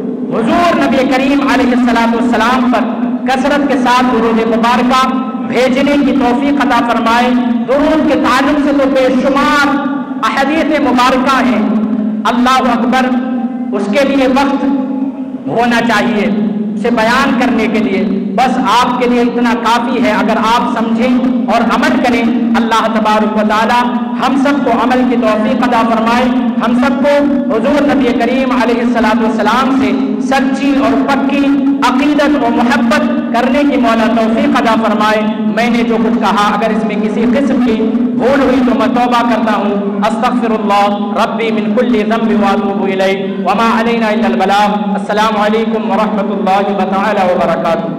Speaker 10: हुजूर नबी करीम अलैहिस्सलाम पर कसरत के साथ दुरूद मुबारका भेजने की तौफीक अता फरमाए। दुरूद के ताल्लुक से तो बेशुमार अहदीस मुबारका हैं। अल्लाह अकबर उसके लिए वक्त होना चाहिए से बयान करने के लिए, बस आपके लिए इतना काफ़ी है। अगर आप समझें और अमल करें, अल्लाह तबारक व तआला हम सबको अमल की तौफीक अता फरमाए। हम सबको हुजूर नबी करीम अलैहिस्सलातु वस्सलाम से सच्ची और पक्की अकीदत और मोहब्बत करने की मौला तौफीक अता फरमाए। मैंने जो कुछ कहा अगर इसमें किसी किस्म की भूल हुई तो मैं तौबा करता हूँ। अस्तगफिरुल्लाह रब्बी मिन कुल्ली ज़ंबि व अतूबु इलैहि व मा अलैना इल्लल बलाग। अस्सलामु अलैकुम व रहमतुल्लाहि तआला व बरकातुहू।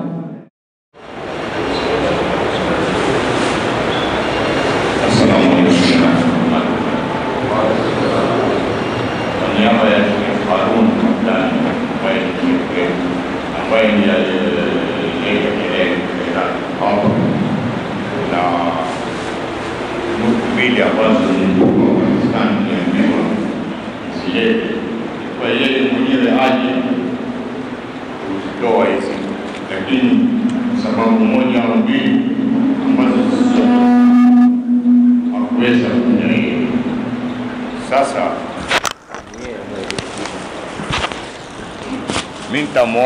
Speaker 11: niaba ya Sheikh Harun Ramadhani ambaye ni Sheikh wetu ambaye ni aliyeleta kelele hapa na nukta mbili ambazo nilikuwa Pakistan niambiwa zilete kwa yeye mwenyewe aje kuzitoa hizi, lakini sababu moja au mbili ambazo hakuweza kufanya hiyo. Sasa mimi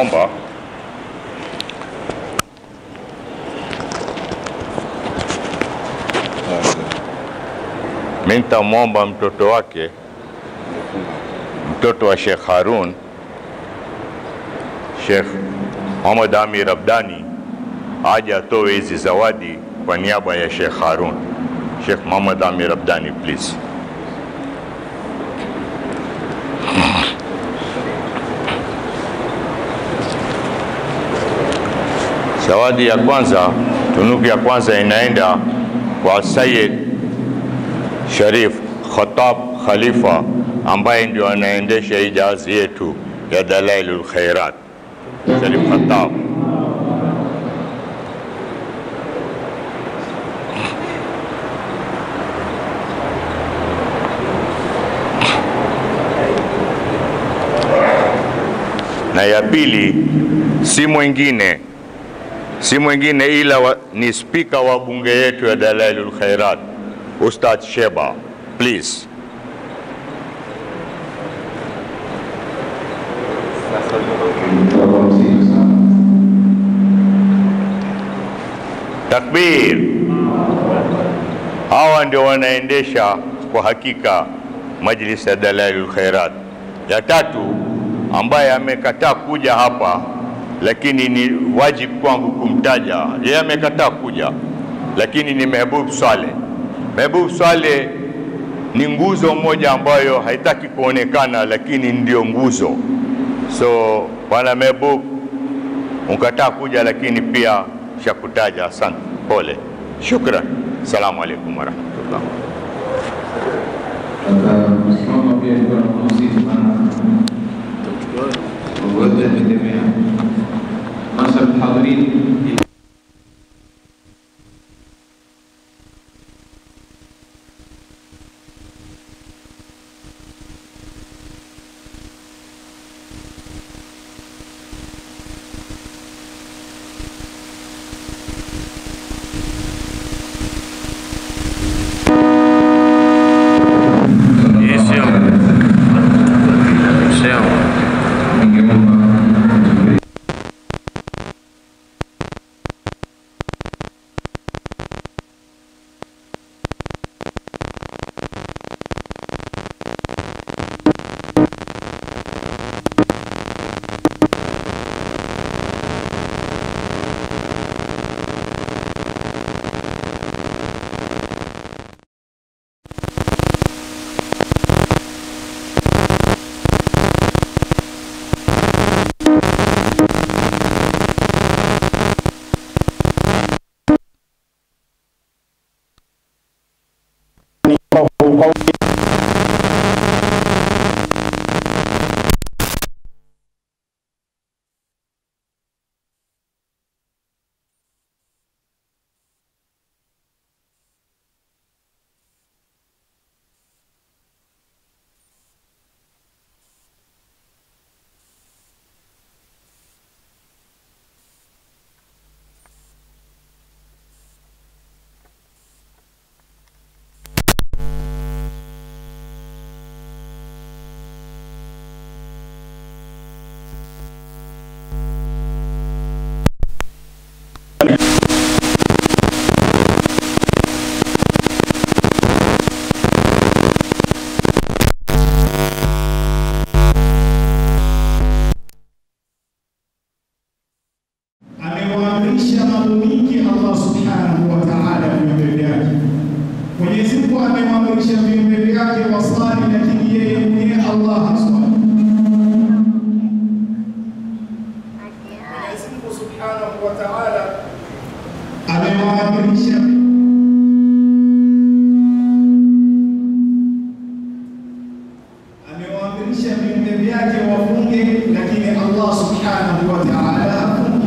Speaker 11: nitamwomba mtoto wake, mtoto wa Sheikh Harun, Sheikh Muhammad Amir Abdani aje atoe hizi zawadi kwa niaba ya Sheikh Harun. Sheikh Muhammad Amir Abdani, please. Zawadi ya kwanza, tunuku ya kwanza inaenda kwa Sayyid Sharif Khattab Khalifa ambaye ndio anaendesha hii jahazi yetu ya Dalailul Khairat. Sharif Khattab. Na ya pili si mwingine ila ni spika wa bunge yetu ya Dalailul Khairat, Ustadh Sheba, please. Takbir. Hawa ndio wanaendesha kwa hakika majlis ya Dalailul Khairat. Ya tatu ambaye amekataa kuja hapa, lakini ni wajibu kwangu kumtaja. Yeye amekataa kuja, lakini ni Mehbub Saleh. Mehbub Saleh ni nguzo moja ambayo haitaki kuonekana, lakini ndio nguzo. So bwana Mehbub, unkataa kuja, lakini pia shakutaja. Asante, pole, shukran. Assalamu alaikum warahmatullah.
Speaker 1: Msimamo pia ilikuwa na muziki maana wote tumetemea masal hadirin.
Speaker 12: amewaamrisha viumbe vyake wafunge, lakini Allah subhanahu wa ta'ala hafungi.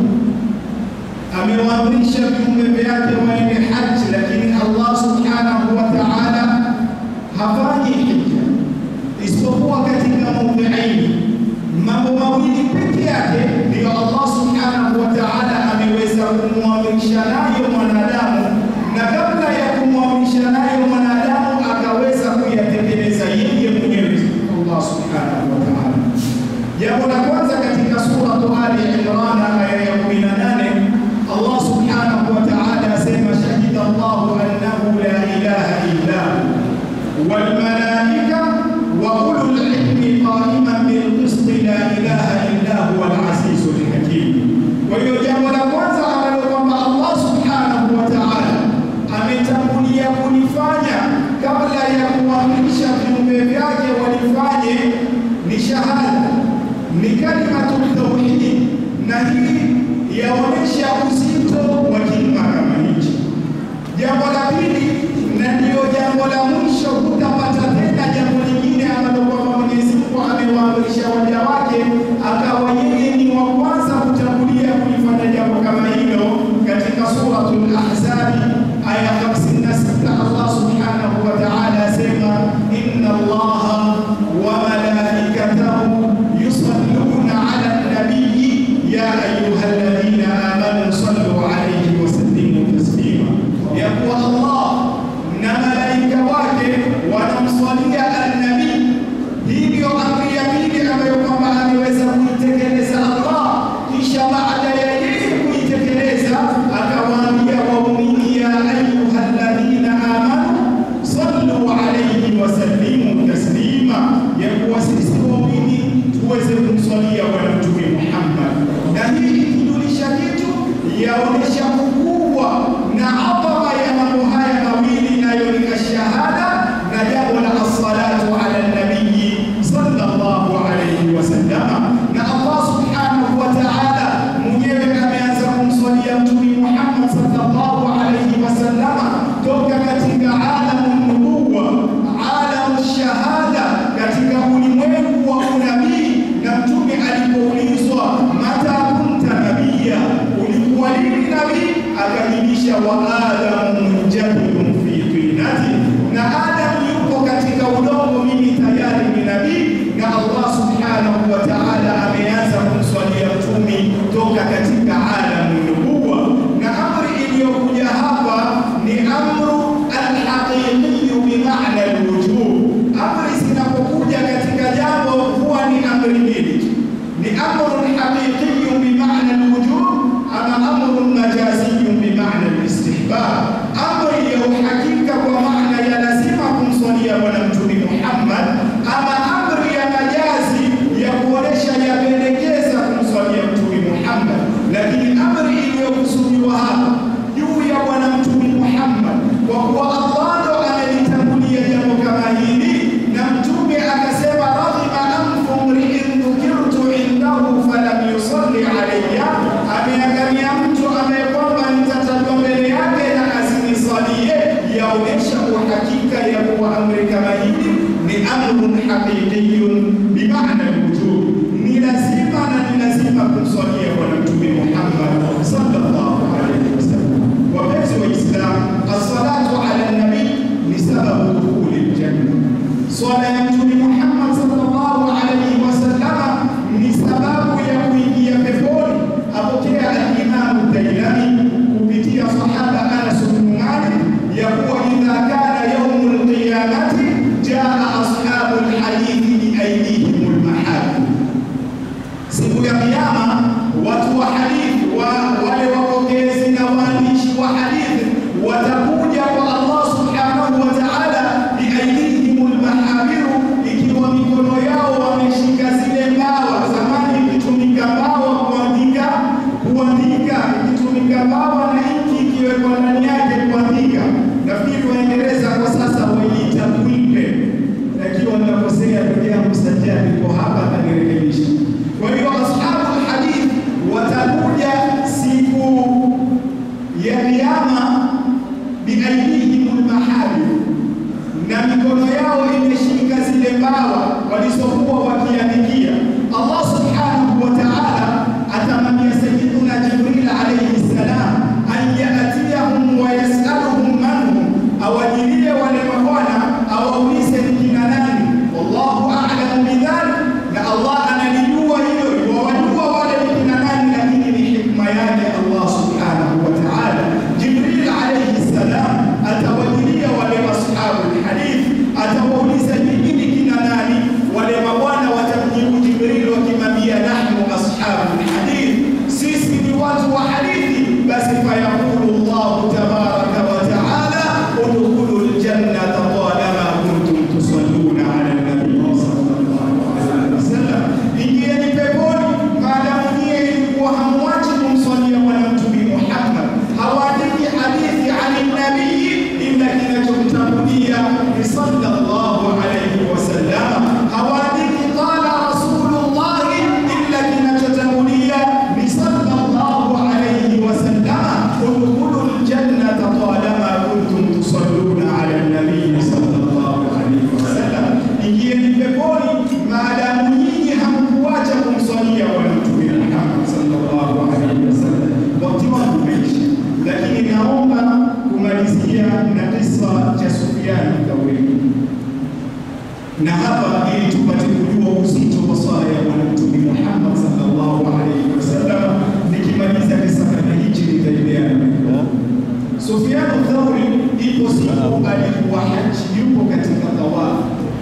Speaker 12: Amewaamrisha viumbe vyake waende haji, lakini Allah subhanahu wa ta'ala hafanyi hija, isipokuwa katika mawdhi'aini, mambo mawili pekee yake ndio Allah subhanahu wa ta'ala ameweza kumwamrisha nayo mwanadamu, na kabla ya kumwamrisha nayo mwanadamu akaweza kuyatekeleza yeye mwenyewe Allah subhanahu wa ta'ala. Jambo la kwanza katika sura Ali Imran aya ya 18, Allah subhanahu wa ta'ala asema shahida Allahu annahu la ilaha illa hu wal malaika wa ulul ilmi qa'iman bil qist la ilaha illa huwa al azizul hakim. Kwa hiyo jambo la kwanza ambalo kwamba Allah subhanahu wa ta'ala ametangulia kulifanya kabla ya kuamrisha viumbe vyake walifanye ni shahada, ni kalimatul tauhid, na hii yaonesha uzito wa kilima kama hichi. Jambo la pili, na ndio jambo la mwisho, hutapata tena jambo lingine ambalo kwamba Mwenyezi Mungu amewaamrisha waja wake akawa yeye ni wa kwanza kutangulia kulifanya jambo kama hilo. Katika suratul Ahzab aya 56 Allah subhanahu wa ta'ala asema inna Allaha wa malaikatahu yusalluna ala an-nabiyyi ya ayyuhalladhina amanu sallu alayhi wa sallimu taslima. Ya kuwa Allah na malaika wake wanamswalia an-nabii. Hii ndio amri ya pili ambayo kwamba ameweza kuitekeleza Allah, kisha baada ya yeye kuitekeleza akawaambia waumini ya ayyuhalladhina amanu sallu alayhi wa sallimu taslima, ya kuwa sisi waumini tuweze kumswalia Bwana Mtume Muhammad. Na hii ikijulisha kitu, yaonesha ukubwa na adhama ya mambo haya mawili, nayo ni shahada na jambo la as-salatu ala nabii sallallahu alayhi wasallam. Na Allah subhanahu wa ta'ala mwenyewe ameanza kumswalia Mtume Muhammad sallallahu alayhi wasallam toka katika alamu nubuwa, alamu shahada, katika ulimwengu wa unabii. Na Mtume alipoulizwa mata kunta nabiyya, ulikuwa lini nabii, akajibisha wa adamu munjadilun fi tinati, na Adamu yuko katika udongo, mimi tayari ni nabii. Na Allah subhanahu wa ta'ala ameanza kumswalia Mtume toka katika alamu nubuwa. Na amri iliyokuja hapa ni amru al-haqiqi bi ma'na al-wujub. Amri zinapokuja katika jambo huwa ni amri mbili, ni amru haqiqi bi ma'na al-wujub ama amru majazi bi ma'na al-istihbab. Amri ya uhakika kwa maana ya lazima kumswalia Bwana Mtume Muhammad, ama amri ya majazi ya kuonesha yapendekeza kumswalia Mtume Muhammad. Lakini amri iliyokusudiwa hapa juu ya Bwana Mtume Muhammad, kwa kuwa Allah ndo amelitangulia jambo kama hili, na Mtume akasema raghima anfu mri'in dhukirtu indahu falam yusalli alayya, ameangamia mtu ambaye kwamba nitatajwa mbele yake na asinisalie. Yaonesha uhakika ya kuwa amri kama hili ni amrun haqiqiyun bi ma'na al-wujub, ni lazima na ni lazima kumswalia Bwana Mtume Muhammad sallallahu alayhi wasallam. Wapenzi wa Islam, as-salatu ala nabii ni sababu dukhuli al-janna. Swala ya Mtume Muhammad sallallahu alayhi wasallam ni sababu ya kuingia peponi. Apokea al-Imam Dailami kupitia sahaba Anas bin Malik ya kuwa idha kana yawmul qiyamati jaa ashabul hadithi bi aydihim al-mahad. Siku ya kiyama watu wa hadithi, wale wapokezi na waandishi wa hadithi watakuja kwa Allah subhanahu wa ta'ala bi aydihim al-mahabiru imeshika zile mbawa walizokuwa wakiandikia. Allah subhanahu wa ta'ala atamwambia Sayyiduna Jibril alayhi salam an ya'tiyahum wa yas'aluhum man hum, awajilie wale mabwana awaulize ni kina nani. Wallahu a'lamu bidhalik, na Allah analijua hilo, wawajua wale ni kina nani, lakini ni hikma yake Allah subhanahu wa ta'ala. Jibril alayhi salam atawajilia wale ashabu alhadith, atawauliza ni kina nani. Wale mabwana watamjibu Jibril wakimwambia nahnu ashabu alhadith, sisi ni watu wa hadithi. Basi fayaqulu Allah tabaraka wa ta'ala udkhulul jannata talama kuntum tusalluna ala nabiy sallallahu alaihi wasallam, ingieni peponi maadamu nyie ilikuwa hamwachi kumswalia bwana mtume Muhammad. Hawaandiki hadithi ani nabii illa kinachomtangulia ni sallallahu alaihi wasallam. Hawaandiki qala rasulullah illa kinachotangulia ni sallallahu alaihi wasallam. udkhulul jannata talama kuntum tusalluna ala nabii sallallahu alaihi wasallam, ingieni peponi maadamu nyinyi hamkuacha kumswalia bwana mtume Muhammad sallallahu alaihi wasallam. Wakati wangu umeisha, lakini naomba kumalizia na kisa cha Sufyan Thawri, na hapa ili tupate kujua uzito wa swala ya bwana mtume Muhammad sallallahu alaihi wasallam. Nikimaliza kisa kama hichi nitaendelea. Sufyan Thawri ipo siku alikuwa haji, yupo katika tawaf,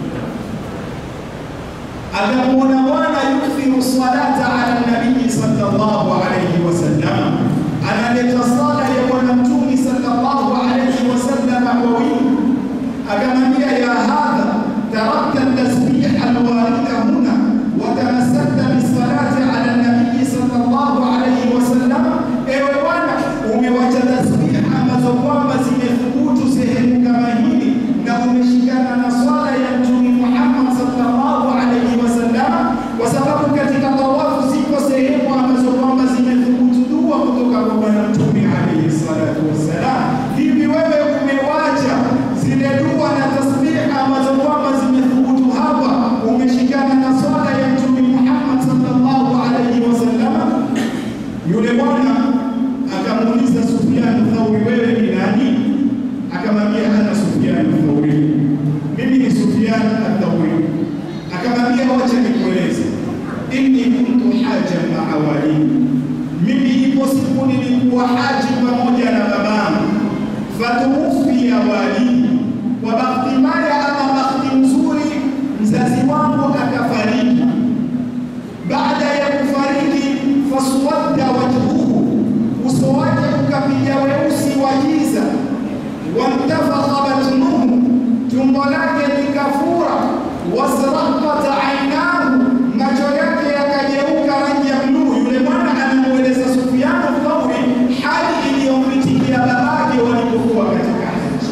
Speaker 12: akamwona bwana yukthiru salata ala nabii sallallahu alaihi wasallam, analeta sala ya bwana mtume sallallahu alaihi wasallam kwa wingi. Akamwambia ya hadha tarakta tasbih alwarida huna wa tamassakta bisalati ala nabii sallallahu alaihi wasallam, ewe bwana umewacha tasbih ambazo kwamba zimethubutu sehemu kama hili na umeshikana na swala ya mtume Muhammad sallallahu alaihi wasallam, kwa sababu katika tawafu ziko sehemu ambazo kwamba zimethubutu dua kutoka kwa bwana mtume alaihi salatu wasallam. Hivi wewe umewacha zile dua na tasbih ambazo kwamba zimethubutu hapa, umeshikana na swala ya mtume Muhammad sallallahu alaihi wasallam? Yule bwana akamuuliza Sufyan Thawri, wewe ni nani? Akamwambia ana Sufyan Thawri, mimi ni Sufyan Thawri. Akamwambia wacha nikueleze, inni kuntu haja ma'a wali, mimi ipo siku nilikuwa haji pamoja na babangu, fatuwufia wali, kwa bahati mbaya ama bahati nzuri mzazi wangu akafariki. Baada ya kufariki, faswadda wajhuhu, uso wake ukapiga weusi wa giza, wantafakha batnuhu, tumbo lake likafura, wasraqat ainahu, macho yake yakageuka rangi ya bluu. Yule bwana anamueleza Sufyan Thawri hali iliyomitikia babake walipokuwa katika haji.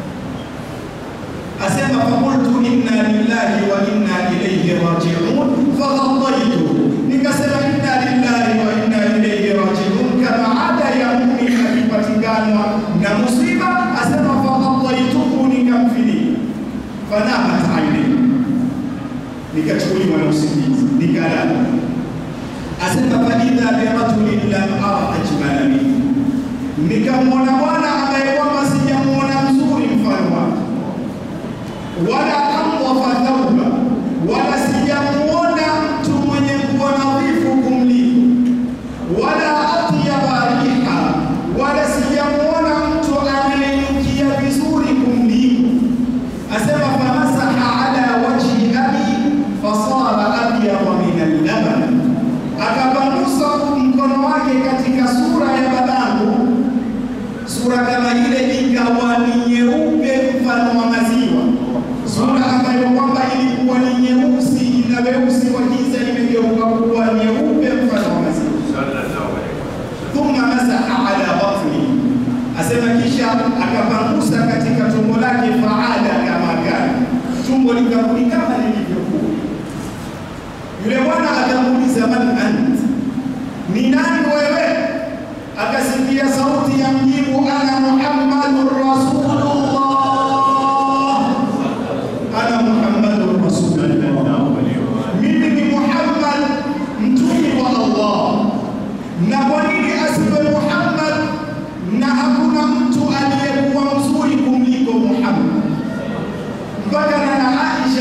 Speaker 12: Asema faqultu inna lillahi wa inna ilayhi raji'un faghattaytu, nikasema inna lillahi wa inna ilayhi raji'un, kama ada ya muumini akipatikana na musiba. Asema faghattaytuhu, nikamfinia. Fanamat aini, nikachukuliwa na usingizi nikalala. Asema faidha birajulin lam ara ajmala minhu, nikamwona bwana ambaye kwamba sijamuona mzuri mfano wake, wala amwafa thawba, wala sijamuona mtu mwenye nguo nadhifu kumliko, wala atyaba riha, wala sijamuona mtu anayenukia vizuri kumliko. Asema famasaha ala wajhi abi fasara abyada min al-laban, akapangusa mkono wake katika sura ya babangu, sura kama ile ikawa ni nyeupe mfano wa maziwa, sura ambayo kwamba ilikuwa ni nyeusi na weusi wa giza imegeuka kuwa nyeupe mfano wa maziwa. Thumma masaha ala batni, asema kisha akapangusa katika tumbo lake, faada kama kana, tumbo likarudi kama lilivyokuwa. Yule bwana akamuuliza man ant, ni nani wewe? Akasikia sauti ya mjibu, ana Muhammadur Rasulullah, ana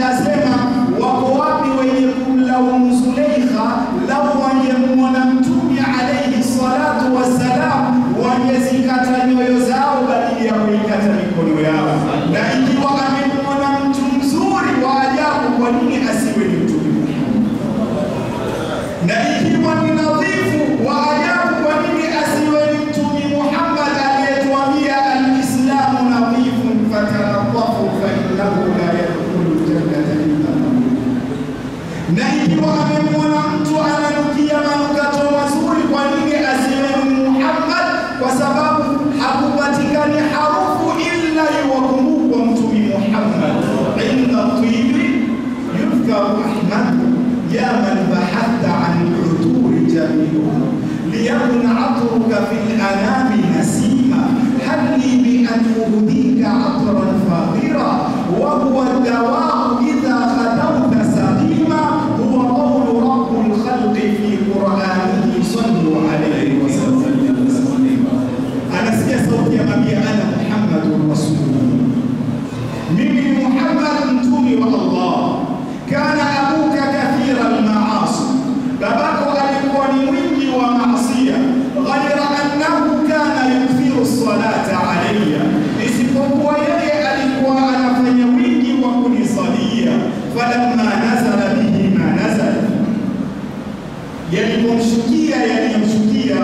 Speaker 12: anasema wako wapi wenye kumlaumu Zulaikha, lau wangemwona Mtume alayhi salatu wassalam wangezikata nyoyo zao badili ya kuikata mikono yao. Na ikiwa amemwona mtu mzuri wa ajabu, kwa nini asiwe ni Mtume? Na ikiwa ni nadhifu wa ajabu, kwa nini asiwe ni Mtume Muhammad aliyetuambia al-Islamu nadhifun fatanadhafu fa innahu la yadkhulu jannata illa man. Na ikiwa amemwona mtu ananukia manukato mazuri, kwa nini asiwe ni Muhammad? Kwa sababu hakupatikani harufu illa yuwakumbukwa Mtume Muhammad. Inda tibi yudhkaru Ahmad ya man bahatta an uturi jamiluha liyakun atruka fil anami nasima halli bi an uhdika atran fadira wa huwa dawau idha khadawta salima huwa qawlu rabbul khalqi fi qur'anihi sallu alayhi wa sallam. Anasikia sauti ya mambia ana Muhammadur Rasulullah, mimi ni Muhammad mtume wa Allah. Kana abuka kathira al-maasi, babako alikuwa ni mwingi wa maasiya. Ghaira annahu kana yukthiru as-salata alayya, isipokuwa yeye alikuwa anafanya wingi wa kunisalia. Falamma nazala bihi ma nazala, yalipomshukia yaliyomshukia,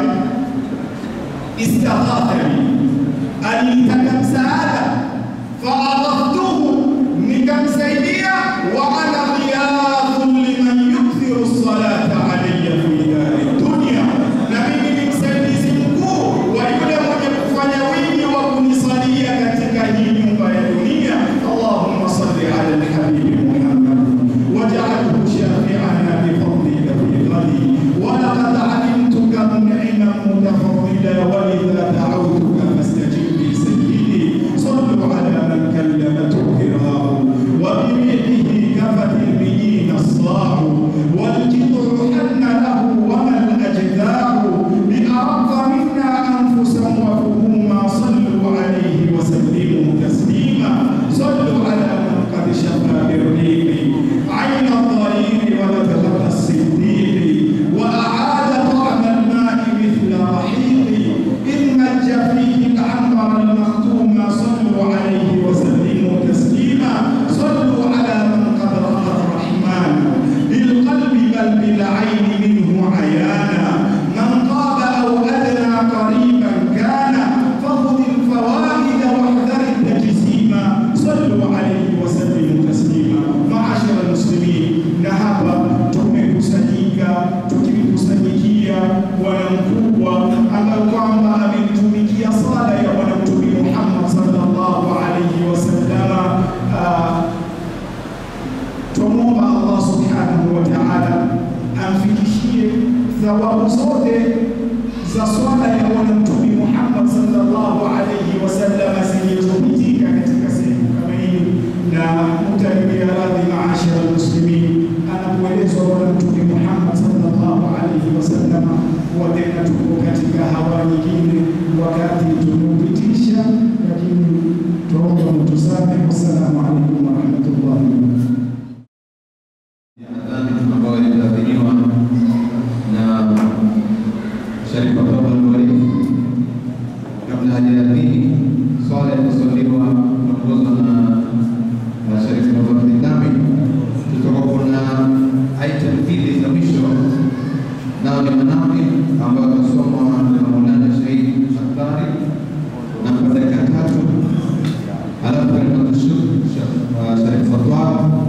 Speaker 12: istaghathani, alitaka msaada, fa'adhaftuhu, nikamsaidia. Wa ana ghiyadhun liman yukthiru as-salata alayya fi dari dunya, na mimi ni msaidizi mkuu wa yule mwenye kufanya wingi wa kunisalia katika hii nyumba ya dunia. Allahumma salli ala al-habib Muhammad waj'alhu shafi'ana bi fadlika fi ghadi wa laqad 'alimtuka mun'iman mutafaddila wa idha da'awtuka fastajib li sayyidi. Sallu ala man kallamatu kirahu wa birihi كفت البيين الصاع والجدع حن له وما الأجداع بأرق منا أنفسا وفهوما. صلوا عليه وسلموا تسليما. صلوا على من قد شفى بالريق عين الضرير ولدغة الصديق وأعاد طعم الماء مثل رحيق إن مج فيه العنبر المختوم. صلوا عليه وسلموا تسليما. صلوا على من قد رأى الرحمن بالقلب بل بالعين منه عيانا. من قاب أو أدنى قريبا كان فخذ الفوائد واحذر التجسيما. صلوا عليه وسلموا تسليما. معاشر المسلمين, na hapa tumekusanyika tukimkusanyikia bwana mkubwa ambaye kwamba ametumikia sala ya bwana Mtume Muhammad sallallahu alayhi wasallam. Tumuomba Allah subhanahu wa ta'ala amfikishie thawabu zote za swala ya bwana Mtume Muhammad sallallahu alayhi wasallam zilizopitika katika sehemu kama hii, na mutalimia radhi maashara muslimin anapoelezwa bwana Mtume Muhammad sallallahu alayhi wasallam wa tena tuko katika hawa nyingine wakati tunupitisha, lakini tuomba mtusamehe. Wassalamu alaykum wa rahmatullahi wa barakatuh.
Speaker 1: Ambayo ilitadhiniwa na Sharif Abdullah Al-Warif kabla hajaadhini swala ya kusaliwa kuongozwa na Sharif Abdullah Al-Dami. Tutakuwa na item mbili za mwisho, nao ni manaqib ambayo kusomwa na Maulana Sheikh Akhtari na dakika 3, alafu katika Sharif Fatwa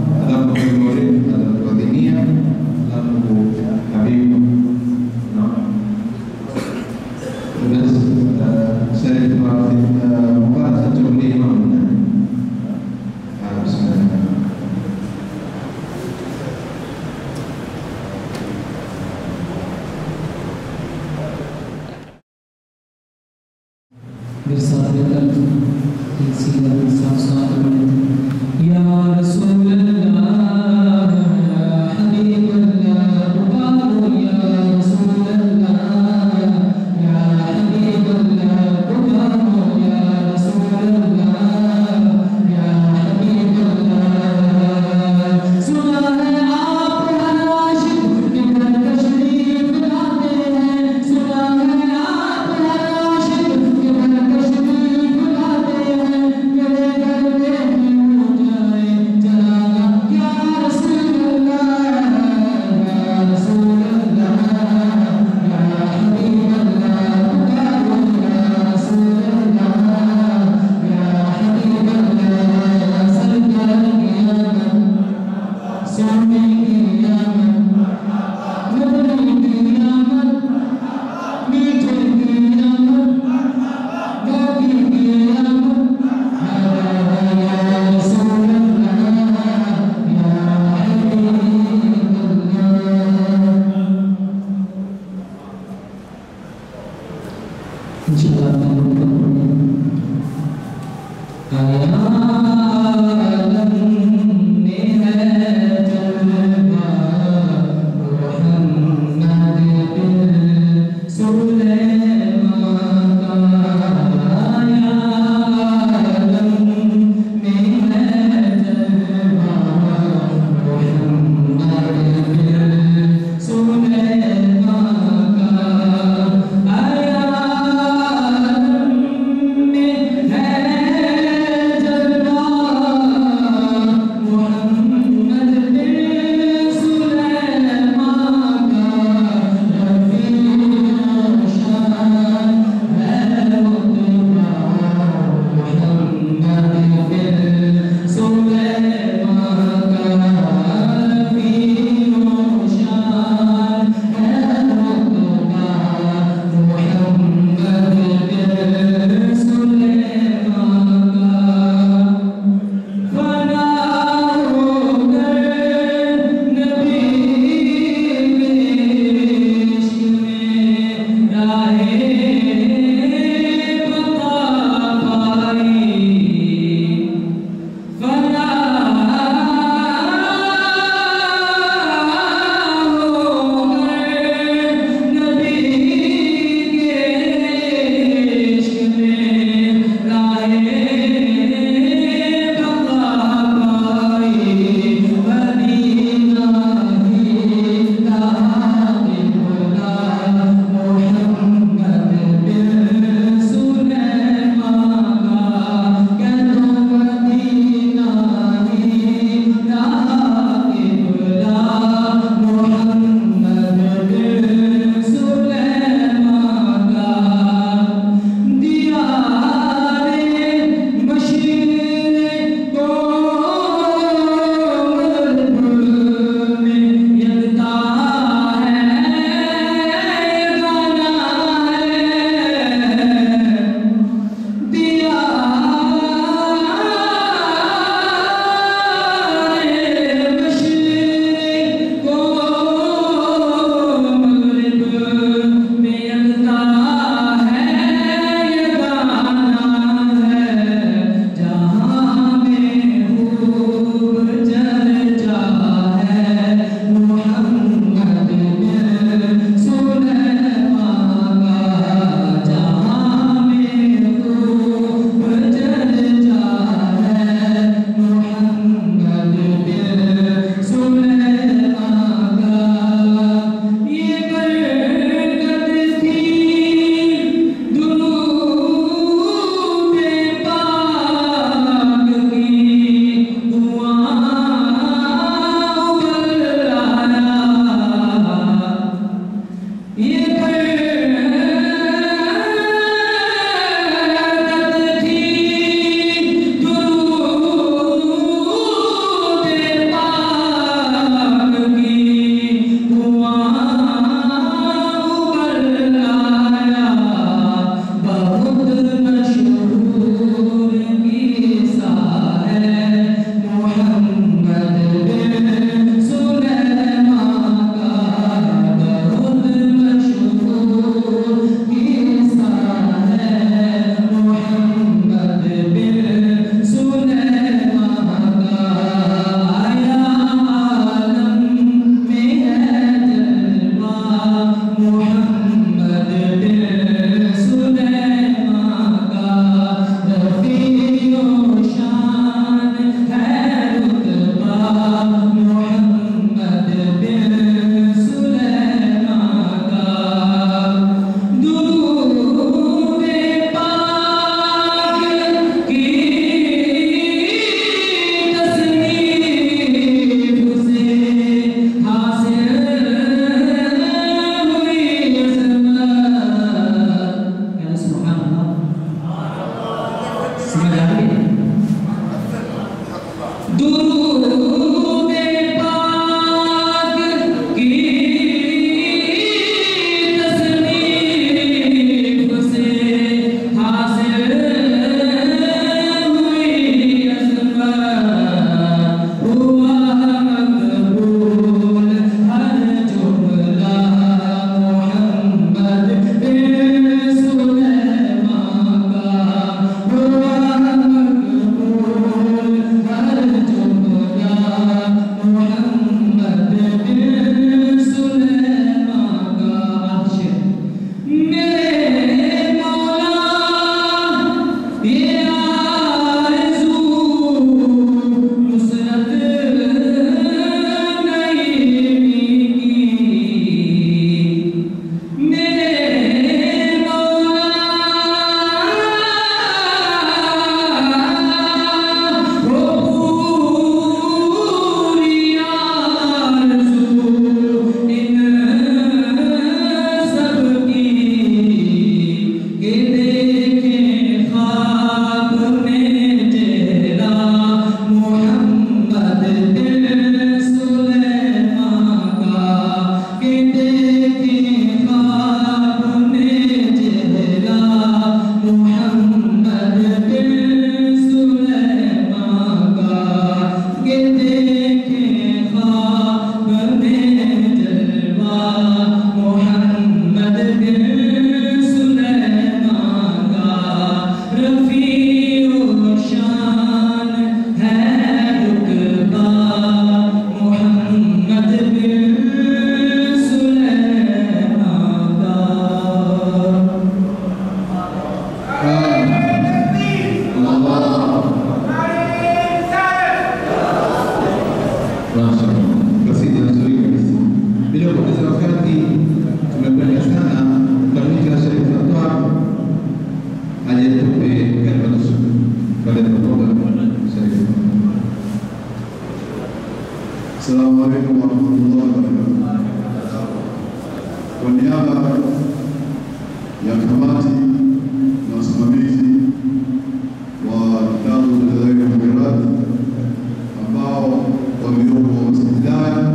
Speaker 5: Assalamu alaikum warahmatullahi wabarakatuh. Kwa niaba ya kamati na usimamizi wa kitabu cha Dalailul Khairat ambao waliopo Hidayah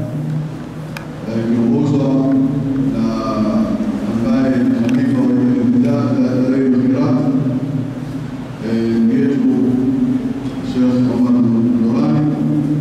Speaker 5: ikiongozwa na ambaye ni khalifa wa Dalailul Khairat yetu Sheikh Muhammad Nurani,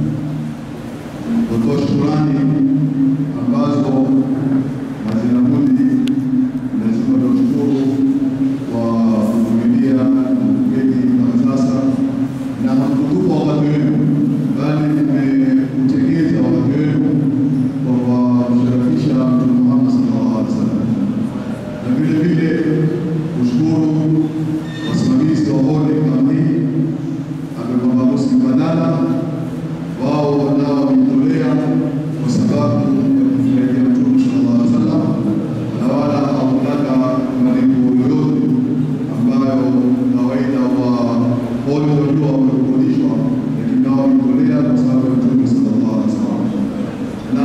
Speaker 5: kwa shukrani ambazo hazina budi lazima tushukuru kwa kuvumilia na kuketi mpaka sasa, na hakutupa wakati wenu, bali mmeutegeza wakati wenu kwa kumsharifisha Mtume Muhammad sallallahu alaihi wasallam, na vile vile kushukuru wasimamizi wa hodi kama hii ambao Muslim Badala wao nao wamejitolea kwa sababu ya kumfurahia Mtume sallallahu alaihi wasallam, na wala hawataka malipo yoyote ambayo kawaida wa wale walio wamekodishwa, lakini nao wamejitolea kwa sababu ya Mtume sallallahu alaihi wasallam. Na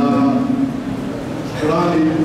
Speaker 5: shukrani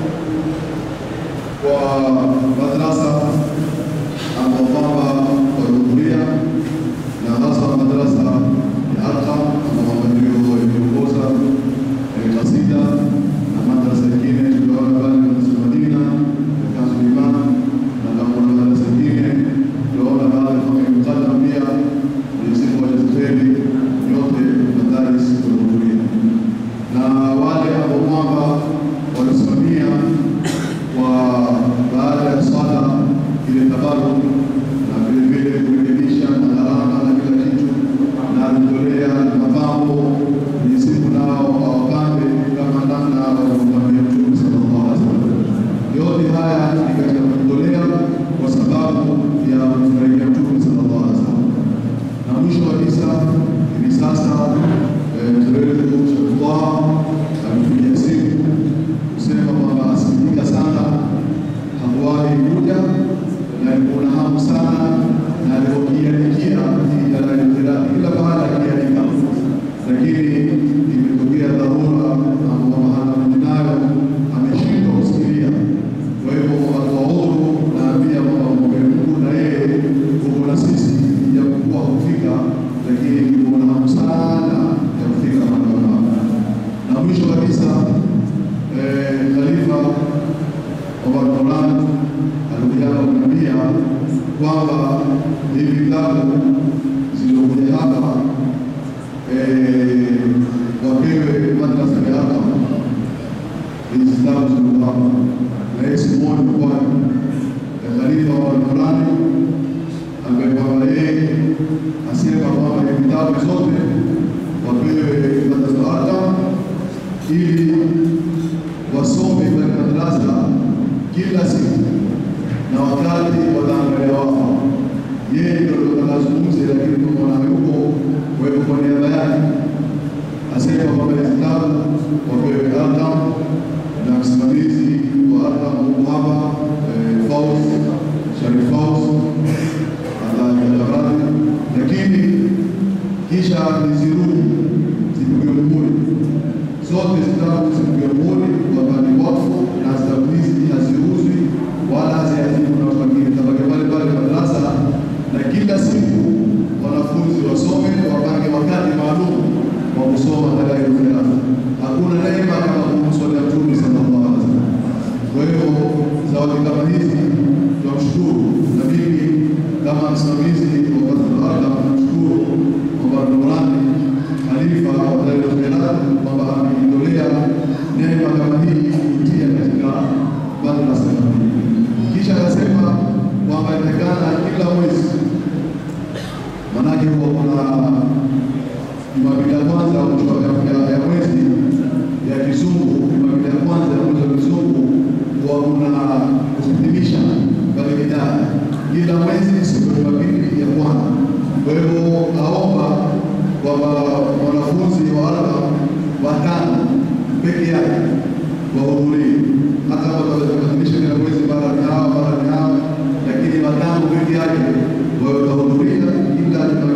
Speaker 5: kwa madrasa ambao kwamba walihudhuria, na hasa madrasa ya Arqam ambao waliongoza kasida, na madrasa nyingine tuliona bali madrasa Madina na Kanzu Imam, na kama madrasa nyingine tuliona baadhi kama mkadam pia msimu wa Jazferi, yote madaris walihudhuria, na wale ambao kwamba walisimamia kwa baada ya swala ile tabaruk na vile vile kurekebisha madaraka na kila kitu, na kutolea mapambo ni siku nao wapambe kama namna walivyomwambia Mtume sallallahu alaihi wasallam. Yote haya ni katika kutolea kwa sababu ya kumfurahia Mtume sallallahu alaihi wasallam. Na mwisho kabisa, hivi sasa mzee wetu Sheikh amepiga simu kusema kwamba asikitika sana, hakuwahi kuja na alikuwa na hamu sana, na alipokianikia hii Dalailul Khairat kila baada ya kianika, lakini imetokea dharura ambao hana nayo, ameshindwa kusikilia. Kwa hivyo atuwaudhu na pia Mungu na yeye kuko na sisi ya kuwa kufika, lakini yuko na hamu sana ya kufika mahali hapa. Na mwisho kabisa Khalifa Omar Moran alikuja kuniambia kwamba hivi vitabu zilizokuja hapa wapewe madrasa ya hapa, hizi vitabu zilizokuja hapa, na yeye simuoni kwani Khalifa Omar Moran ambaye kwamba yeye asema kwamba hivi vitabu zote wapewe madrasa hapa ili wasome kwa madrasa kila siku, na wakati wataangalia wao yeye ndio anazungumza, lakini kama hayuko wewe kwa niaba yake asema kwamba Islamu wapewe Arqam na msimamizi wa Arqam huko hapa Fauz Sharif Fauz Allah, lakini kisha nizirudi zipigwe muhuri zote, zitabu zipigwe muhuri kwamba ni wakfu na zitabu hizi haziuzwi wala haziazimu na wengine, tabaki pale pale madrasa, na kila siku wanafunzi wasome, wapange wakati maalum wa kusoma Dalailul Khairat. Hakuna neema kama kumswalia Mtume sallallahu alaihi wasallam. Kwa hiyo zawadi kama hizi tunamshukuru, na mimi kama msimamizi wa Badala namshukuru Omar Nurani Khalifa wa Dalailul Khairat kwamba amejitolea neema kama hii kutia katika madrasa. Kisha akasema kwamba inatakana kila mwezi, manake huwa kuna Jumapili ya kwanza ya mwezi ya kizungu, Jumapili ya kwanza ya mwezi wa kizungu huwa kuna kuhitimisha pale Hidayah kila mwezi siku ya Jumapili ya kwanza. Kwa hivyo aomba kwamba wanafunzi wa Arqam watano peke yake wahudhurie, hata kama watahitimisha kila mwezi mara ni hawa, lakini watano peke yake wao watahudhuria kila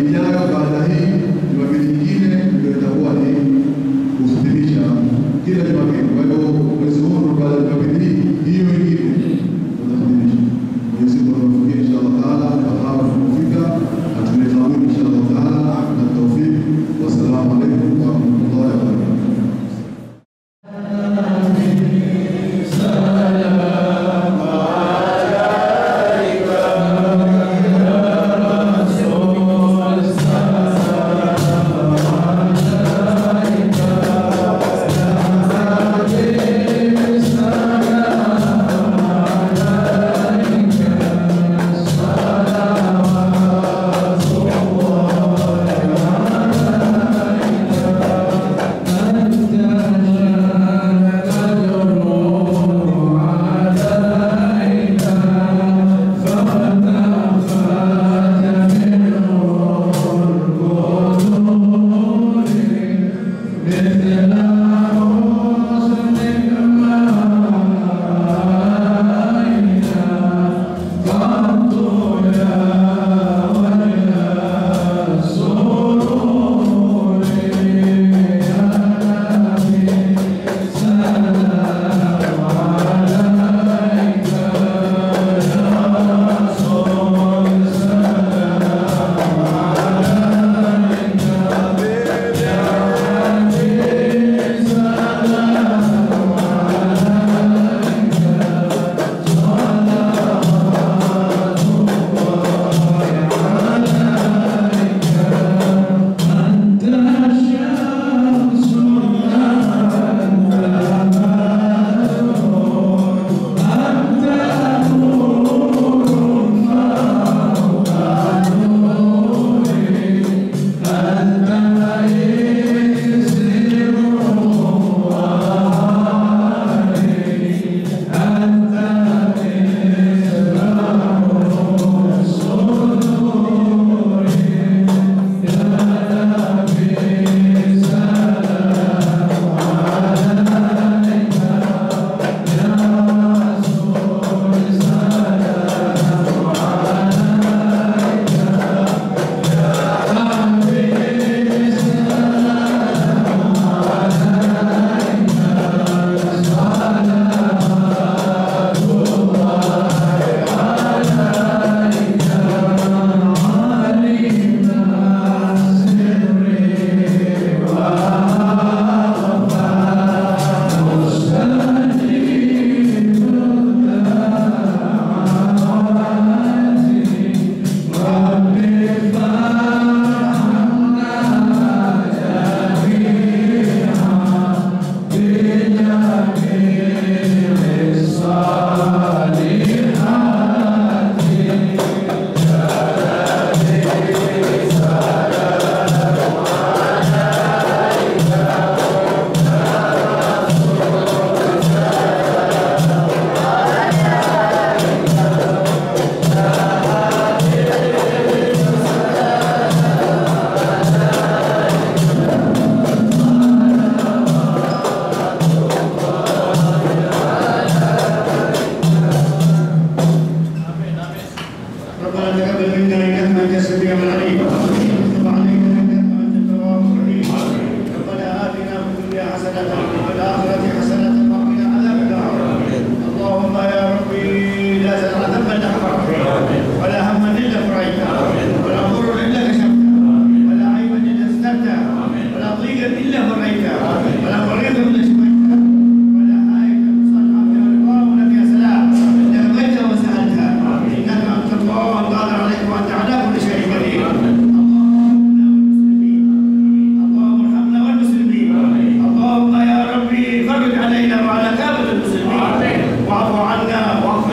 Speaker 5: ijayo baada hii Jumapili nyingine ndio itakuwa ni kuhitimisha kila Jumapili. Kwa hivyo mwezi huu baada ya Jumapili hiyo nyingine tutahitimisha. Mwenyezi Mungu atujalie inshallah taala mpaka tunafika atumefahamu inshallah taala na tawfik. Wassalamu alaykum wa rahmatullahi wa barakatuh.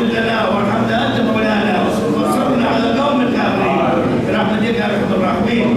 Speaker 12: برحمتك يا ارحم الراحمين.